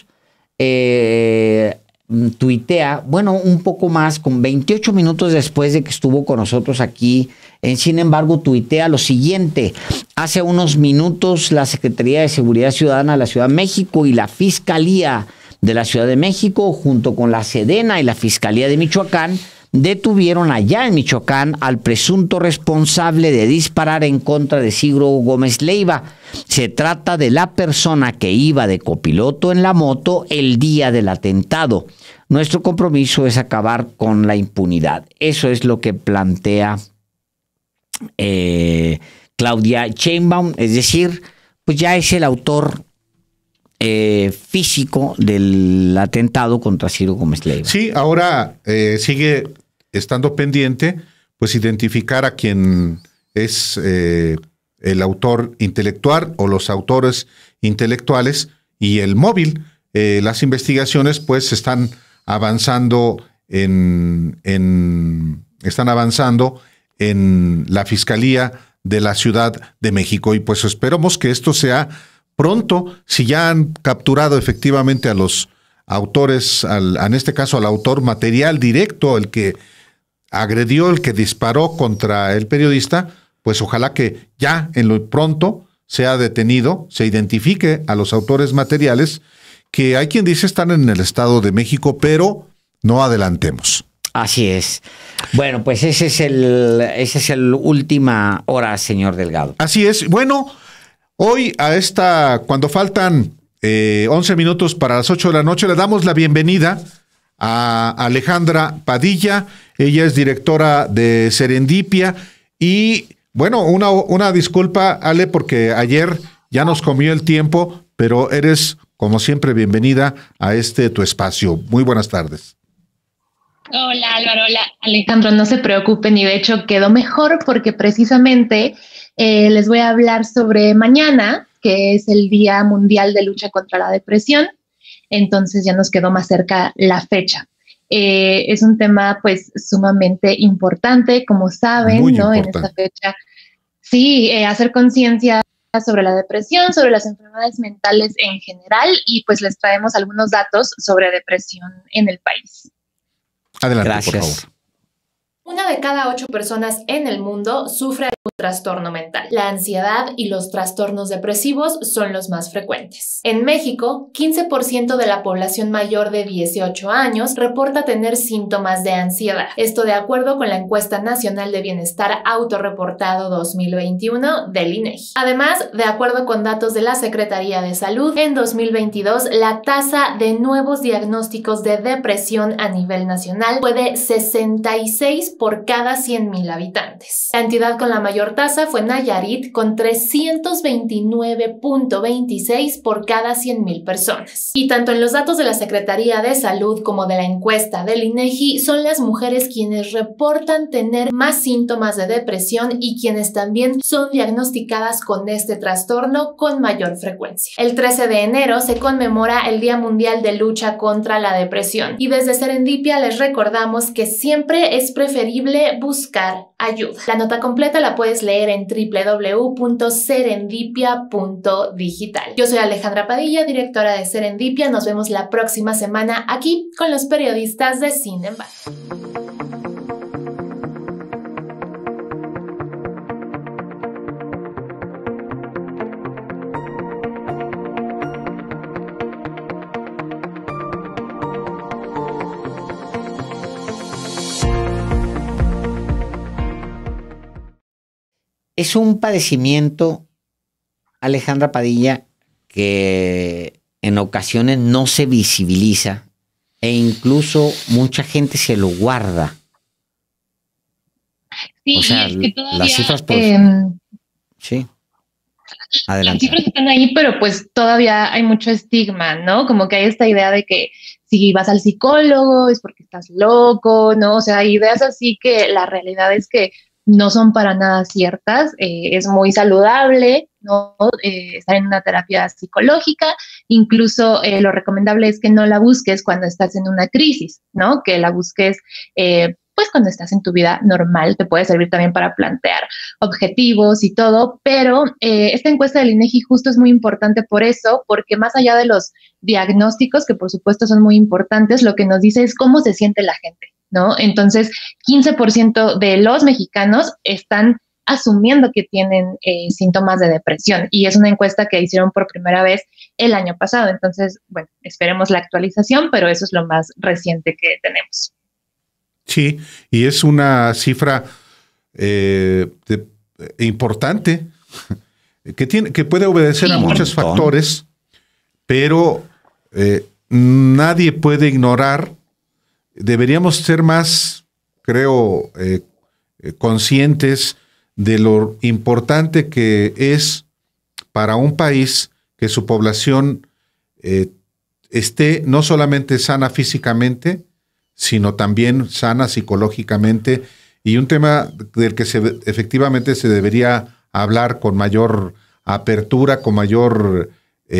tuitea, bueno, un poco más, con 28 minutos después de que estuvo con nosotros aquí, sin embargo, tuitea lo siguiente: hace unos minutos la Secretaría de Seguridad Ciudadana de la Ciudad de México y la Fiscalía de la Ciudad de México, junto con la Sedena y la Fiscalía de Michoacán, detuvieron allá en Michoacán al presunto responsable de disparar en contra de Ciro Gómez Leiva. Se trata de la persona que iba de copiloto en la moto el día del atentado. Nuestro compromiso es acabar con la impunidad. Eso es lo que plantea Claudia Sheinbaum, es decir, pues ya es el autor físico del atentado contra Ciro Gómez Leiva. Sí, ahora sigue estando pendiente, pues identificar a quien es el autor intelectual o los autores intelectuales y el móvil. Las investigaciones, pues, están avanzando en la Fiscalía de la Ciudad de México y pues esperamos que esto sea pronto. Si ya han capturado efectivamente a los autores, en este caso al autor material directo, el que agredió, el que disparó contra el periodista, pues ojalá que ya en lo pronto sea detenido, se identifique a los autores materiales, que hay quien dice están en el Estado de México, pero no adelantemos. Así es. Bueno, pues ese es el última hora, señor Delgado. Así es. Bueno, hoy cuando faltan 11 minutos para las 8 de la noche, le damos la bienvenida a Alejandra Padilla. Ella es directora de Serendipia y, bueno, una disculpa, Ale, porque ayer ya nos comió el tiempo, pero eres, como siempre, bienvenida a tu espacio. Muy buenas tardes. Hola Álvaro, hola Alejandro, no se preocupen y de hecho quedó mejor porque precisamente les voy a hablar sobre mañana, que es el Día Mundial de Lucha contra la Depresión, entonces ya nos quedó más cerca la fecha. Es un tema pues sumamente importante, como saben, ¿no? En esta fecha. Sí, hacer conciencia sobre la depresión, sobre las enfermedades mentales en general y pues les traemos algunos datos sobre depresión en el país. Adelante, gracias. Por favor. 1 de cada 8 personas en el mundo sufre un trastorno mental. La ansiedad y los trastornos depresivos son los más frecuentes. En México, 15% de la población mayor de 18 años reporta tener síntomas de ansiedad. Esto de acuerdo con la Encuesta Nacional de Bienestar Autorreportado 2021 del INEGI. Además, de acuerdo con datos de la Secretaría de Salud, en 2022 la tasa de nuevos diagnósticos de depresión a nivel nacional fue de 66 por cada 100,000 habitantes. La entidad con la mayor tasa fue Nayarit, con 329.26 por cada 100,000 personas. Y tanto en los datos de la Secretaría de Salud como de la encuesta del INEGI, son las mujeres quienes reportan tener más síntomas de depresión y quienes también son diagnosticadas con este trastorno con mayor frecuencia. El 13 de enero se conmemora el Día Mundial de Lucha contra la Depresión y desde Serendipia les recordamos que siempre es preferible preferible buscar ayuda. La nota completa la puedes leer en www.serendipia.digital. Yo soy Alejandra Padilla, directora de Serendipia. Nos vemos la próxima semana aquí con los periodistas de Sin embargo. Es un padecimiento, Alejandra Padilla, que en ocasiones no se visibiliza e incluso mucha gente se lo guarda. Sí, o sea, y es que todavía, las cifras sí. Adelante. Las cifras están ahí, pero pues todavía hay mucho estigma, ¿no? Como que hay esta idea de que si vas al psicólogo es porque estás loco, ¿no? O sea, hay ideas así que la realidad es que no son para nada ciertas. Es muy saludable, ¿no? Estar en una terapia psicológica. Incluso lo recomendable es que no la busques cuando estás en una crisis, ¿no? Que la busques pues cuando estás en tu vida normal. Te puede servir también para plantear objetivos y todo, pero esta encuesta del INEGI justo es muy importante por eso, porque más allá de los diagnósticos, que por supuesto son muy importantes, lo que nos dice es cómo se siente la gente, ¿no? Entonces, 15% de los mexicanos están asumiendo que tienen síntomas de depresión, y es una encuesta que hicieron por primera vez el año pasado. Entonces, bueno, esperemos la actualización, pero eso es lo más reciente que tenemos. Sí, y es una cifra importante que puede obedecer a muchos factores, pero nadie puede ignorar. Deberíamos ser más, creo, conscientes de lo importante que es para un país que su población esté no solamente sana físicamente, sino también sana psicológicamente, y un tema del que efectivamente se debería hablar con mayor apertura, con mayor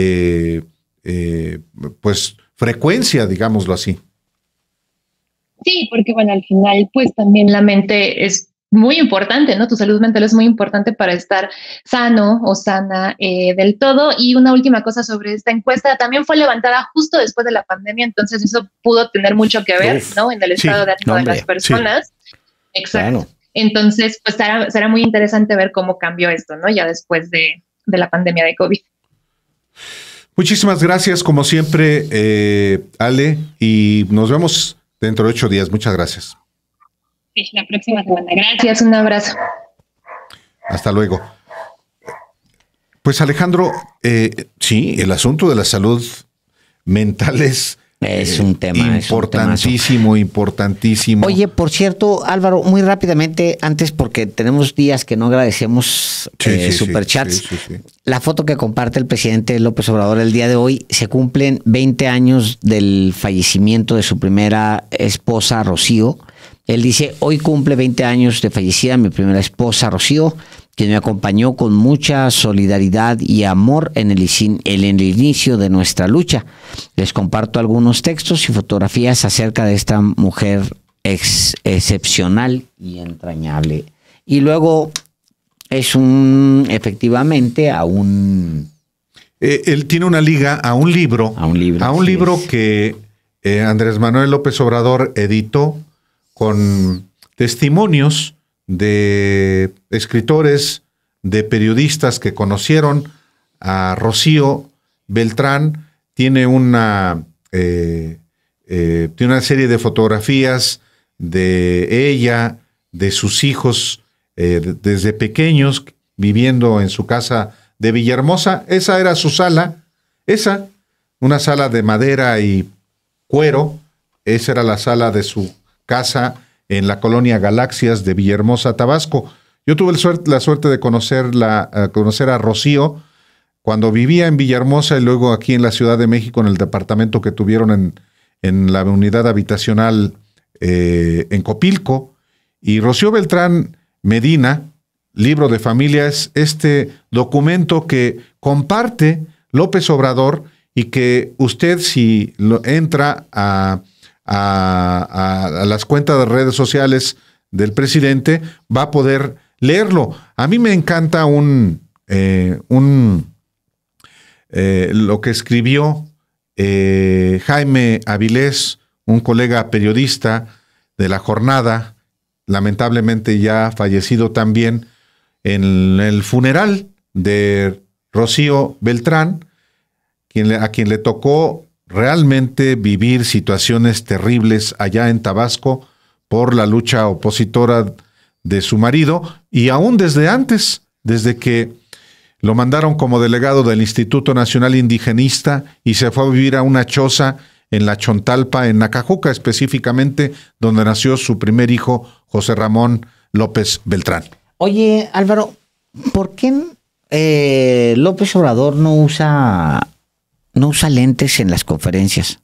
pues frecuencia, digámoslo así. Sí, porque bueno, al final pues también la mente es muy importante, ¿no? Tu salud mental es muy importante para estar sano o sana del todo. Y una última cosa sobre esta encuesta, también fue levantada justo después de la pandemia, entonces eso pudo tener mucho que ver, ¿no? En el estado de ánimo de las personas. Sí. Exacto. Claro. Entonces, pues será muy interesante ver cómo cambió esto, ¿no? Ya después de la pandemia de COVID. Muchísimas gracias, como siempre, Ale, y nos vemos dentro de 8 días. Muchas gracias. Sí, la próxima semana. Gracias, un abrazo. Hasta luego. Pues Alejandro, sí, el asunto de la salud mental es un tema importantísimo, importantísimo. Oye, por cierto, Álvaro, muy rápidamente, antes, porque tenemos días que no agradecemos superchats. Sí. La foto que comparte el presidente López Obrador el día de hoy, se cumplen 20 años del fallecimiento de su primera esposa, Rocío. Él dice, hoy cumple 20 años de fallecida mi primera esposa, Rocío, quien me acompañó con mucha solidaridad y amor en el inicio de nuestra lucha. Les comparto algunos textos y fotografías acerca de esta mujer excepcional y entrañable. Y luego es efectivamente a un... él tiene una liga a un libro. A un libro que Andrés Manuel López Obrador editó con testimonios de escritores, de periodistas que conocieron a Rocío Beltrán. Tiene una serie de fotografías de ella, de sus hijos, desde pequeños, viviendo en su casa de Villahermosa. Esa era su sala, una sala de madera y cuero. Esa era la sala de su casa en la colonia Galaxias de Villahermosa, Tabasco. Yo tuve la suerte de conocer a Rocío cuando vivía en Villahermosa y luego aquí en la Ciudad de México, en el departamento que tuvieron en la unidad habitacional en Copilco. Y Rocío Beltrán Medina, Libro de Familia, es este documento que comparte López Obrador y que usted, si entra a las cuentas de redes sociales del presidente, va a poder leerlo. A mí me encanta lo que escribió Jaime Avilés, un colega periodista de La Jornada, lamentablemente ya fallecido también, en el funeral de Rocío Beltrán, a quien le tocó realmente vivir situaciones terribles allá en Tabasco por la lucha opositora de su marido, y aún desde antes, desde que lo mandaron como delegado del Instituto Nacional Indigenista y se fue a vivir a una choza en La Chontalpa, en Nacajuca, específicamente, donde nació su primer hijo, José Ramón López Beltrán. Oye, Álvaro, ¿por qué López Obrador no usa lentes en las conferencias?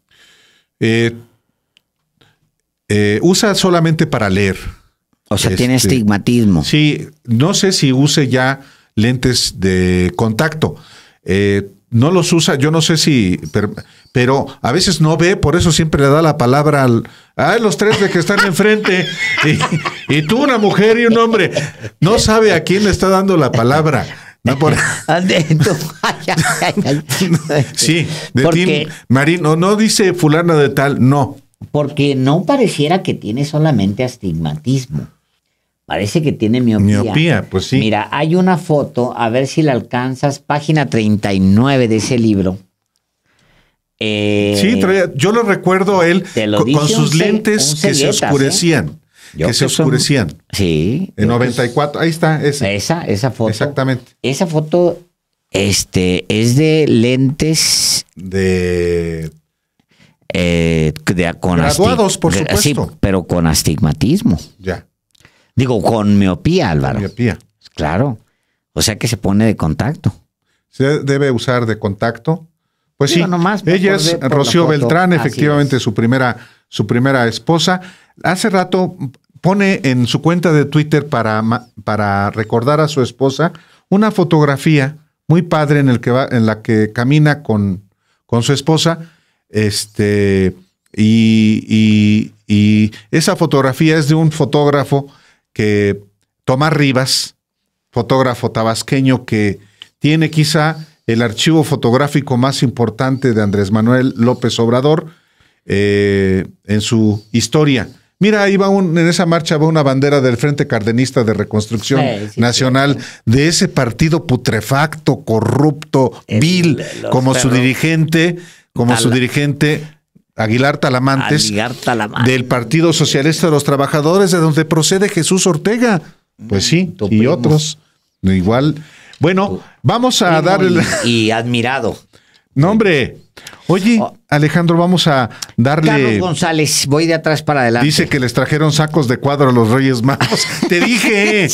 Usa solamente para leer. O sea, tiene astigmatismo. Sí, no sé si use ya lentes de contacto. No los usa, yo no sé si, pero a veces no ve, por eso siempre le da la palabra a los tres de que están enfrente. Y tú, una mujer y un hombre, no sabe a quién le está dando la palabra. No por... Sí, de Tim Marín, no dice fulana de tal, no. Porque no pareciera que tiene solamente astigmatismo. Parece que tiene miopía. Miopía, pues sí. Mira, hay una foto, a ver si la alcanzas, página 39 de ese libro. Sí, yo lo recuerdo a él con sus lentes que se oscurecían. Que se oscurecían. Sí. En 94, ahí está. Esa foto. Exactamente. Esa foto es de lentes con graduados, por supuesto. Sí, pero con astigmatismo. Ya. Digo, con miopía, Álvaro. Con miopía. Claro. O sea que se pone de contacto. Se debe usar de contacto. Pues sí, nomás ella es Rocío Beltrán, efectivamente su primera esposa. Hace rato pone en su cuenta de Twitter para recordar a su esposa una fotografía muy padre en la que camina con su esposa. Y esa fotografía es de un fotógrafo Tomás Rivas, fotógrafo tabasqueño que tiene quizá el archivo fotográfico más importante de Andrés Manuel López Obrador en su historia. Mira, ahí en esa marcha va una bandera del Frente Cardenista de Reconstrucción Nacional, de ese partido putrefacto, corrupto, vil, como su dirigente Aguilar Talamantes, del Partido Socialista de los Trabajadores, de donde procede Jesús Ortega. Pues sí, y otros igual. Bueno, vamos a darle... Y admirado. No, hombre. Oye, Alejandro, vamos a darle... Carlos González, voy de atrás para adelante. Dice que les trajeron sacos de cuadro a los Reyes Magos. Te dije,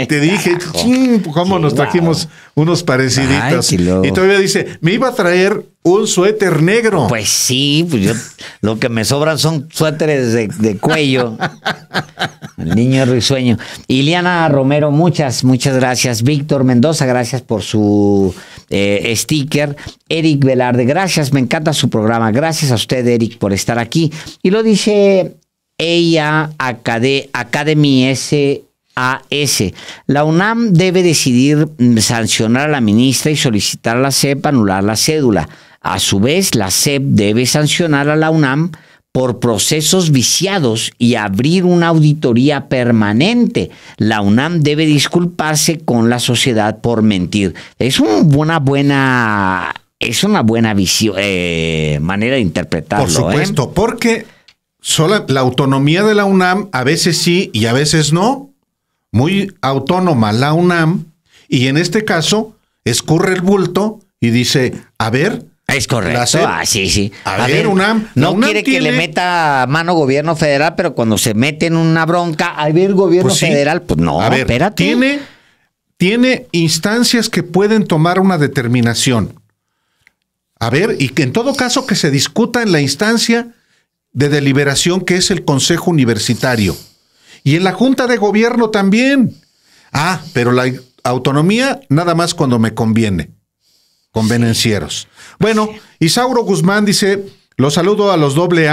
cómo nos trajimos unos pareciditos. Ay, y todavía dice, me iba a traer un suéter negro. Pues sí, lo que me sobran son suéteres de cuello. El niño risueño. Iliana Romero, muchas gracias. Víctor Mendoza, gracias por su sticker. Eric Velarde, gracias, me encanta su programa. Gracias a usted, Eric, por estar aquí. Y lo dice ella, Academy SAS. La UNAM debe decidir sancionar a la ministra y solicitar a la SEP anular la cédula. A su vez, la SEP debe sancionar a la UNAM por procesos viciados y abrir una auditoría permanente. La UNAM debe disculparse con la sociedad por mentir. Es una buena visión, manera de interpretarlo. Por supuesto, porque la autonomía de la UNAM a veces sí y a veces no. Muy autónoma la UNAM, y en este caso escurre el bulto y dice, a ver... Es correcto. Sí. A ver, UNAM. No quiere que le meta mano gobierno federal, pero cuando se mete en una bronca, al ver gobierno federal, pues no, a ver, espérate. Tiene instancias que pueden tomar una determinación. A ver, y que en todo caso que se discuta en la instancia de deliberación que es el Consejo Universitario. Y en la Junta de Gobierno también. Pero la autonomía nada más cuando me conviene. Convenencieros. Bueno, Isauro Guzmán dice, los saludo a los AA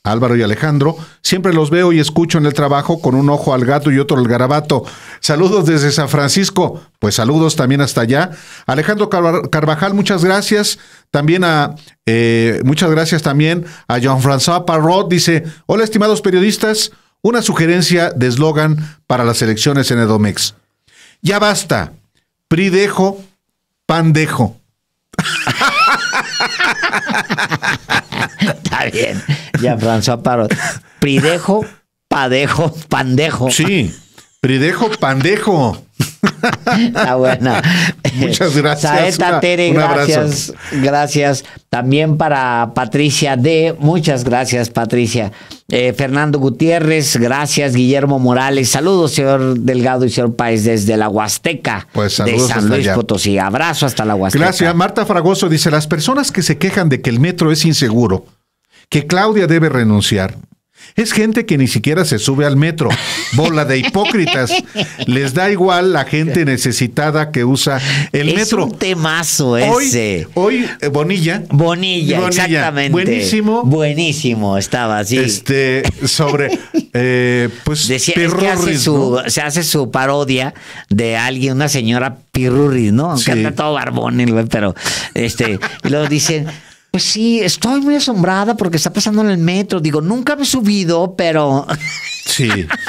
Álvaro y Alejandro, siempre los veo y escucho en el trabajo con un ojo al gato y otro al garabato. Saludos desde San Francisco. Pues saludos también hasta allá. Alejandro Carvajal, muchas gracias. También muchas gracias también a Jean-François Parrot. Dice, hola estimados periodistas, una sugerencia de eslogan para las elecciones en Edomex. Ya basta. PRI dejo, PAN dejo. Está bien. Ya, François Parrot. Pridejo, padejo, pandejo. Sí, pridejo, pandejo. Está buena. Muchas gracias. Saeta Tere, gracias. Gracias. También para Patricia D. Muchas gracias, Patricia. Fernando Gutiérrez, gracias. Guillermo Morales, saludos, señor Delgado y señor Páez, desde la Huasteca pues de San Luis Potosí. Abrazo hasta la Huasteca. Gracias. Marta Fragoso dice, las personas que se quejan de que el metro es inseguro, que Claudia debe renunciar, es gente que ni siquiera se sube al metro. Bola de hipócritas. Les da igual la gente necesitada que usa el metro. Es un temazo ese. Hoy Bonilla, exactamente. Buenísimo. Buenísimo, estaba así. Sobre, pues, decía, es que se hace su parodia de alguien, una señora Pirurris, ¿no? Sí. Que anda todo barbón, pero, y luego dicen... Pues sí, estoy muy asombrada porque está pasando en el metro. Digo, nunca me he subido, pero... Sí.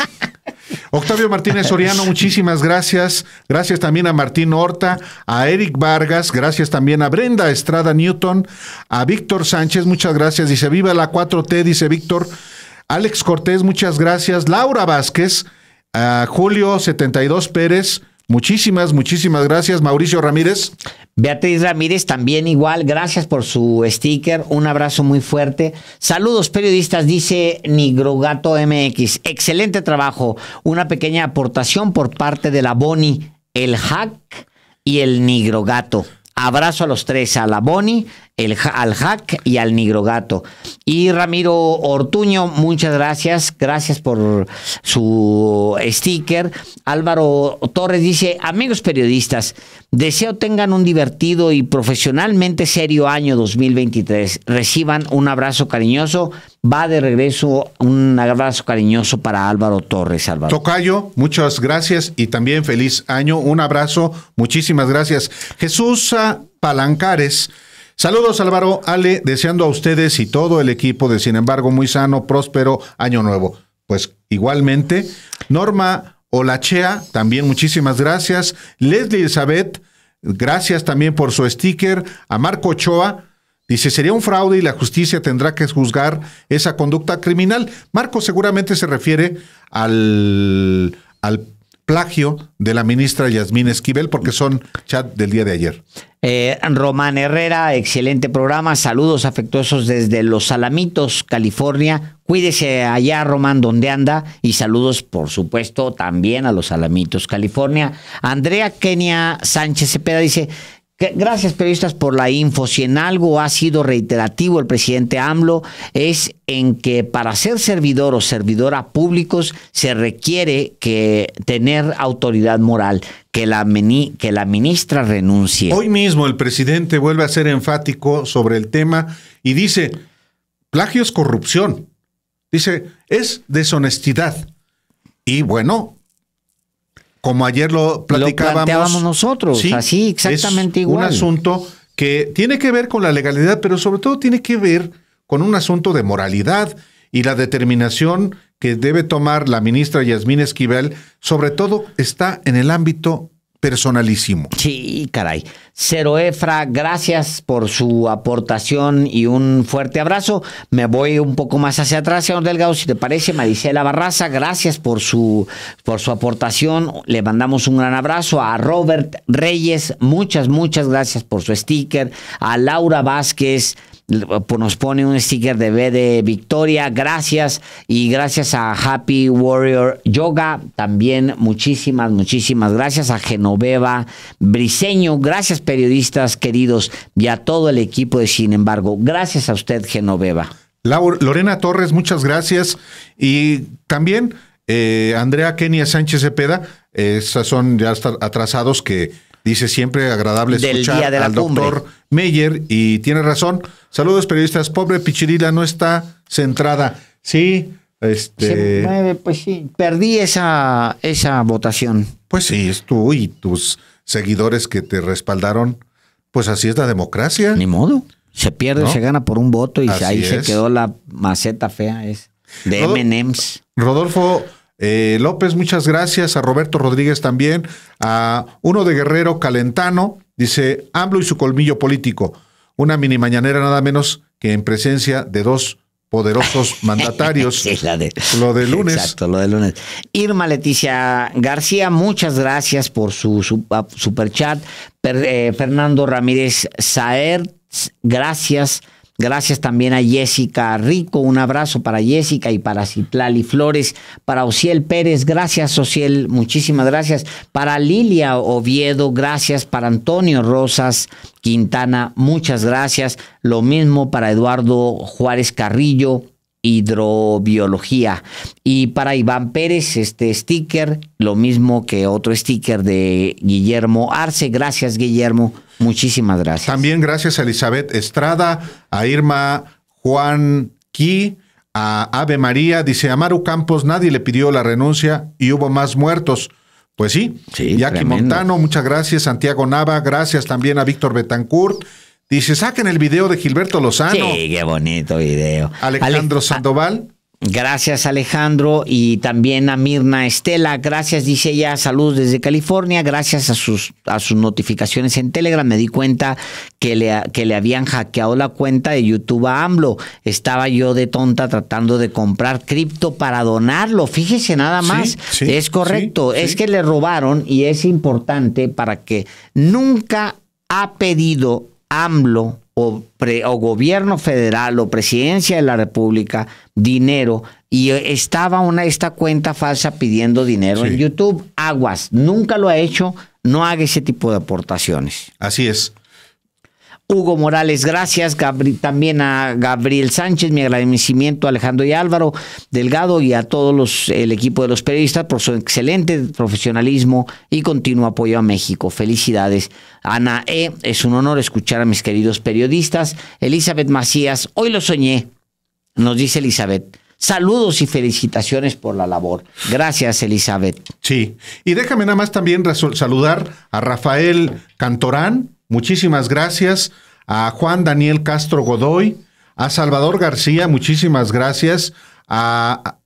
Octavio Martínez Soriano, muchísimas gracias. Gracias también a Martín Horta, a Eric Vargas, gracias también a Brenda Estrada Newton, a Víctor Sánchez, muchas gracias. Dice, viva la 4T, dice Víctor. Alex Cortés, muchas gracias. Laura Vázquez, a Julio 72 Pérez, muchísimas gracias. Mauricio Ramírez. Beatriz Ramírez también igual, gracias por su sticker, un abrazo muy fuerte. Saludos periodistas, dice Nigrogato MX, excelente trabajo, una pequeña aportación por parte de la Boni, el Hack y el Nigrogato. Abrazo a los tres, a la Boni, al Hack y al Nigrogato. Y Ramiro Ortuño, muchas gracias. Gracias por su sticker. Álvaro Torres dice, amigos periodistas, deseo tengan un divertido y profesionalmente serio año 2023. Reciban un abrazo cariñoso. Va de regreso un abrazo cariñoso para Álvaro Torres. Álvaro. Tocayo, muchas gracias y también feliz año. Un abrazo, muchísimas gracias. Jesús Palancares. Saludos Álvaro, Ale, deseando a ustedes y todo el equipo de Sin Embargo muy sano, próspero año nuevo. Pues igualmente, Norma Olachea, también muchísimas gracias. Leslie Elizabeth, gracias también por su sticker. A Marco Ochoa, dice, sería un fraude y la justicia tendrá que juzgar esa conducta criminal. Marco seguramente se refiere al plagio de la ministra Yasmín Esquivel, porque son chat del día de ayer. Román Herrera, excelente programa, saludos afectuosos desde Los Alamitos, California. Cuídese allá, Román, donde anda, y saludos, por supuesto, también a Los Alamitos, California. Andrea Kenia Sánchez Cepeda dice, gracias periodistas por la info. Si en algo ha sido reiterativo el presidente AMLO es en que para ser servidor o servidora públicos se requiere que tener autoridad moral, que la ministra renuncie. Hoy mismo el presidente vuelve a ser enfático sobre el tema y dice, plagio es corrupción. Dice, es deshonestidad. Y bueno, como ayer lo planteábamos nosotros, sí, así exactamente igual. Un asunto que tiene que ver con la legalidad, pero sobre todo tiene que ver con un asunto de moralidad y la determinación que debe tomar la ministra Yasmín Esquivel, sobre todo está en el ámbito personalísimo. Sí, caray. Cero Efra, gracias por su aportación y un fuerte abrazo. Me voy un poco más hacia atrás, señor Delgado, si te parece. Marisela Barraza, gracias por su aportación. Le mandamos un gran abrazo. A Robert Reyes, muchas gracias por su sticker. A Laura Vázquez, nos pone un sticker de B de Victoria, gracias. Y gracias a Happy Warrior Yoga, también muchísimas gracias. A Genoveva Briseño, gracias periodistas queridos y a todo el equipo de Sin Embargo, gracias a usted, Genoveva. Lorena Torres, muchas gracias. Y también Andrea Kenia Sánchez Cepeda, esas son ya atrasados que Dice siempre agradable Del escuchar día de la al cumbre. doctor Meyer y tiene razón. Saludos periodistas, pobre Pichirila no está centrada. Sí, Se mueve, pues sí. Perdí esa votación. Pues sí, es tú y tus seguidores que te respaldaron. Pues así es la democracia. Ni modo. Se pierde, ¿No? se gana por un voto y Así ahí se es. quedó la maceta fea de M&M's. Rodolfo López, muchas gracias. A Roberto Rodríguez también. A uno de Guerrero Calentano, dice AMLO y su colmillo político. Una mini mañanera nada menos que en presencia de dos poderosos mandatarios. Sí, lo de lunes. Exacto, lo de lunes. Irma Leticia García, muchas gracias por su superchat. Fernando Ramírez Saer, gracias. Gracias también a Jessica Rico, un abrazo para Jessica y para Citlali Flores, para Ociel Pérez, gracias Ociel, muchísimas gracias, para Lilia Oviedo, gracias, para Antonio Rosas Quintana, muchas gracias, lo mismo para Eduardo Juárez Carrillo, hidrobiología, y para Iván Pérez, este sticker, lo mismo que otro sticker de Guillermo Arce, gracias Guillermo. Muchísimas gracias. También gracias a Elizabeth Estrada, a Irma Juan Qui, a Ave María, dice Amaru Campos, nadie le pidió la renuncia y hubo más muertos. Pues sí, Jackie tremendo. Montano, muchas gracias. Santiago Nava, gracias también a Víctor Betancourt. Dice, saquen el video de Gilberto Lozano. Sí, qué bonito video. Alejandro Sandoval. Gracias Alejandro y también a Mirna Estela, gracias dice ella, saludos desde California, gracias a sus notificaciones en Telegram me di cuenta que le habían hackeado la cuenta de YouTube a AMLO, estaba yo de tonta tratando de comprar cripto para donarlo, fíjese nada más, es correcto, es que le robaron y es importante para que nunca ha pedido AMLO o gobierno federal o presidencia de la República dinero y estaba esta cuenta falsa pidiendo dinero en YouTube. Aguas, nunca lo ha hecho, no haga ese tipo de aportaciones. Así es. Hugo Morales, gracias. También a Gabriel Sánchez, mi agradecimiento a Alejandro y Álvaro Delgado y a todos el equipo de los periodistas por su excelente profesionalismo y continuo apoyo a México. Felicidades. Ana E., es un honor escuchar a mis queridos periodistas. Elizabeth Macías, hoy lo soñé, nos dice Elizabeth. Saludos y felicitaciones por la labor. Gracias, Elizabeth. Sí, y déjame nada más también saludar a Rafael Cantorán. Muchísimas gracias a Juan Daniel Castro Godoy, a Salvador García, muchísimas gracias, a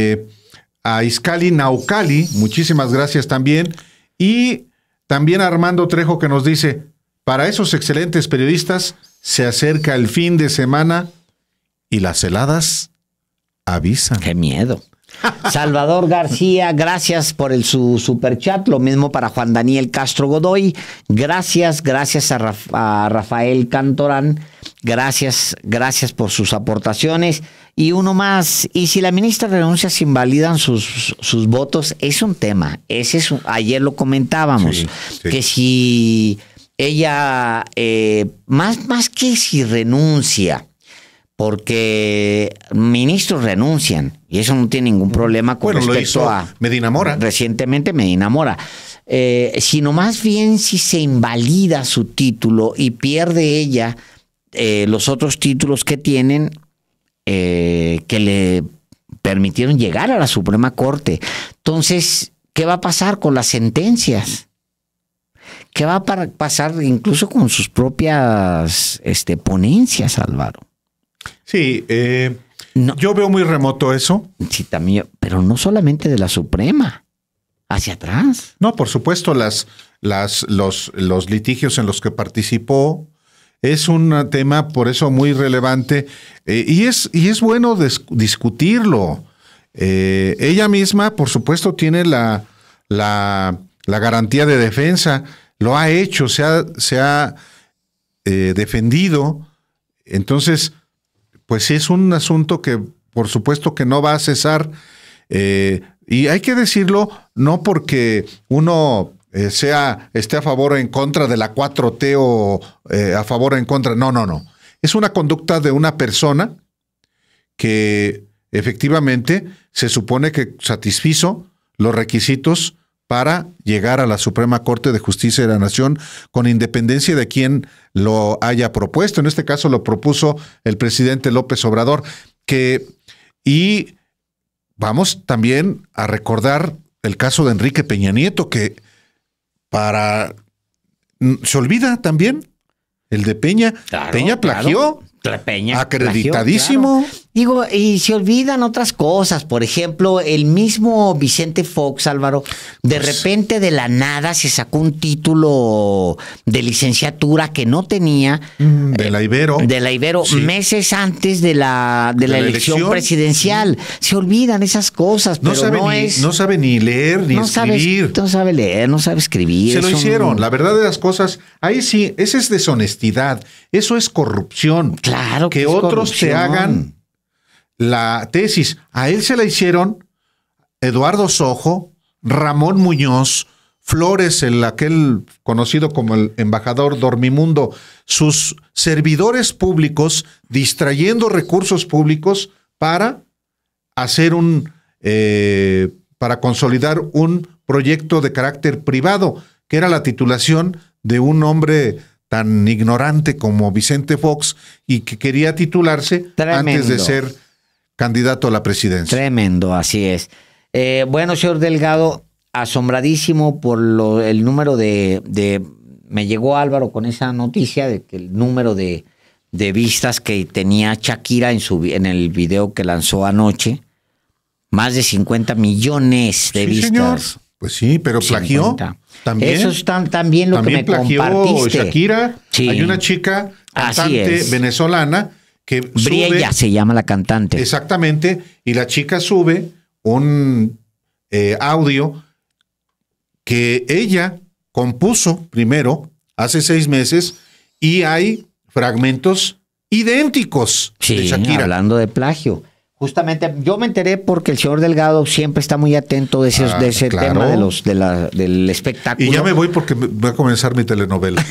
Iscali Naucali, muchísimas gracias también, y también a Armando Trejo que nos dice, para esos excelentes periodistas se acerca el fin de semana y las heladas avisan. ¡Qué miedo! Salvador García, gracias por su superchat, lo mismo para Juan Daniel Castro Godoy, gracias a Rafael Cantorán, gracias por sus aportaciones, y uno más, y si la ministra renuncia se invalidan sus votos, es un tema, ayer lo comentábamos, que si ella, más que si renuncia, porque ministros renuncian y eso no tiene ningún problema con respecto lo hizo a Medina Mora. Recientemente Medina Mora. Sino más bien si se invalida su título y pierde ella los otros títulos que tienen que le permitieron llegar a la Suprema Corte. Entonces, ¿qué va a pasar con las sentencias? ¿Qué va a pasar incluso con sus propias ponencias, Álvaro? Sí, yo veo muy remoto eso. Sí, también, pero no solamente de la Suprema, hacia atrás. No, por supuesto, los litigios en los que participó es un tema por eso muy relevante y es bueno discutirlo. Ella misma, por supuesto, tiene la garantía de defensa, lo ha hecho, se ha defendido, entonces pues es un asunto que por supuesto que no va a cesar y hay que decirlo no porque uno esté a favor o en contra de la 4T o a favor o en contra, no. Es una conducta de una persona que efectivamente se supone que satisfizo los requisitos para llegar a la Suprema Corte de Justicia de la Nación, con independencia de quién lo haya propuesto. En este caso lo propuso el presidente López Obrador. Y vamos también a recordar el caso de Enrique Peña Nieto, que se olvida también el de Peña. Claro, Peña plagió. Peña acreditadísimo. Plagió, claro. Digo, y se olvidan otras cosas. Por ejemplo, el mismo Vicente Fox, Álvaro, de repente de la nada se sacó un título de licenciatura que no tenía. De la Ibero. De la Ibero, sí. Meses antes de la elección presidencial. Se olvidan esas cosas. No pero sabe ni leer ni escribir. No sabe leer, no sabe escribir. Se lo hicieron. La verdad de las cosas, ahí sí, esa es deshonestidad. Eso es corrupción. Claro que otros te hagan la tesis. A él se la hicieron Eduardo Sojo, Ramón Muñoz, Flores, aquel conocido como el embajador Dormimundo, sus servidores públicos distrayendo recursos públicos para hacer para consolidar un proyecto de carácter privado, que era la titulación de un hombre tan ignorante como Vicente Fox y que quería titularse antes de ser candidato a la presidencia. Tremendo, así es. Bueno, señor Delgado, asombradísimo por el número me llegó Álvaro con esa noticia de que el número de vistas que tenía Shakira en el video que lanzó anoche, más de 50 millones de vistas. Señor. Pues sí, pero plagió. También. Eso es también lo también que me compartiste. Shakira. Sí. Hay una chica cantante venezolana que Briella se llama la cantante. Exactamente. Y la chica sube un audio que ella compuso primero hace 6 meses y hay fragmentos idénticos de Shakira. Hablando de plagio. Justamente, yo me enteré porque el señor Delgado siempre está muy atento de ese tema del espectáculo. Y ya me voy porque va a comenzar mi telenovela.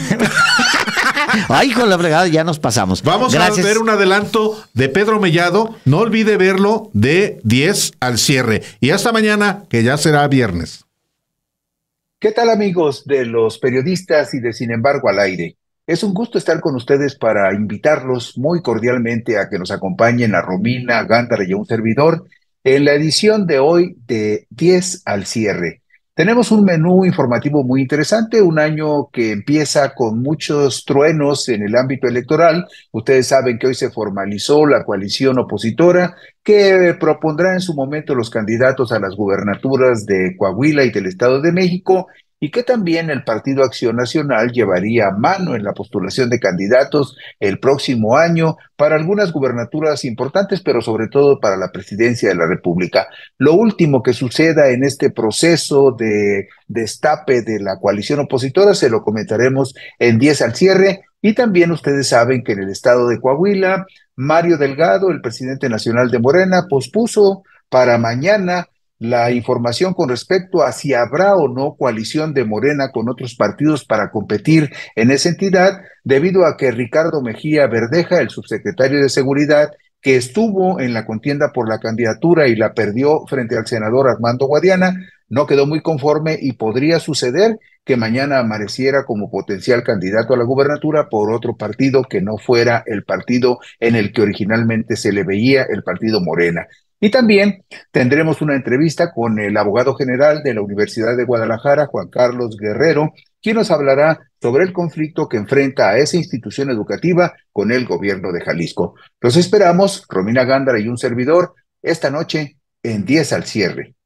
Ay, con la fregada, ya nos pasamos. Vamos a ver un adelanto de Pedro Mellado. No olvide verlo de 10 al cierre. Y hasta mañana, que ya será viernes. ¿Qué tal, amigos de los periodistas y de Sin embargo al aire? Es un gusto estar con ustedes para invitarlos muy cordialmente a que nos acompañen a Romina, Gándara y a un servidor en la edición de hoy de 10 al cierre. Tenemos un menú informativo muy interesante, un año que empieza con muchos truenos en el ámbito electoral. Ustedes saben que hoy se formalizó la coalición opositora que propondrá en su momento los candidatos a las gubernaturas de Coahuila y del Estado de México, y que también el Partido Acción Nacional llevaría mano en la postulación de candidatos el próximo año para algunas gubernaturas importantes, pero sobre todo para la presidencia de la República. Lo último que suceda en este proceso de destape de la coalición opositora se lo comentaremos en 10 al cierre. Y también ustedes saben que en el estado de Coahuila, Mario Delgado, el presidente nacional de Morena, pospuso para mañana la información con respecto a si habrá o no coalición de Morena con otros partidos para competir en esa entidad, debido a que Ricardo Mejía Verdeja, el subsecretario de Seguridad, que estuvo en la contienda por la candidatura y la perdió frente al senador Armando Guadiana, no quedó muy conforme y podría suceder que mañana amaneciera como potencial candidato a la gubernatura por otro partido que no fuera el partido en el que originalmente se le veía, el partido Morena. Y también tendremos una entrevista con el abogado general de la Universidad de Guadalajara, Juan Carlos Guerrero, quien nos hablará sobre el conflicto que enfrenta a esa institución educativa con el gobierno de Jalisco. Los esperamos, Romina Gándara y un servidor, esta noche en 10 al cierre.